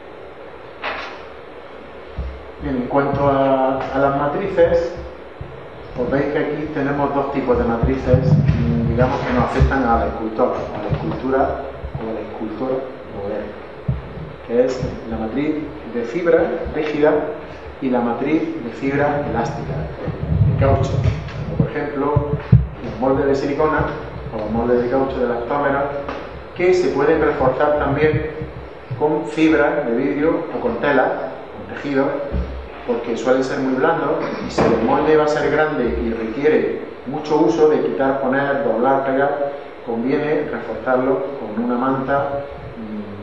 A: Bien, en cuanto a, a las matrices, pues veis que aquí tenemos dos tipos de matrices, digamos, que nos afectan a la escultura, a la escultura o a la escultura moderna, que es la matriz de fibra rígida y la matriz de fibra elástica, de caucho, como por ejemplo los moldes de silicona o los moldes de caucho de elastómeros, que se pueden reforzar también con fibra de vidrio o con tela, con tejido, porque suelen ser muy blandos y si el molde va a ser grande y requiere mucho uso de quitar, poner, doblar, pegar, conviene reforzarlo con una manta de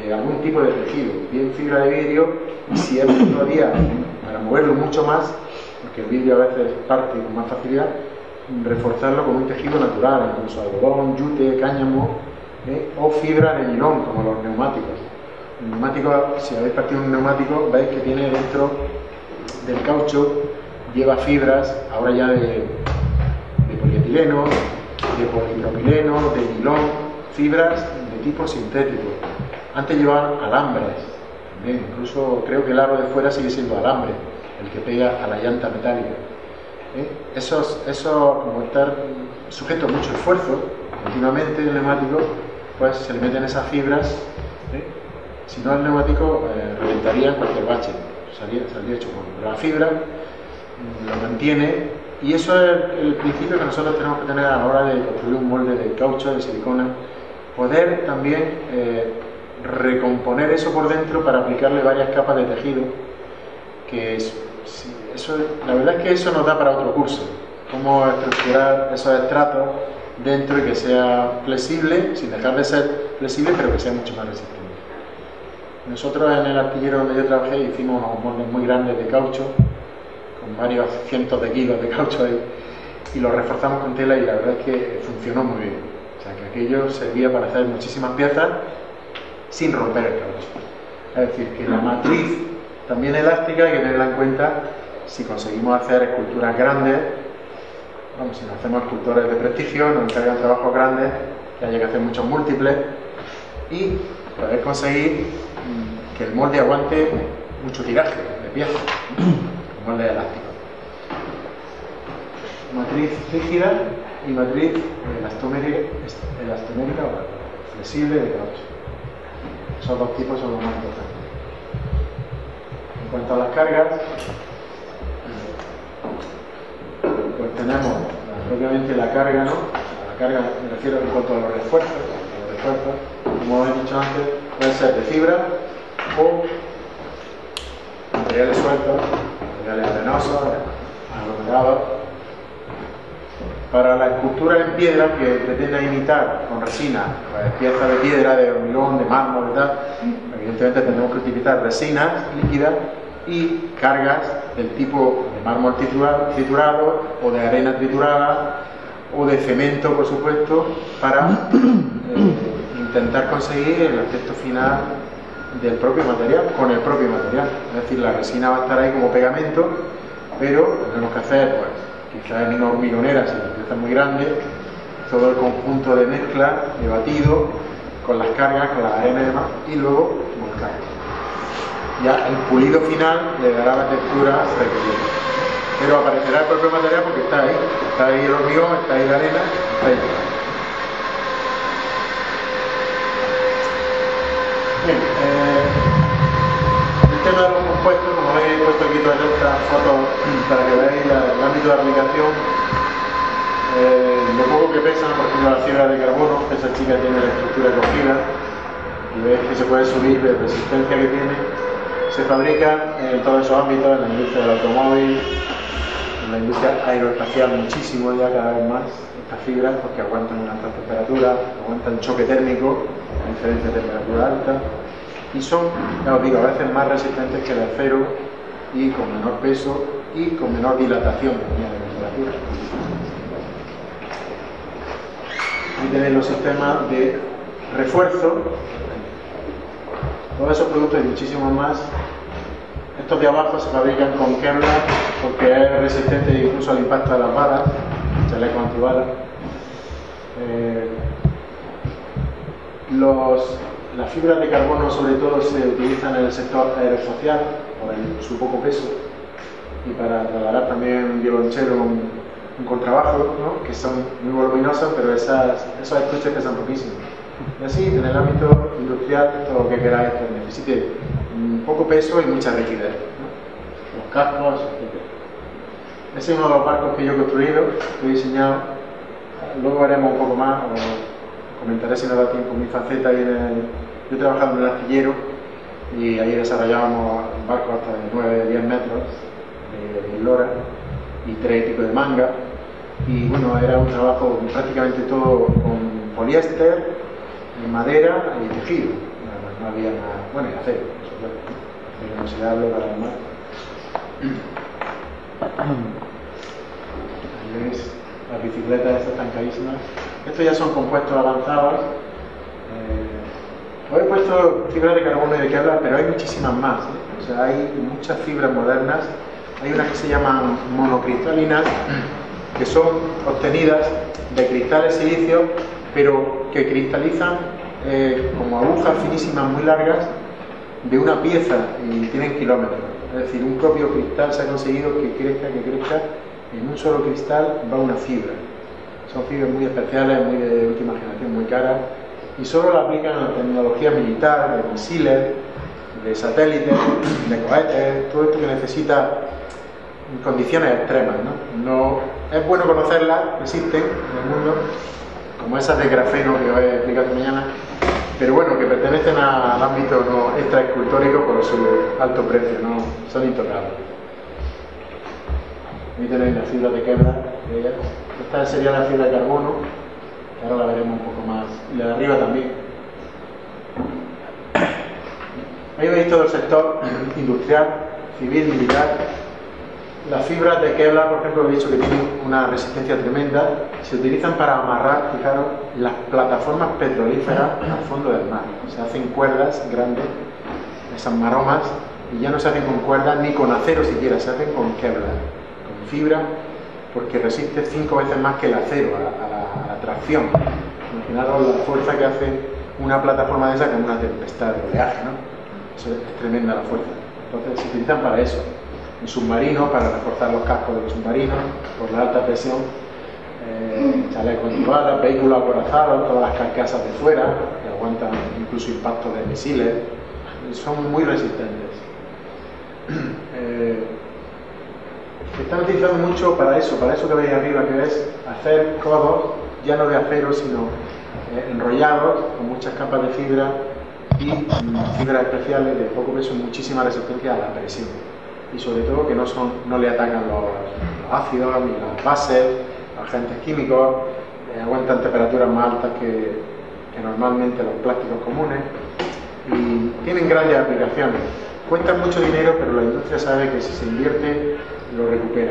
A: de algún tipo de tejido, bien fibra de vidrio, y si es todavía para moverlo mucho más, porque el vidrio a veces parte con más facilidad, reforzarlo con un tejido natural, incluso algodón, yute, cáñamo, ¿eh? o fibra de nilón, como los neumáticos. El neumático, si habéis partido un neumático, veis que tiene dentro del caucho, lleva fibras, ahora ya de, de polietileno, de polipropileno, de nilón, fibras de tipo sintético. Antes llevaban alambres, también, incluso creo que el aro de fuera sigue siendo alambre, el que pega a la llanta metálica. ¿Eh? Esos, eso, como estar sujeto a mucho esfuerzo, continuamente el neumático, pues se le meten esas fibras, ¿eh? Si no el neumático eh, reventaría en cualquier bache, salía, salía hecho polvo. Pero la fibra lo mantiene, y eso es el principio que nosotros tenemos que tener a la hora de construir un molde de caucho, de silicona, poder también eh, recomponer eso por dentro para aplicarle varias capas de tejido, que es, eso, la verdad es que eso nos da para otro curso, cómo estructurar esos estratos dentro y que sea flexible, sin dejar de ser flexible, pero que sea mucho más resistente. Nosotros en el astillero donde yo trabajé hicimos unos moldes muy grandes de caucho, con varios cientos de kilos de caucho ahí, y los reforzamos con tela y la verdad es que funcionó muy bien. O sea que aquello servía para hacer muchísimas piezas sin romper el caucho. Es decir, que la matriz también elástica hay que tenerla en cuenta si conseguimos hacer esculturas grandes. Vamos, si nos hacemos escultores de prestigio, nos encargan trabajos grandes, que haya que hacer muchos múltiples, y poder conseguir que el molde aguante mucho tiraje de piezas, el molde elástico. Matriz rígida y matriz elastomérica, elastomérica o flexible de caucho. Esos dos tipos son los más importantes. En cuanto a las cargas, pues tenemos propiamente la carga, ¿no? A la carga me refiero en cuanto a los refuerzos. Los refuerzos, como he dicho antes, pueden ser de fibra o materiales sueltos, materiales arenosos, aglomerados. Para la escultura en piedra que pretenda imitar con resina, pues, piezas de piedra, de hormigón, de mármol y tal, evidentemente tendremos que utilizar resinas líquidas y cargas del tipo de mármol triturado o de arena triturada o de cemento, por supuesto, para eh, intentar conseguir el aspecto final del propio material, con el propio material. Es decir, la resina va a estar ahí como pegamento, pero tenemos que hacer, pues, quizás en una hormigonera, si la pieza es muy grande, todo el conjunto de mezcla, de batido, con las cargas, con las arenas y demás, y luego volcar. Ya el pulido final le dará la textura requerida. Pero aparecerá el propio material porque está ahí. Está ahí el hormigón, está ahí la arena, está ahí. Bien, eh, el tema de los compuestos, como veis, he puesto aquí todas estas fotos para que veáis el ámbito de aplicación. Eh, lo poco que pesan, por ejemplo, la fibra de carbono, que esa chica tiene la estructura con fibra, y veis que se puede subir de resistencia que tiene. Se fabrica en todos esos ámbitos, en la industria del automóvil, en la industria aeroespacial muchísimo ya cada vez más, estas fibras, porque aguantan una alta temperatura, aguantan choque térmico, a diferencia de temperatura alta, y son, ya os digo, a veces más resistentes que el acero y con menor peso y con menor dilatación también de temperatura. Aquí tenéis los sistemas de refuerzo. Todos esos productos y muchísimos más. Estos de abajo se fabrican con Kevlar porque es resistente incluso al impacto de las balas, chaleco antibalas. Eh, los, las fibras de carbono sobre todo se utilizan en el sector aeroespacial por el, su poco peso y para trasladar también un violonchelo, un, un contrabajo, ¿no? Que son muy voluminosas, pero esas, esos estuches pesan poquísimo. Y así, en el ámbito industrial, todo lo que queráis que necesite un poco peso y mucha rigidez, ¿no? Los cascos, etcétera. Ese es uno de los barcos que yo he construido, que he diseñado. Luego haremos un poco más, o comentaré si nos da tiempo mi faceta. En el... Yo he trabajado en el astillero y ahí desarrollábamos barcos hasta de nueve a diez metros de eslora y tres y pico de manga. Y bueno, era un trabajo prácticamente todo con poliéster, madera y tejido. No había más, bueno, y acero, por supuesto, acero inoxidable para armar. Ahí veis las bicicletas estas tan carísimas. Estos ya son compuestos avanzados. Eh, os he puesto fibras de carbono y de Kevlar, pero hay muchísimas más, ¿eh? O sea, hay muchas fibras modernas. Hay unas que se llaman monocristalinas, que son obtenidas de cristales silicio, pero que cristalizan eh, como agujas finísimas muy largas de una pieza y tienen kilómetros. Es decir, un propio cristal se ha conseguido que crezca, que crezca, en un solo cristal va una fibra. Son fibras muy especiales, muy de última generación, muy caras, y solo la aplican a la tecnología militar, de misiles, de satélites, de cohetes, todo esto que necesita condiciones extremas, ¿no? No es bueno conocerlas, existen en el mundo, como esas de grafeno que os he explicado mañana, pero bueno, que pertenecen a- al ámbito no extraescultórico por su alto precio, no son intocables. Ahí tenéis la fibra de Kevlar de ellas. Esta sería la fibra de carbono, que ahora la veremos un poco más, y la de arriba también. Ahí veis todo el sector industrial, civil, militar. Las fibras de Kevlar, por ejemplo, he dicho que tienen una resistencia tremenda. Se utilizan para amarrar, fijaros, las plataformas petrolíferas al fondo del mar. Se hacen cuerdas grandes, esas maromas, y ya no se hacen con cuerdas ni con acero siquiera, se hacen con Kevlar, con fibra, porque resiste cinco veces más que el acero a la, a la, a la tracción. Imaginaros la fuerza que hace una plataforma de esa con una tempestad de oleaje, ¿no? Eso es, es tremenda la fuerza. Entonces se utilizan para eso. En submarinos, para reforzar los cascos de los submarinos, por la alta presión, eh, chalecos antibalas, vehículos acorazados, todas las carcasas de fuera, que aguantan incluso impactos de misiles, son muy resistentes. Eh, se están utilizando mucho para eso, para eso que veis arriba, que es hacer codos, ya no de acero, sino eh, enrollados, con muchas capas de fibra y mm, fibras especiales de poco peso y muchísima resistencia a la presión. Y sobre todo que no, son, no le atacan los, los ácidos ni las bases, los agentes químicos, eh, aguantan temperaturas más altas que, que normalmente los plásticos comunes y tienen grandes aplicaciones. Cuestan mucho dinero, pero la industria sabe que si se invierte lo recupera.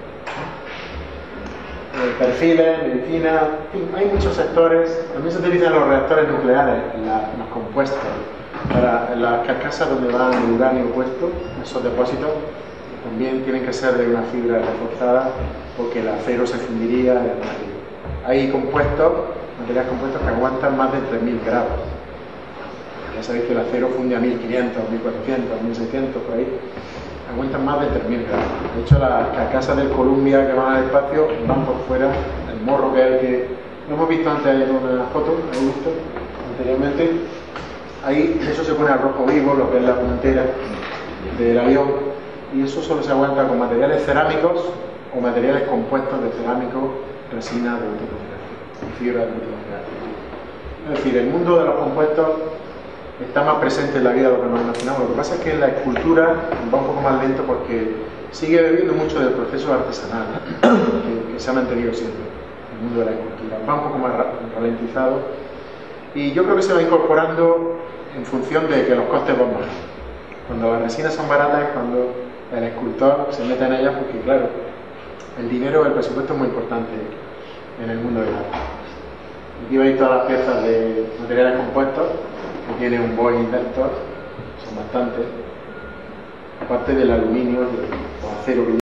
A: Eh, perfiles, medicina, en fin, hay muchos sectores. También se utilizan los reactores nucleares, la, los compuestos, para las carcasas donde va el uranio puesto, esos depósitos, también tienen que ser de una fibra reforzada porque el acero se fundiría en el medio. Hay compuestos, materiales compuestos que aguantan más de tres mil grados. Ya sabéis que el acero funde a mil quinientos, mil cuatrocientos, mil seiscientos, por ahí. Aguantan más de tres mil grados. De hecho, las carcasas del Columbia que van al espacio van por fuera, el morro que es el que lo hemos visto antes en una foto, lo hemos visto anteriormente. Ahí eso se pone al rojo vivo, lo que es la puntera del avión, y eso solo se aguanta con materiales cerámicos o materiales compuestos de cerámico, resina de última generación, fibra de última generación. Es decir, el mundo de los compuestos está más presente en la vida de lo que nos imaginamos. Lo que pasa es que en la escultura va un poco más lento porque sigue bebiendo mucho del proceso artesanal que, que se ha mantenido siempre. El mundo de la escultura va un poco más ralentizado y yo creo que se va incorporando en función de que los costes van bajando. Cuando las resinas son baratas es cuando el escultor se mete en ellas porque, claro, el dinero, el presupuesto es muy importante en el mundo del arte. Aquí veis todas las piezas de materiales compuestos que tiene un Boeing Vector, son bastantes, aparte del aluminio o acero que